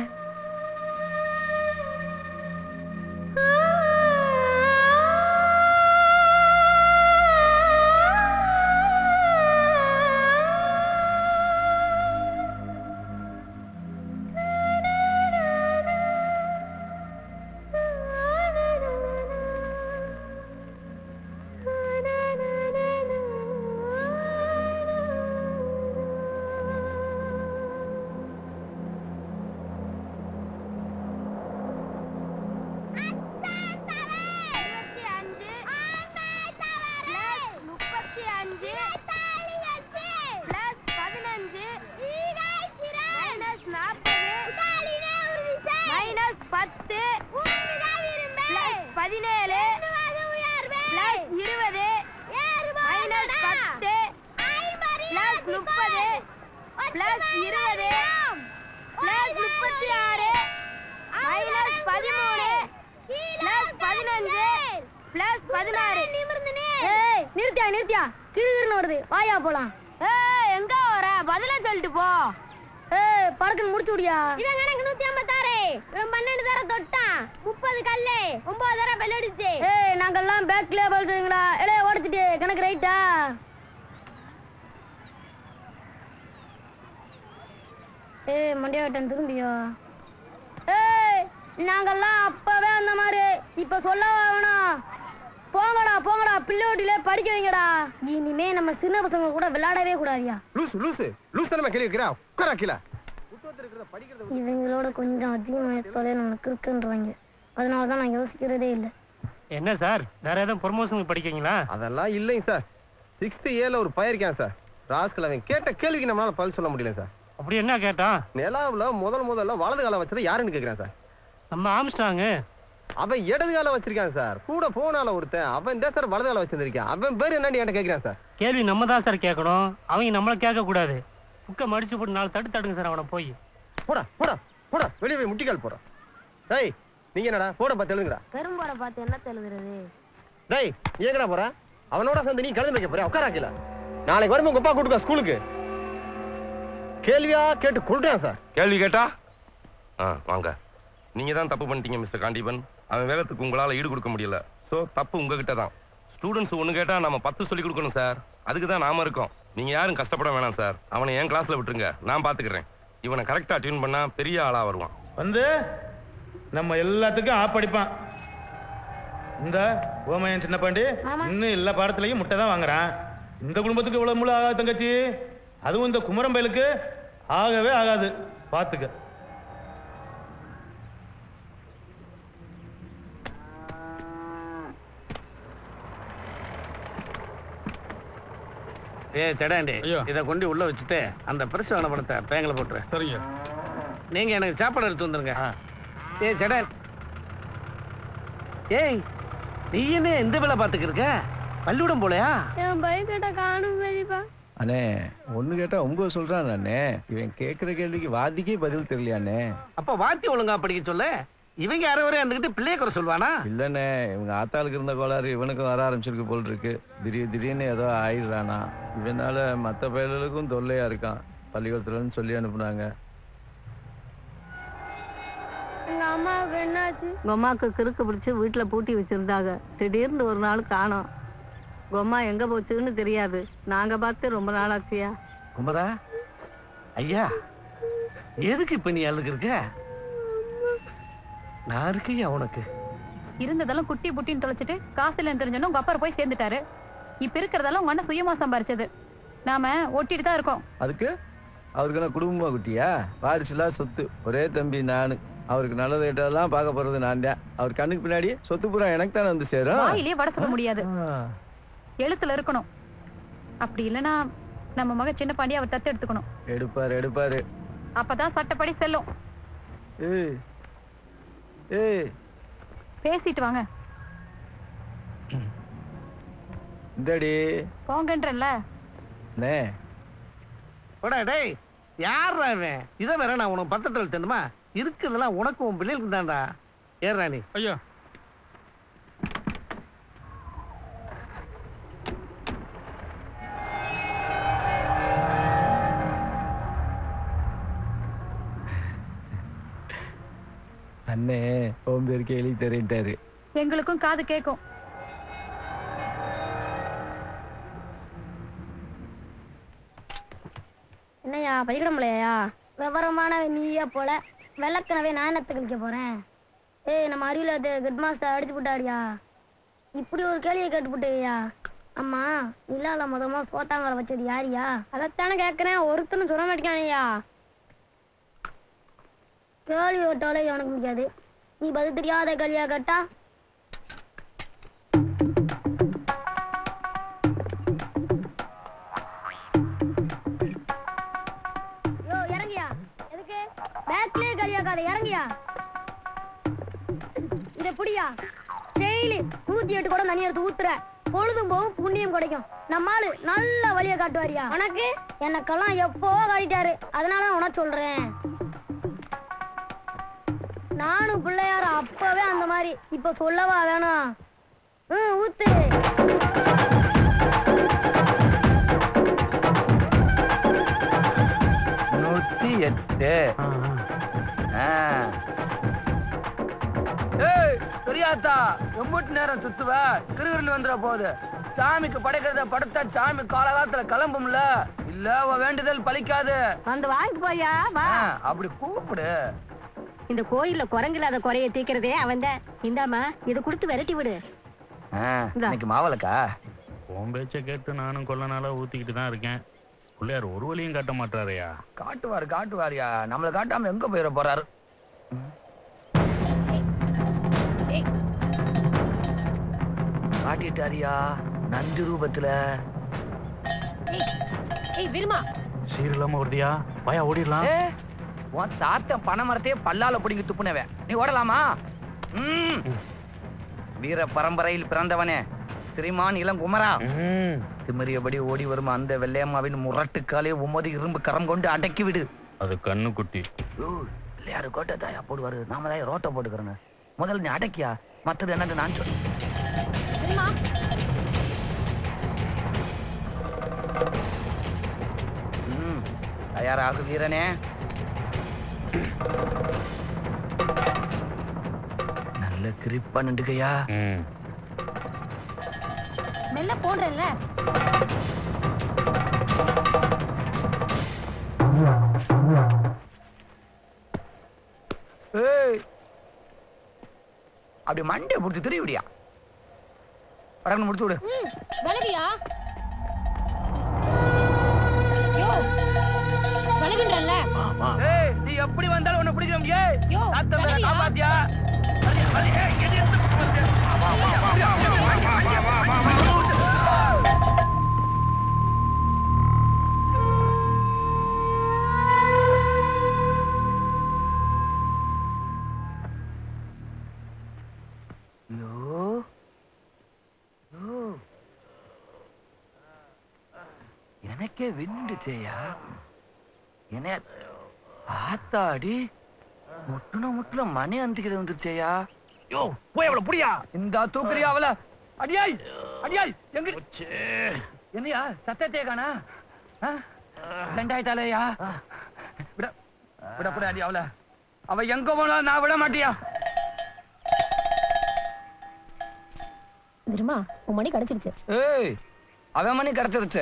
திரும்பியா? ஏய், நாங்கெல்லாம் அப்பவே அந்த மாதிரி இப்ப சொல்ல வேணாம். போங்கடா போங்கடா, பிள்ளையோட்டில படிக்க வைங்கடா. இனிமே நம்ம சின்ன பசங்க கூட விளையாடவே கூடாதியா. லூஸ் லூஸ் லூஸ் தானே கேள்வி வைக்கிறா. உட்காரா கீழ. இவங்களோட கொஞ்சம் அதிகமாக தொலை நமக்கு இருக்குன்றாங்க. அதனாலதான் நான் யோசிக்கிறதே இல்லை. என்ன சார், வேற ஏதாவது ப்ரொமோஷனுக்கு படிக்கிறீங்களா? அதெல்லாம் இல்லைங்க சார். சிக்ஸ்த் ஏல ஒரு பையன் சார். ராஸ்கல் அவன் கேட்ட கேள்விக்கு நம்மளால பதில் சொல்ல முடியல சார். அப்படி என்ன கேட்டான்? நிலாவுல முதல் முதல்ல வலது காலம் வச்சது யாருன்னு கேக்குறேன் சார். நம்ம ஆம்ஸ்டாங்க. அவன் இடது காலம் வச்சிருக்கான் சார். கூட போனால ஒருத்தன் அவன் தான் சார் வலது காலம் வச்சிருக்கான். அவன் பேர் என்னன்னு என்கிட்ட கேக்குறான் சார். கேள்வி நம்ம தான் சார் கேட்கணும், அவங்க நம்மள கேட்க கூடாது. புக்க மடிச்சு போட்டு நாலு தட்டு தடுங்க சார் அவனை. போய் போடா போடா போடா, வெளியே போய் முட்டிக்கால் போறான். டேய் நீங்க என்னடா போட பார்த்து எழுதுங்கடா. பெரும்பாட பார்த்து என்ன எழுதுறது? டேய் நீ எங்கடா போற? அவனோட சேர்ந்து நீ கழுது வைக்க போற. உட்காரா கீழ. நாளைக்கு வரும்போது உங்க அப்பா கூட்டுக்கா ஸ்கூலுக்கு. கேள்வியா கேட்டு கொள்றேன் சார். கேள்வி கேட்டா ஆ வாங்க. நீங்க தான் தப்பு பண்ணிட்டீங்க மிஸ்டர் காண்டீபன். அவன் வேகத்துக்கு உங்களால ஈடு கொடுக்க முடியல. சோ தப்பு உங்ககிட்ட தான். ஸ்டூடெண்ட்ஸ் ஒண்ணு கேட்டா நம்ம பத்து சொல்லி கொடுக்கணும் சார். அதுக்கு தான் நாம இருக்கோம். நீங்க யாரும் கஷ்டப்பட வேணாம் சார். அவனை என் கிளாஸ்ல விட்டுருங்க, நான் பாத்துக்கிறேன். இவனை கரெக்டா டியூன் பண்ணா பெரிய ஆளா வருவான். வந்து நம்ம எல்லாத்துக்கும் ஆப் படிப்பான். இந்த ஓமையன் சின்ன பாண்டி இன்னும் எல்லா பாடத்திலையும் முட்டை தான் வாங்குறான். இந்த குடும்பத்துக்கு இவ்வளவு முழு ஆகாது தங்கச்சி. அதுவும் இந்த குமரம்பயலுக்கு ஆகவே ஆகாது. பாத்துக்க. ஏ சடாண்டி, இதை கொண்டு உள்ள வச்சுட்டு அந்த பரிசு வாங்கின பணத்தை பேங்கில் போட்டுரு. சரிங்க. நீங்க எனக்கு சாப்பாடு எடுத்து வந்துருங்க. ஏ சடான், ஏய் நீ என்ன எந்த வேலை பார்த்துக்க இருக்க? பள்ளிக்கூடம் போலையா? என் பைக்கிட்ட காணும் பெரியப்பா. அண்ணே ஒண்ணு கேட்டா உங்க சொல்றான் அண்ணே. இவன் கேட்கிற கேள்விக்கு வாதிக்கே பதில் தெரியலையாண்ணே. அப்ப வாத்தி ஒழுங்கா படிக்க சொல்ல. இவங்க அரை வரையும் இருந்துகிட்டு பிள்ளைய குறை சொல்வானா? இல்லண்ணே, இவங்க ஆத்தாளுக்கு இருந்த கோளாறு இவனுக்கும் வர ஆரம்பிச்சிருக்கு போல் இருக்கு. திடீர் திடீர்னு ஏதோ ஆயிடுறானா. இவனால மற்ற பயல்களுக்கும் தொல்லையா இருக்கான். பள்ளிக்கூடத்துலன்னு சொல்லி அனுப்புனாங்க. எங்க அம்மாவுக்கு என்னாச்சு? உங்க அம்மாவுக்கு கிறுக்கு பிடிச்சி வீட்டுல பூட்டி வச்சிருந்தாங்க. திடீர்னு ஒரு நாள் காணோம். உங்க அம்மா எங்க போச்சுன்னு தெரியாது. நாங்க பார்த்து ரொம்ப நாள் ஆச்சியா. குமரா ஐயா, எதுக்கு இப்ப நீ அழுக்கு இருக்க? நான் இருக்கையா உனக்கு? இருந்ததெல்லாம் குட்டி புட்டின்னு தொலைச்சிட்டு காசு இல்லைன்னு தெரிஞ்சோன்னு உங்க அப்பா போய் சேர்ந்துட்டாரு. இப்ப இருக்கிறதெல்லாம் உங்க அண்ணன் சுயமா சம்பாரிச்சது. நாம ஒட்டிட்டு தான் இருக்கோம். அதுக்கு அவருக்கு என்ன குடும்பமா குட்டியா? வாரிசுலாம் சொத்து, ஒரே தம்பி நானு. அவருக்கு நல்லது கேட்டதெல்லாம் பார்க்க போறது நான் தான். அவர் கண்ணுக்கு பின்னாடி சொத்து பூரா எனக்கு தானே வந்து சேரும். வாயிலே வட சொல்ல முடியாது, எழுத்துல இருக்கணும். அப்படி இல்லைன்னா நம்ம மக சின்ன பாண்டிய அவர் தத்து எடுத்துக்கணும். எடுப்பாரு எடுப்பாரு. அப்பதான் சட்டப்படி செல்லும். ஏய் ஏய் பேசிட்டு வாங்க. இந்தடி போங்கன்றல்ல. நே போடா டேய், யாரா இவன்? இதை வேற நான் உனக்கு பத்திரத்தில் தந்துமா? இருக்குதெல்லாம் உனக்கு உன் பிள்ளைகளுக்கு தான்டா. ஏறா நீ. ஐயா அண்ணே உன் பேருக்கு எழுதி தரேன்ட்டாரு. எங்களுக்கும் காது கேட்கும். என்னையா படிக்கிற முடியா? விவரமான நீயா போல வெள்ளக்கனவே நான் என்னத்தை கழிக்க போறேன்? ஏய், நம்ம அறிவில அது குட் மாஸ்டர் அடிச்சு போட்டாரியா? இப்படி ஒரு கேள்வியை கேட்டு போட்டேயா? அம்மா இல்லாத மொதமா சோத்தாங்களை வச்சது யாரியா? அதைத்தானே கேட்கறேன், ஒருத்தனும் சொல்ல மாட்டேங்கானையா. கேள்வி கேட்டாலே எனக்கு முடியாது, நீ பதில் தெரியாத கேள்வியா கேட்டா? யோ இறங்கியா, எதுக்கு பேக்லயே கேள்வியாக்காத, இறங்கியா. இத புடியா, டெய்லி நூத்தி எட்டு கூட தண்ணி எடுத்து ஊத்துற, பொழுதும் போகும் புண்ணியம் கிடைக்கும். நம்ம ஆளு நல்ல வழியை காட்டுவாரியா? உனக்கு எனக்கெல்லாம் எப்போ காட்டிட்டாரு, அதனால உனக்கு சொல்றேன். நானும் பிள்ளையார அப்பவே அந்த மாதிரி, இப்ப சொல்லவா வேணாம்? ம் ஊத்து. நூத்தி எட்டு. ஏய் பெரியாத்தா, எம்பூட்டு நேரம் சுத்துவ, கிருகிருன்னு வந்துட போகுது. சாமிக்கு படைக்கிறத படுத்தா சாமி காலகாலத்துல கிளம்பும்ல, இல்ல அவ வேண்டுதல் பலிக்காது. வந்து வாங்கி போயா வா. அப்படி கூப்பிடு. இந்த கோயில்ல குரங்கில்லாத குறைய தீக்கிறதே அவன் தான். இந்தாமா இதை கொடுத்து விரட்டி விடு. இன்னைக்கு மாவளக்கா உன் பேச்ச கேட்டு நானும் கொல்ல நாளா ஊத்திக்கிட்டு தான் இருக்கேன். பிள்ளையார் ஒரு வழியும் காட்ட மாட்டாரையா? காட்டுவாரு காட்டுவாரியா, நம்மள காட்டாம எங்க போயிட போறாரு? காட்டிட்டாரியா நஞ்சு ரூபத்துல. ஏய் விருமா, சீரில்லாம வருதியா? பயா ஓடிடலாம். உன் சாத்த பனை மரத்தையே பல்லால பிடிங்கி துப்புனவன் நீ ஓடலாமா? வீர பரம்பரையில் பிறந்தவனே, ஸ்ரீமான் இளங்குமரா, திமிரியபடி ஓடி வரும் அந்த வெள்ளையம்மாவின் முரட்டுக்காலே உமது இரும்பு கரம் கொண்டு அடக்கி விடு. அது கண்ணு குட்டி. யாரு கோட்டை தாயா போடுவாரு, நாம தான் ரோட்டை போட்டுக்கிறேன்னு. முதல்ல நீ அடக்கியா, மற்றது என்னன்னு நான் சொல்றேன். தயாராகு வீரனே. நல்ல கிரிப் பண்ணுடுகையா. மெல்ல போடுறேன்ல. ஏய், அப்படி மண்டை பிடிச்சி திருவிடியா, படகு முடிச்சு விடு. விலகியா? யோ விலகுன்றல்ல. ஏய், நீ எப்படி வந்தாலும் உன்னை பிடிக்க முடியாது. யோ காப்பாத்தியா? எனக்கே விண்டுச்சேயா, என்ன ஆத்தாடி முட்டுன முட்டுன மணி அந்துக்கிறது வந்துச்சேயா. யோ போய் அவளை புடியா, இந்த தூக்குறியா அவளை? அடியாய் அடியாய், எங்க என்னையா சத்தத்தே காணா? ரெண்டாயிட்டாலேயா? விட விட கூட அடி அவளை, அவ எங்க போனா நான் விட மாட்டியா. விருமா, உன் மணி கிடைச்சிருச்சு. ஏய், அவன் மணி கிடைச்சிருச்சு,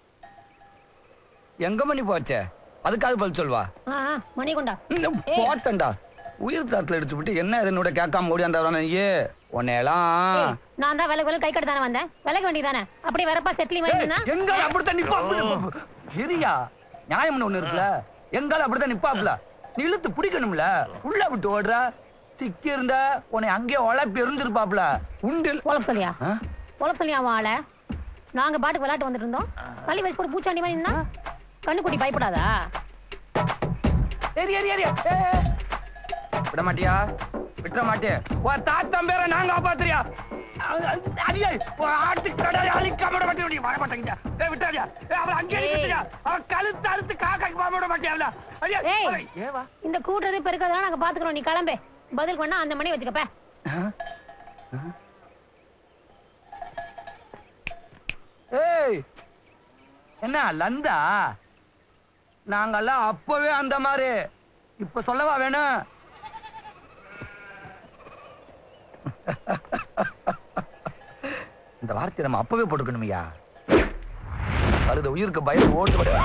எங்க மணி போச்சே, அதுக்காக பதில் சொல்வா. மணி கொண்டா போட்டண்டா, உயிர் தாத்துல எடுத்து விட்டு என்ன இதனோட கேட்காம ஓடியாண்டா. ஏ உன்னையெல்லாம் நான் தான் விலைக்கு விலை கை கட்டு தானே வந்தேன் விலைக்கு வேண்டியதானே அப்படி வரப்பா செட்டிலி வாங்கினா எங்க அப்படித்தான் நிப்பா சரியா நியாயம் ஒண்ணு இருக்குல்ல எங்கால அப்படித்தான் நிப்பாப்ல நீ இழுத்து பிடிக்கணும்ல உள்ள விட்டு ஓடுற சிக்கி இருந்த உன்னை அங்கேயே உழைப்பு இருந்திருப்பாப்ல உண்டு உழப்பு சொல்லியா உழப்பு சொல்லியா அவன் ஆள நாங்க பாட்டுக்கு விளையாட்டு வந்துட்டு இருந்தோம் களி வச்சு போட்டு பூச்சாண்டி மாதிரி இருந்தா கண்ணுக்குட்டி பயப்படாதா ஏறி ஏறி ஏறி விட மாட்டியா விட்டுற மாட்டே உன் தாத்தம் பேரை நாங்க காப்பாத்துறியா அடியே ஆட்டு கடை அழிக்காம விட மாட்டேன் வர மாட்டேங்க ஏ விட்டாரியா அவன் அங்கே நிறுத்தியா அவன் கழுத்து அறுத்து காக்காக்கு பாம விட மாட்டியால ஏவா இந்த கூட்டது பெருக்கறதெல்லாம் நாங்க பாத்துக்கிறோம் நீ கிளம்பு பதில் பண்ணா அந்த மணி வச்சுக்கப்ப ஏய் என்ன லந்தா நாங்கெல்லாம் அப்பவே அந்த மாதிரி இப்ப சொல்லவா வேணும் இந்த வார்த்தை நம்ம அப்பவே போட்டுக்கணுமையா கழுத உயிருக்கு பயம் ஓட்டு விட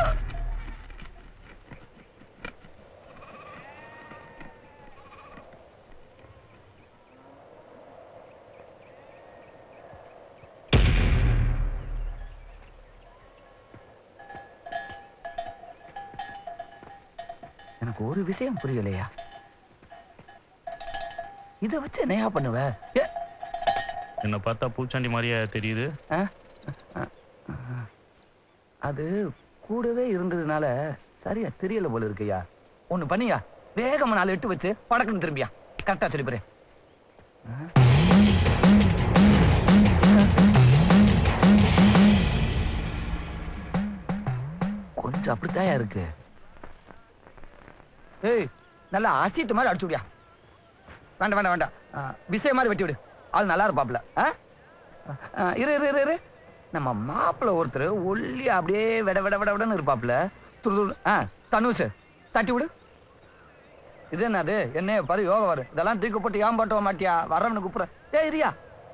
எனக்கு ஒரு விஷயம் புரியலையா இத வச்சு என்னையா பண்ணுவ என்ன பார்த்தா பூச்சாண்டி மாதிரியா தெரியுது அது கூடவே இருந்ததுனால சரியா தெரியல போல இருக்கையா ஒண்ணு பண்ணியா வேகமா நாலு எட்டு வச்சு படக்குன்னு திரும்பியா கரெக்டா சொல்லி போறேன் கொஞ்சம் அப்படித்தாயா இருக்கு ஏய் நல்லா அசிட்டு மாதிரி அடிச்சு விடியா வேண்டாம் வேண்டாம் வேண்டாம் விஷய மாதிரி வெட்டி விடு ஆள் நல்லா இருப்பாப்ல இரு இரு இரு நம்ம மாப்பிள்ள ஒருத்தர் ஒல்லி அப்படியே விட விட விட விடன்னு இருப்பாப்ல துரு துரு ஆ தனுஷ் தட்டி விடு இது என்னது என்ன பாரு யோகா வரும் இதெல்லாம் தூக்கி போட்டு ஏன் போட்டுவ மாட்டியா வர்றவனு கூப்பிடுற ஏ இரியா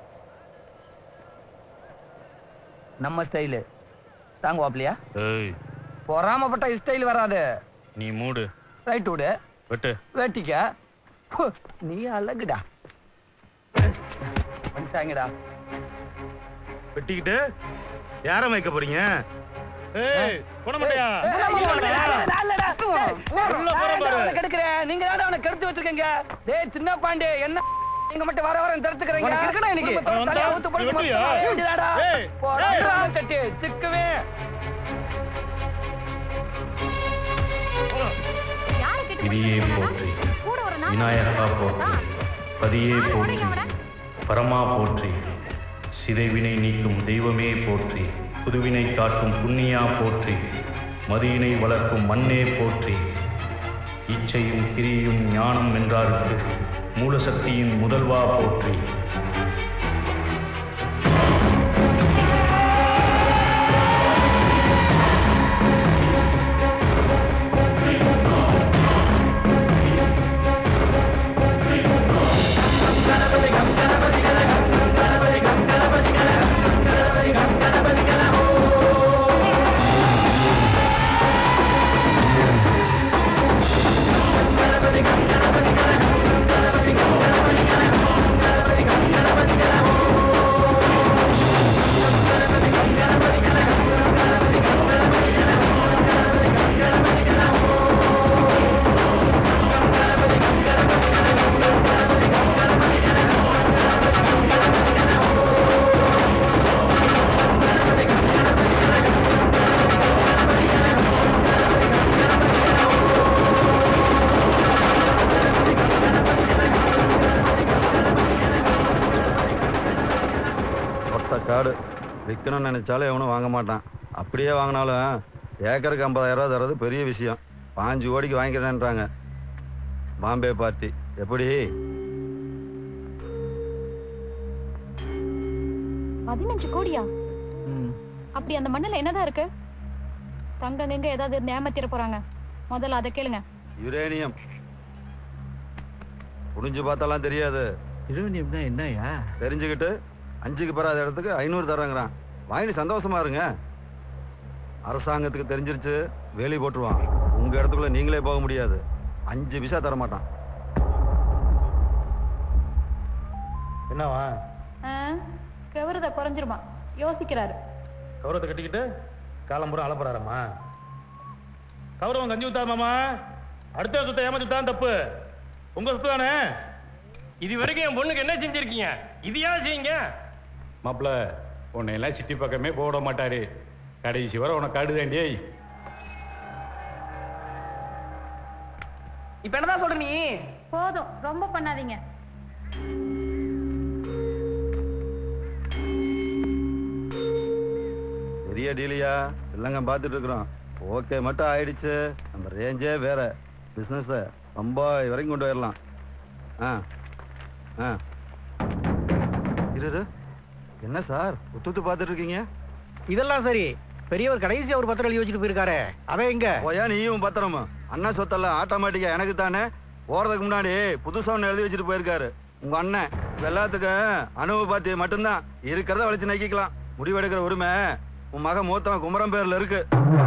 நம்ம ஸ்டைலு தாங்குவாப்லையா பொறாமப்பட்ட ஸ்டைல் வராது நீ மூடு ரைட் விடு வெட்டு வெட்டிக்க நீ அழகுடா வந்துட்டாங்கடா வெட்டிக்கிட்டு யார வைக்க போறீங்க நீங்க தான் அவனை கெடுத்து வச்சிருக்கீங்க டேய் சின்ன பாண்டே என்ன நீங்க மட்டும் வர வர தடுத்துக்கிறீங்க சிக்கவே விதியே போற்றி விநாயகா போற்றி பதியே போற்றி பரமா போற்றி சிதைவினை நீக்கும் தெய்வமே போற்றி புதுவினை காட்டும் புண்ணியா போற்றி மதியினை வளர்க்கும் மண்ணே போற்றி இச்சையும் கிரியும் ஞானம் வென்றாருக்கு மூலசக்தியின் முதல்வா போற்றி காடு விற்கணும்னு நினைச்சாலும் எவனும் வாங்க மாட்டான். அப்படியே வாங்கினாலும் ஏக்கருக்கு ஐம்பதாயிரம் ரூபா தர்றது பெரிய விஷயம். பாஞ்சு கோடிக்கு வாங்கிக்கிறேன்றாங்க பாம்பே பார்ட்டி. எப்படி? பதினஞ்சு கோடியா? அப்படி அந்த மண்ணுல என்னதான் இருக்கு? தங்க எங்க ஏதாவது ஏமாத்திர போறாங்க. முதல்ல அதை கேளுங்க. யுரேனியம். புரிஞ்சு பார்த்தாலாம் தெரியாது. யுரேனியம்னா என்னயா? தெரிஞ்சுக்கிட்டு அஞ்சுக்கு பெறாத இடத்துக்கு ஐநூறு தர்றாங்கிறான். வாங்கி சந்தோஷமா இருங்க. அரசாங்கத்துக்கு தெரிஞ்சிருச்சு வேலி போட்டுருவான். உங்க இடத்துக்குள்ள நீங்களே போக முடியாது. அஞ்சு பைசா தர மாட்டான். என்னவா? கௌரத குறைஞ்சிருமா யோசிக்கிறாரு. கௌரவத்தை கட்டிக்கிட்டு காலம்புறம் அலப்புறாரம்மா. கௌரவம் கஞ்சி ஊத்தா மாமா. அடுத்த சுத்த ஏமாத்திட்டான் தப்பு. உங்க சுத்து தானே. இது வரைக்கும் என் பொண்ணுக்கு என்ன செஞ்சிருக்கீங்க? இது ஏன் செய்யுங்க? மாப்பிள்ள உன்னை எல்லாம் சிட்டி பக்கமே போட மாட்டாரு. கடைசி வர உனக்கு காடுதாண்டியே. இப்ப என்னதான் சொல்ற நீ? போதும், ரொம்ப பண்ணாதீங்க. பெரிய டீலியா இல்லைங்க பார்த்துட்டு இருக்கிறோம். ஓகே மட்டும் ஆயிடுச்சு. நம்ம ரேஞ்சே வேற. பிஸ்னஸை பம்பாய் வரைக்கும் கொண்டு போயிடலாம். ஆ ஆ இது என்ன சார் உத்து பார்த்துட்டு இருக்கீங்க? இதெல்லாம் சரி, பெரியவர் கடைசி ஒரு பத்திரம் எழுதி வச்சுட்டு போயிருக்காரு. அவன் எங்க? ஓயா நீயும் பத்திரமா? அண்ணா சொத்தெல்லாம் ஆட்டோமேட்டிக்கா எனக்கு தானே. போறதுக்கு முன்னாடி புதுசா ஒன்று எழுதி வச்சுட்டு போயிருக்காரு உங்க அண்ணன். எல்லாத்துக்கும் அனுபவ பார்த்து மட்டும்தான் இருக்கிறத வளைச்சு நக்கிக்கலாம். முடிவெடுக்கிற உரிமை உன் மக மூத்தவன் குமரம் பேர்ல இருக்கு.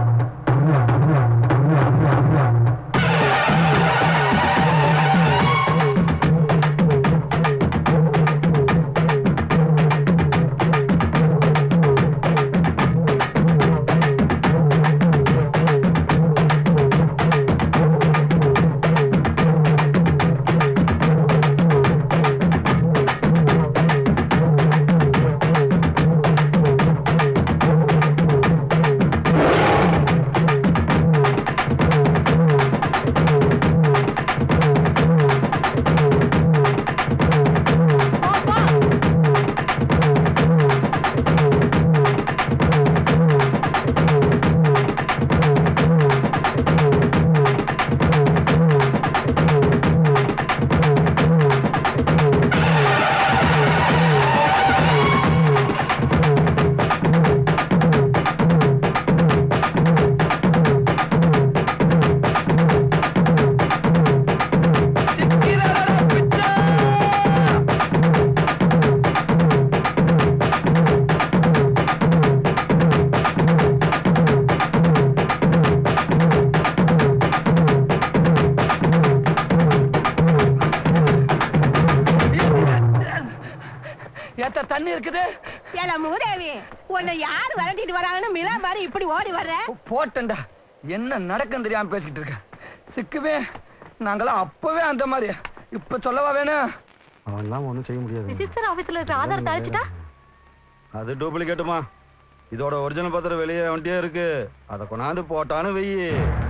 தண்ணி இருக்குது. ஏல மூதேவி, உன்னை யார் விரட்டிட்டு வராங்கன்னு மிலா மாதிரி இப்படி ஓடி வர்ற? போட்டண்டா, என்ன நடக்குன்னு தெரியாம பேசிக்கிட்டு இருக்க. சிக்குவே நாங்களாம் அப்பவே அந்த மாதிரி. இப்ப சொல்லவா வேணும்? அவன்லாம் ஒன்றும் செய்ய முடியாது. ரிஜிஸ்டர் ஆபீஸ்ல இருக்க ஆதாரத்தை அழிச்சிட்டா? அது டூப்ளிகேட்டுமா. இதோட ஒரிஜினல் பத்திரம் வெளியே வந்துட்டே இருக்கு. அதை கொண்டாந்து போட்டான்னு வெயி.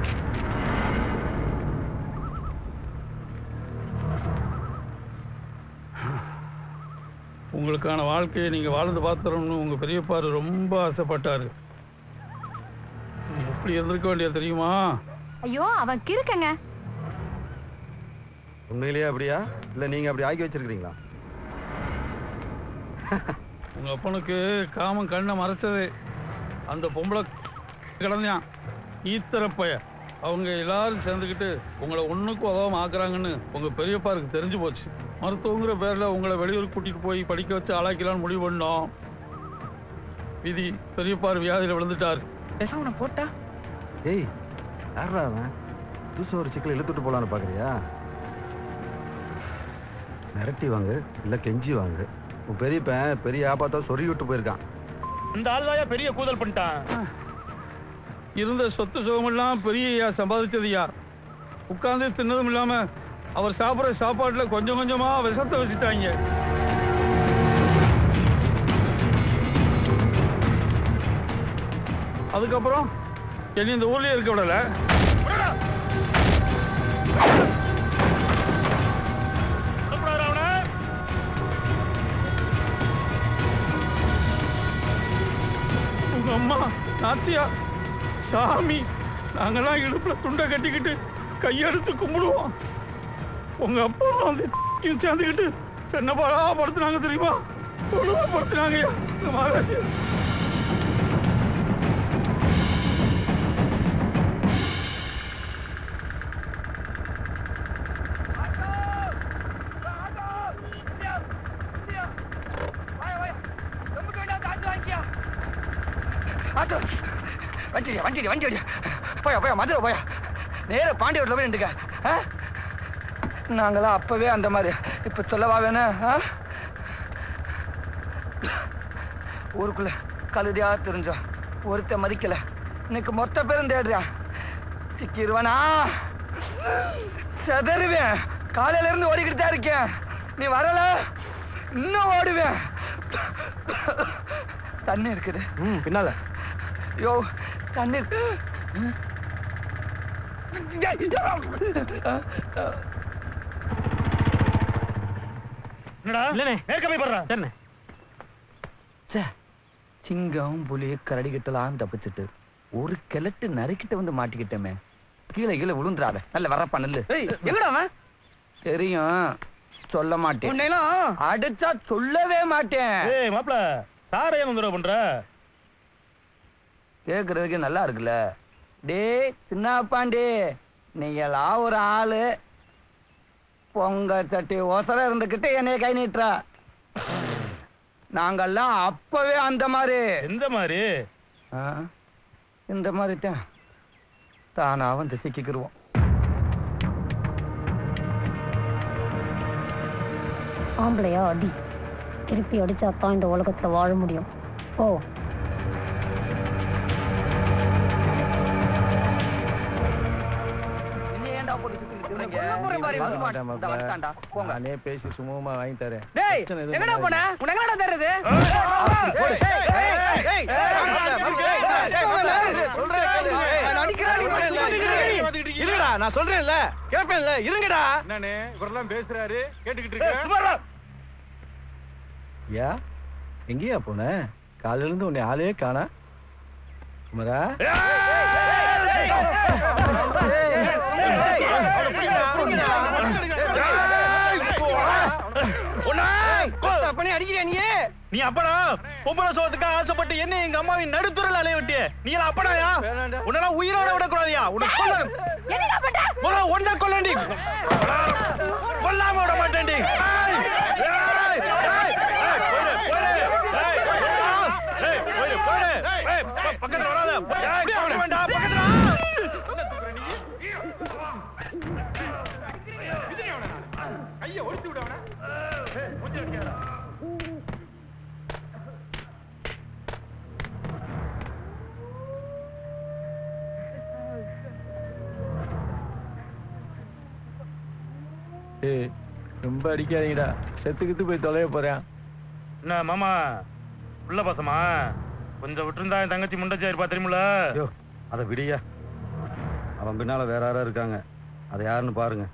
உங்களுக்கான வாழ்க்கையை நீங்க வாழ்ந்து பார்த்துறோம்னு உங்க பெரியப்பாரு ரொம்ப ஆசைப்பட்டாரு. எப்படி இருந்திருக்க வேண்டியது தெரியுமா? ஐயோ அவன் கிறுக்கங்க. உண்மையிலேயே அப்படியா இல்ல நீங்க அப்படி ஆக்கி வச்சிருக்கீங்களா? உங்க அப்பனுக்கு காமன் கண்ணை மறைச்சது அந்த பொம்பளை கிடந்தான் ஈத்தரப்பைய. அவங்க எல்லாரும் சேர்ந்துக்கிட்டு உங்களை ஒண்ணுக்கு உதவம் ஆக்குறாங்கன்னு உங்க பெரியப்பாருக்கு தெரிஞ்சு போச்சு. மருத்துவங்கிற பேர்ல உங்களை வெளியூர் கூட்டிட்டு போய் படிக்க வச்சு ஆளாக்கலான்னு முடிவு பண்ணோம். விதி பெரியப்பார் வியாதியில விழுந்துட்டாரு. பேசாம போட்டா? ஏய் யாரா அவன்? புதுசா ஒரு சிக்கலை இழுத்துட்டு போலான்னு பாக்குறியா? மிரட்டி வாங்க இல்ல கெஞ்சி வாங்க. உன் பெரியப்பன் பெரிய ஆபாத்தா சொறி விட்டு போயிருக்கான். இந்த ஆள்தாயா பெரிய கூதல் பண்ணிட்டான். இருந்த சொத்து சுகமெல்லாம் பெரிய சம்பாதிச்சதுயா. உட்கார்ந்து தின்னதும் இல்லாம அவர் சாப்பிட்ற சாப்பாட்டுல கொஞ்சம் கொஞ்சமா விஷத்தை வச்சுட்டாங்க. அதுக்கப்புறம் என்ன இந்த ஊர்லயே இருக்க விடல. உங்க அம்மா நாச்சியா சாமி நாங்கெல்லாம் இடுப்புல துண்டை கட்டிக்கிட்டு கையெடுத்து கும்பிடுவோம். உங்க அப்பா வந்து சேர்ந்துக்கிட்டு சென்ன பாடா படுத்துனாங்க தெரியுமா? படுத்துனாங்க இந்த மகாராசி. வண்டி வண்டி வண்டி போயா போயா மதுரை போயா நேர பாண்டியோட்டில் போய் நின்றுக்க. நாங்களாம் அப்பவே அந்த மாதிரி. இப்ப சொல்லவா வேணும்? ஊருக்குள்ள கழுதியா தெரிஞ்சோம் ஒருத்த மதிக்கல இன்னைக்கு மொத்த பேரும் தேடுறியா சிக்கிடுவானா செதறுவேன் காலையில இருந்து ஓடிக்கிட்டு தான் இருக்கேன் நீ வரல இன்னும் ஓடுவேன் தண்ணி இருக்குது பின்னால யோ தண்ணி சிங்கம் புலி கரடி கிட்டலாம் தப்பிச்சுட்டு ஒரு கிழட்டு நறுக்கிட்ட வந்து மாட்டிக்கிட்டமே கீழே கீழே விழுந்துறாத நல்ல வரப்பா நெல்லு எங்கடா அவன் தெரியும் சொல்ல மாட்டேன் அடிச்சா சொல்லவே மாட்டேன் ஏய் மாப்ள சார ஏன் தொந்தரவு பண்ற கேக்குறதுக்கு நல்லா இருக்குல்ல டேய் சின்ன பாண்டி நீங்களாம் ஒரு ஆளு பொங்க சட்டி ஒசர இருந்துகிட்டு என்னைய கை நீட்டுறா நாங்கெல்லாம் அப்பவே அந்த மாதிரி எந்த மாதிரி இந்த மாதிரி தான் தானா வந்து சிக்கிக்கிருவோம் ஆம்பளையா அடி திருப்பி அடிச்சா தான் இந்த உலகத்துல வாழ முடியும் ஓ நானே பேசி சுமூகமா வாங்கி தரேன் டேய் எங்கடா போன உனக்கு என்னடா தருது இருங்கடா நான் சொல்றேன்ல கேட்பேன்ல இருங்கடா நானே இவரெல்லாம் பேசுறாரு கேட்டுக்கிட்டு இருக்கேன் யா எங்கேயா போன காலையில இருந்து உன்னை ஆளே காணா குமரா நீ அப்படா பொம்பளை சோத்துக்கு ஆசைப்பட்டு என்ன எங்க அம்மாவின் நடுத்துறல அலைய விட்டிய நீ எல்லாம் அப்படாயா உன்னெல்லாம் உயிரோட விடக்கூடாதியா உனக்கு கொல்ல ஒன்ன கொல்லண்டி கொல்லாம விட மாட்டேன்டி பக்கத்துல வராத வேண்டாம் பக்கத்துல கைய ஒடிச்சு விட ஏய் ரொம்ப அடிக்காதீங்கடா செத்துக்கிட்டு போய் தொலைய போறேன் என்ன மாமா உள்ள பசமா கொஞ்சம் விட்டுருந்தா என் தங்கச்சி முண்டச்சா இருப்பா தெரியுமில ஐயோ அதை விடியா அவன் பின்னால வேற யாரா இருக்காங்க அதை யாருன்னு பாருங்க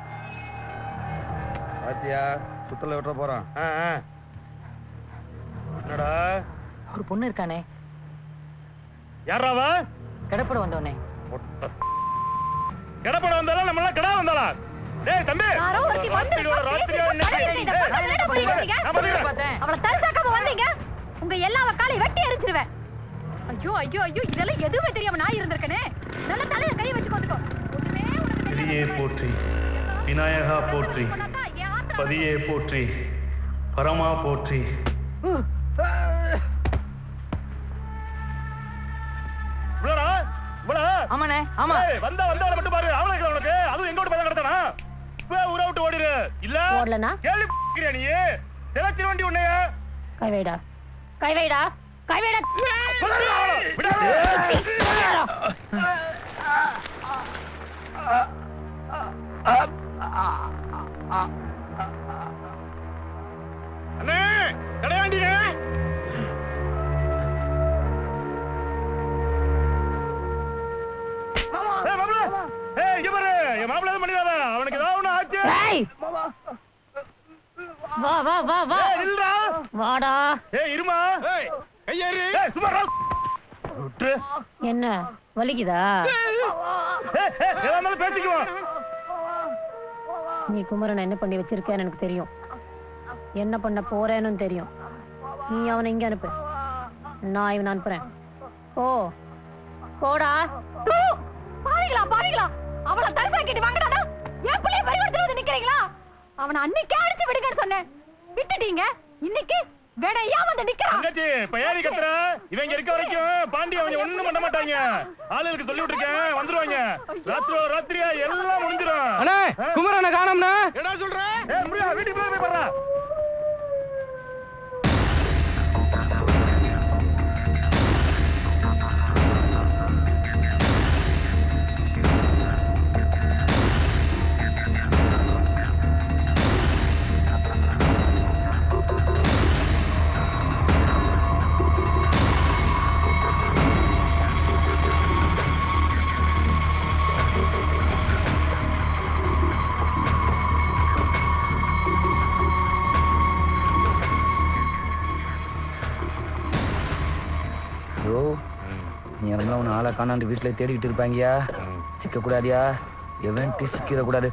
பாத்தியா சுத்தல விட்டுற போறான் என்னடா ஒரு பொண்ணு இருக்கானே யாராவா கடப்பட வந்தவனே கடப்பட வந்தாலும் நம்ம எல்லாம் கடா வந்தாளா டேய் தம்பி அவளை தரிசாக்காம வந்தீங்க உங்க எல்லா வக்காலையும் வெட்டி எரிச்சிருவேன் ஐயோ ஐயோ ஐயோ இதெல்லாம் எதுவுமே தெரியாம நான் இருந்திருக்கனே நல்ல தலையில கை வச்சு வந்துக்கோ பெரியே போற்றி விநாயகா போற்றி பதியே போற்றி பரமா போற்றி ஆமாண்ணே ஆமா வந்தா வந்தவளை மட்டும் பாரு அவளை உனக்கு அதுவும் எங்கோட பதம் கடத்தானா ஊரை விட்டு ஓடிரு இல்ல ஓடலனா கேள்வி நீ திரச்சி வண்டி உன்னைய கை வைடா கை வைடா கை வைடா அண்ணே கடையாண்டினே அவனுக்கு ஏதாவது ஒண்ணு ஆச்சு வா வா வா வா இல்லடா வாடா ஏய் இருமா ஏய் கையேறு ஏய் சும்மா விட்டு என்ன வலிக்குதா ஏய் ஏதாவது பேசிக்குவா நீ குமரனை என்ன பண்ணி வச்சிருக்கேன்னு எனக்கு தெரியும் என்ன பண்ண போறேன்னு தெரியும் நீ அவனை இங்க அனுப்பு நான் இவனை அனுப்புறேன் ஓ போடா பாவிங்களா பாவிங்களா அவளை தரிசாக்கிட்டு வாங்கடா என் பிள்ளைய பறிகொடுத்து வந்து நிக்கிறீங்களா அவனை அன்னைக்கே அடிச்சு விடுங்கன்னு சொன்னேன் விட்டுட்டீங்க இன்னைக்கு வேடையா வந்து நிக்கிறான் தங்கச்சி பயாரி கத்துற இவங்க இருக்க வரைக்கும் பாண்டி அவங்க ஒண்ணும் பண்ண மாட்டாங்க ஆளுகளுக்கு சொல்லி விட்டுருக்கேன் வந்துருவாங்க ராத்திரோ ராத்திரியா எல்லாம் முடிஞ்சிடும் அண்ணே குமரனை காணோம்னா என்ன சொல்ற ஏய் முடியா வீட்டுக்கு போய் பாறா காணாண்டு வீட்டுல தேடிக்கிட்டு இருப்பாங்கயா. சிக்க கூடாதியா, எவன்ட்டு சிக்கிட கூடாது.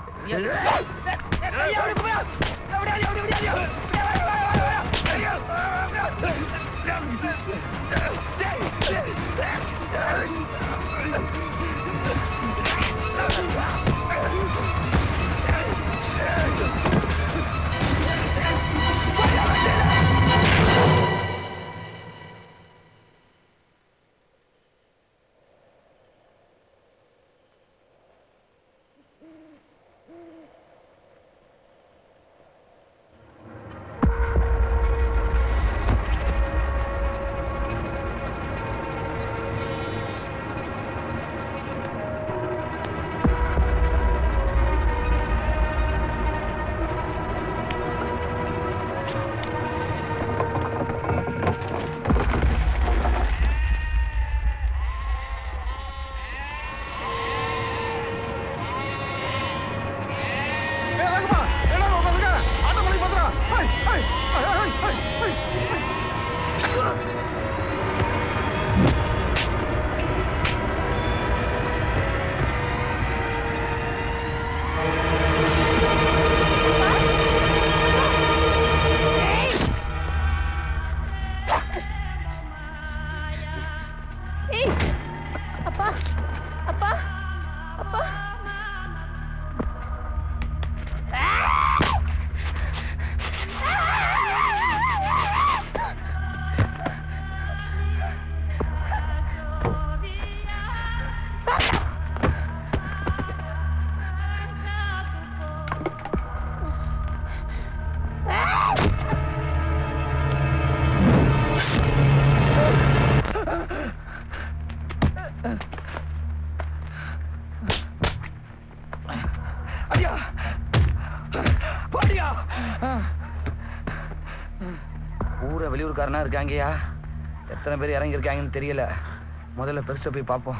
பூரா வெளியூர்காரனா இருக்காங்கயா. எத்தனை பேர் இறங்கி இருக்காங்கன்னு தெரியல. முதல்ல பெருசா போய் பார்ப்போம்.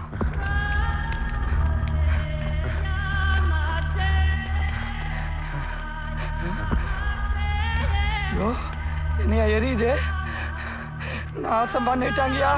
ஐயோ, என்னையா எரியுது? நாசம் பண்ணிட்டாங்கயா.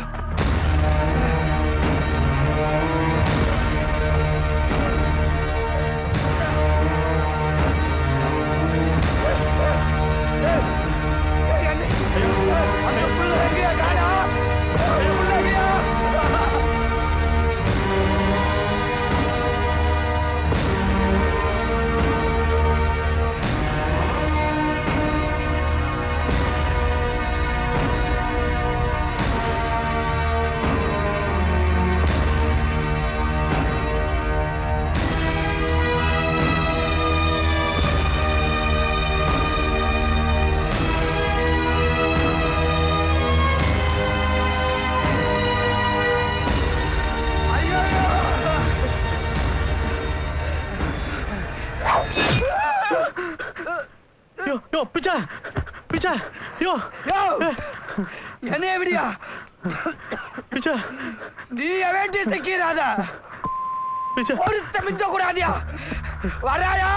பிச்சா பிச்சா யோ யோ என்னைய விடியா பிச்சா நீ எவன்டி சிக்கிறாத பிச்சா ஒருத்த மிஞ்ச கூடாதியா வராயா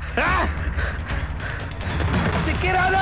சிக்கிறாத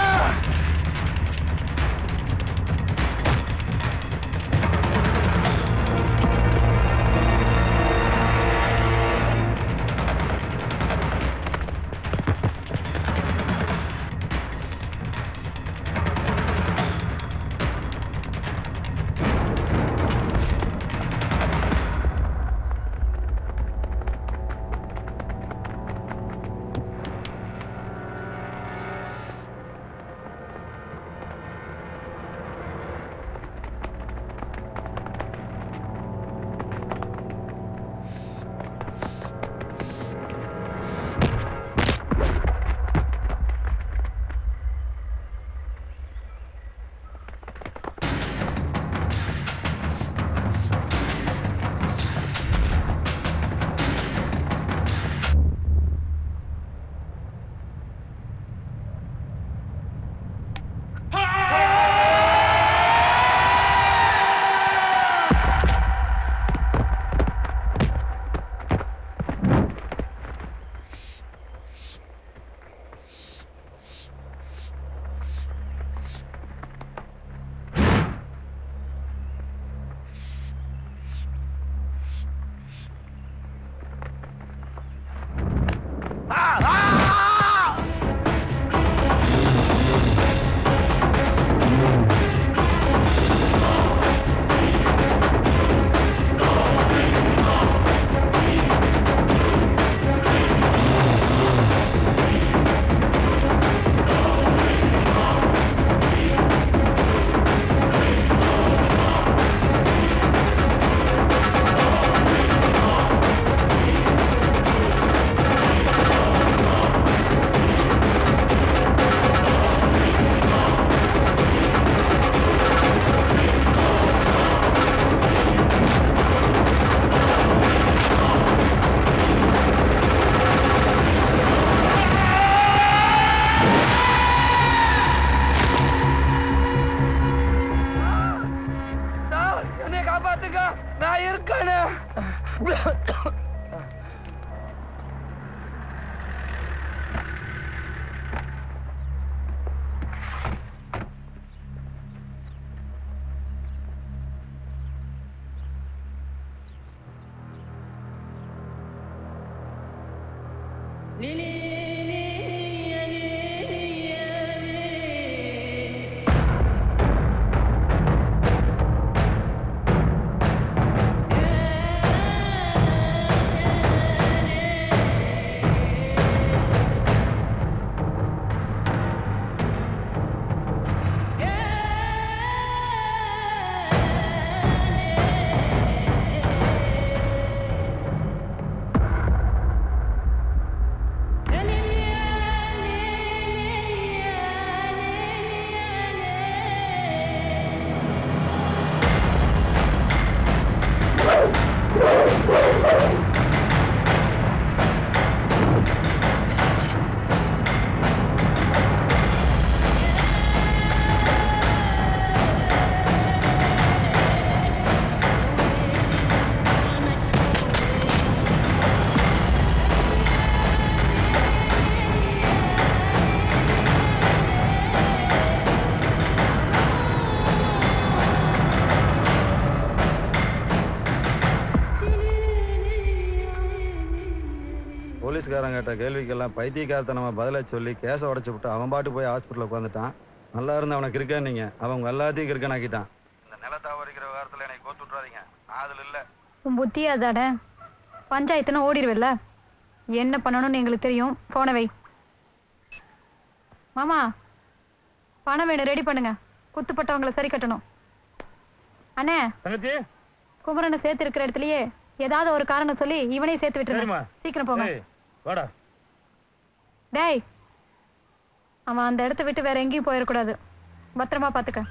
போலீஸ்காரன் கேட்ட கேள்விக்கெல்லாம் பைத்தியக்காரத்தனமா பதில சொல்லி கேஸை உடச்சு விட்டு அவன் பாட்டு போய் ஹாஸ்பிட்டல் உட்காந்துட்டான். நல்லா இருந்து அவனுக்கு இருக்கேன் நீங்க அவங்க எல்லாத்தையும் இருக்கனாக்கிட்டான். இந்த நிலத்தை வரைக்கிற விவகாரத்துல எனக்கு கோத்து விட்டுறாதீங்க. நான் அதுல இல்ல. உன் புத்தி அதானே, பஞ்சாயத்துனா ஓடிடுவில்ல. என்ன பண்ணணும்னு எங்களுக்கு தெரியும். போன வை மாமா. பணம் வேணும், ரெடி பண்ணுங்க. குத்துப்பட்டவங்களை சரி கட்டணும். அண்ணே, குமரனை சேர்த்து இருக்கிற இடத்துலயே ஏதாவது ஒரு காரணம் சொல்லி இவனே சேர்த்து விட்டுருங்க. சீக்கிரம் போங்க. வாடா. டேய், அவன் அந்த இடத்த விட்டு வேற எங்கேயும் போயிடக்கூடாது. பத்திரமா பாத்துக்க.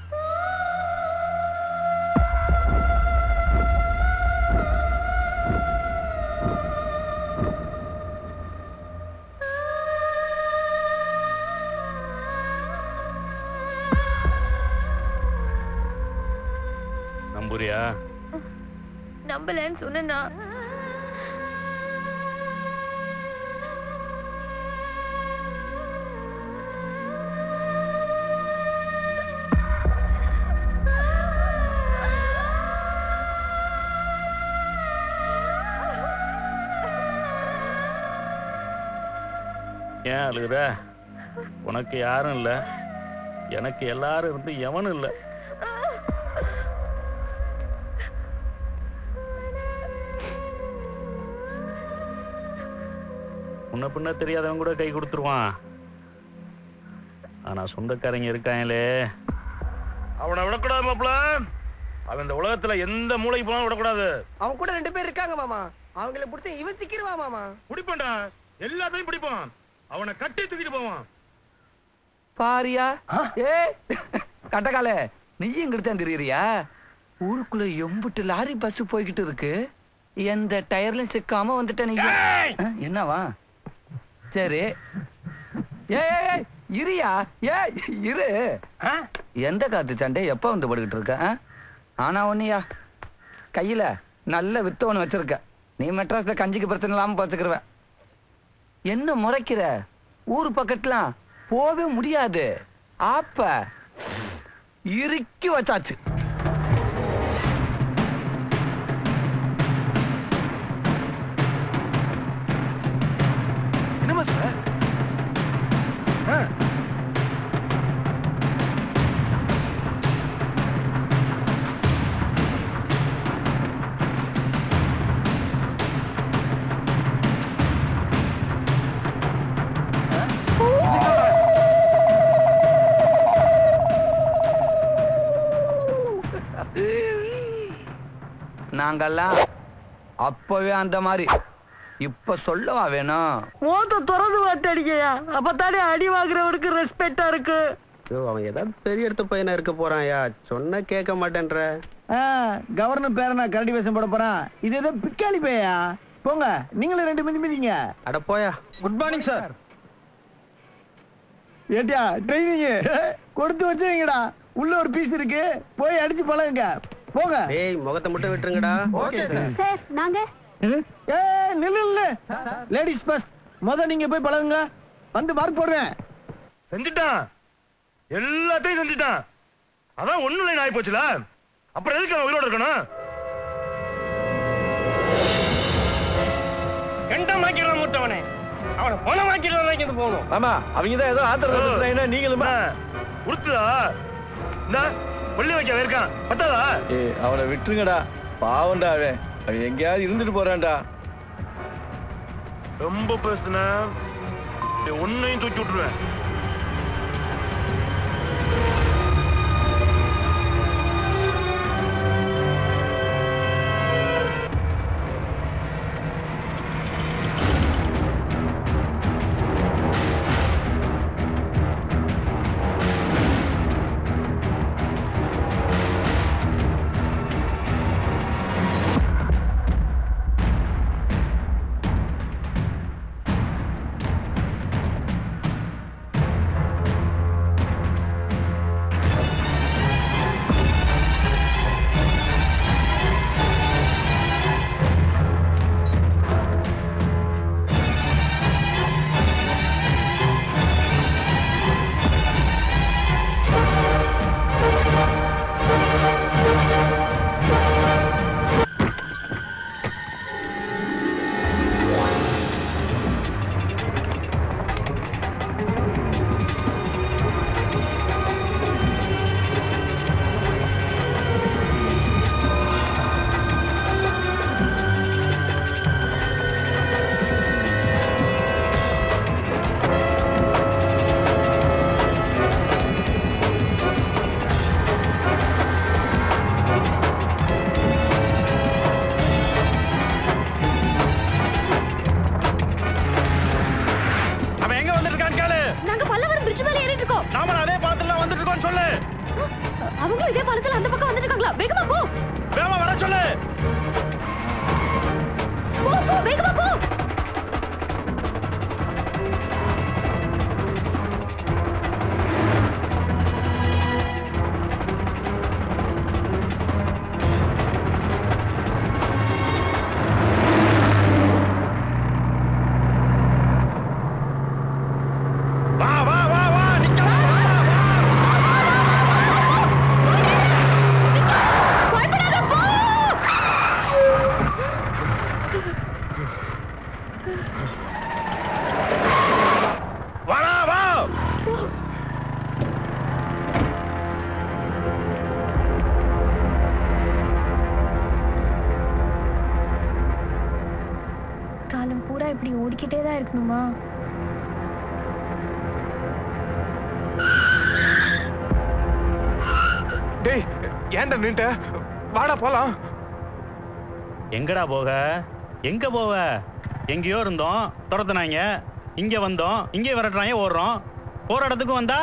நம்புறியா? நம்பலன்னு சொன்னா ஏன் அழுகுற? உனக்கு யாரும் இல்ல, எனக்கு எல்லாரும் இருந்து எவனும் இல்லை. முன்ன பின்ன தெரியாதவன் கூட கை கொடுத்துருவான். ஆனா சொந்தக்காரங்க இருக்காங்களே, அவனை விடக்கூடாது மாப்பிள. அவன் இந்த உலகத்துல எந்த மூளைக்கு போனாலும் விடக்கூடாது. அவன் கூட ரெண்டு பேர் இருக்காங்க மாமா. அவங்கள பிடிச்ச இவன் சிக்கிருவா மாமா. பிடிப்பான்டா, எல்லாத்தையும் பிடிப்பான். அவனை கட்டி தூக்கிட்டு போவான். பாரியா ஏ கட்டக்கால, நீயும் இங்கிட்டு தெரியுறியா? ஊருக்குள்ள எம்புட்டு லாரி பஸ் போய்கிட்டு இருக்கு. எந்த டயர்லயும் சிக்காம வந்துட்ட நீ. என்னவா? சரி, ஏ இரியா, ஏ இரு. எந்த காத்து சண்டை எப்ப வந்து படுக்கிட்டு இருக்க? ஆனா ஒன்னியா, கையில நல்ல வித்து ஒண்ணு வச்சிருக்க. நீ மெட்ராஸ்ல கஞ்சிக்கு பிரச்சனை இல்லாம பாத்துக்கிற. என்ன முறைக்கிற? ஊர் பக்கத்துலாம் போவே முடியாது. ஆப்ப இறுக்கி வச்சாச்சு. என்னமா சொல்ற? நாங்கெல்லாம் அப்பவே அந்த மாதிரி. இப்ப சொல்லவா வேணும்? மோத்த திறந்து வாட்டடிக்கையா, அப்பதானே அடி வாங்குறவனுக்கு ரெஸ்பெக்டா இருக்கு. அவன் ஏதாவது பெரிய இடத்து பையனா இருக்க போறான்யா, சொன்னா கேட்க மாட்டேன்ற. கவர்னர் பேர நான் கரடி வேஷம் போட போறான். இது ஏதோ பிக்காளி பையா. போங்க, நீங்களும் ரெண்டு மிதி மிதிங்க. அட போயா. Good morning sir. ஏட்டியா ட்ரைனிங் கொடுத்து வச்சுங்கடா. உள்ள ஒரு பீஸ் இருக்கு, போய் அடிச்சு பழகுங்க. போங்க. ஏய், முகத்தை மட்டும் விட்டுருங்கடா. Okay sir. சார் நாங்க ஏய் நில்லு நில்லு. Ladies first. முத நீங்க போய் பழகுங்க, வந்து மார்க் போடுவேன். செஞ்சுட்டான், எல்லாத்தையும் செஞ்சுட்டான். அதான் ஒண்ணு லைன் ஆகி போச்சுல. அப்புறம் எதுக்கு அவன் உயிரோட இருக்கணும்? கண்டம் ஆக்கிடுறான் மூத்தவனே. அவனை பணம் வாங்கிட்டு போகணும். ஆமா அவங்க தான் ஏதோ ஆத்திரம் நீங்களுமா உடுத்துதா இந்த வெள்ளி வைக்க இருக்கான் பத்தாதா? ஏய் அவனை விட்டுருங்கடா, பாவண்டா அவன். அவன் எங்கேயாவது இருந்துட்டு போறான்டா. ரொம்ப பேசுன உன்னையும் தூக்கி விட்டுருவேன். அவங்களும் இதே பாலத்துல அந்த பக்கம் வந்துட்டு இருக்காங்களா? வேகமா போ. வேகமா வர சொல்லு. போ போ வேகமா போ. காலம் பூரா இப்படி ஓடிக்கிட்டே தான் இருக்கணுமா? டேய் ஏன்டா நின்ட்ட? வாடா போலாம். எங்கடா போக? எங்க போவ? எங்கேயோ இருந்தோம், துரத்துனாங்க, இங்க வந்தோம், இங்கே விரட்டுறாங்க, ஓடுறோம். போற இடத்துக்கு வந்தா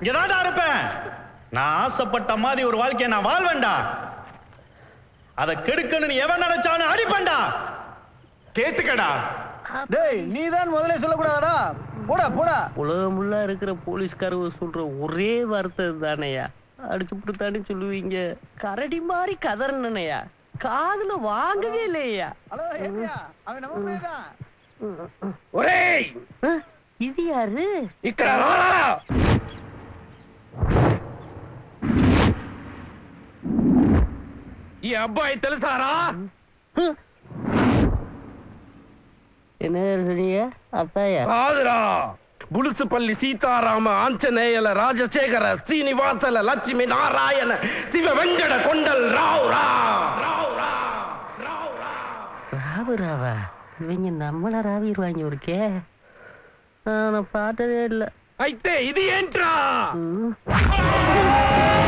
இங்கதான்டா இருப்பேன். நான் ஆசைப்பட்ட மாதிரி ஒரு வாழ்க்கையை நான் வாழ்வேன்டா. அதை கெடுக்கணும்னு எவன் நினைச்சாலும் அடிப்பேன்டா. கேட்டுக்கடா. டேய் நீ தான் முதல்ல சொல்லக்கூடாதா? போடா போடா. உலகம் உள்ள இருக்கிற போலீஸ்காரங்க சொல்ற ஒரே வார்த்தை தானையா, அடிச்சு புடுத்தான்னு சொல்லுவீங்க. கரடி மாதிரி கதறனையா, காதுல வாங்கவே இல்லையா. அவன் நம்ம பையன்தான். ఒరే இது யாரு? ఇక్కడ రారా. ఈ అబ్బాయి తెలుసారా? என்ன சொன்னீங்க? அத்தாயா? కాదురా, బులుసుపల్లి సీతారామ ఆంజనేయుల రాజశేఖర శ్రీనివాసల లక్ష్మీ నారాయణ శివ వెంకట కొండల్ రావు రా. ராவு ராவா? இவங்க நம்மள ராவிடுவாங்க ஒருக்கே. நான் பார்த்ததே இல்லை. అయితే ఇది ఏంట్రా?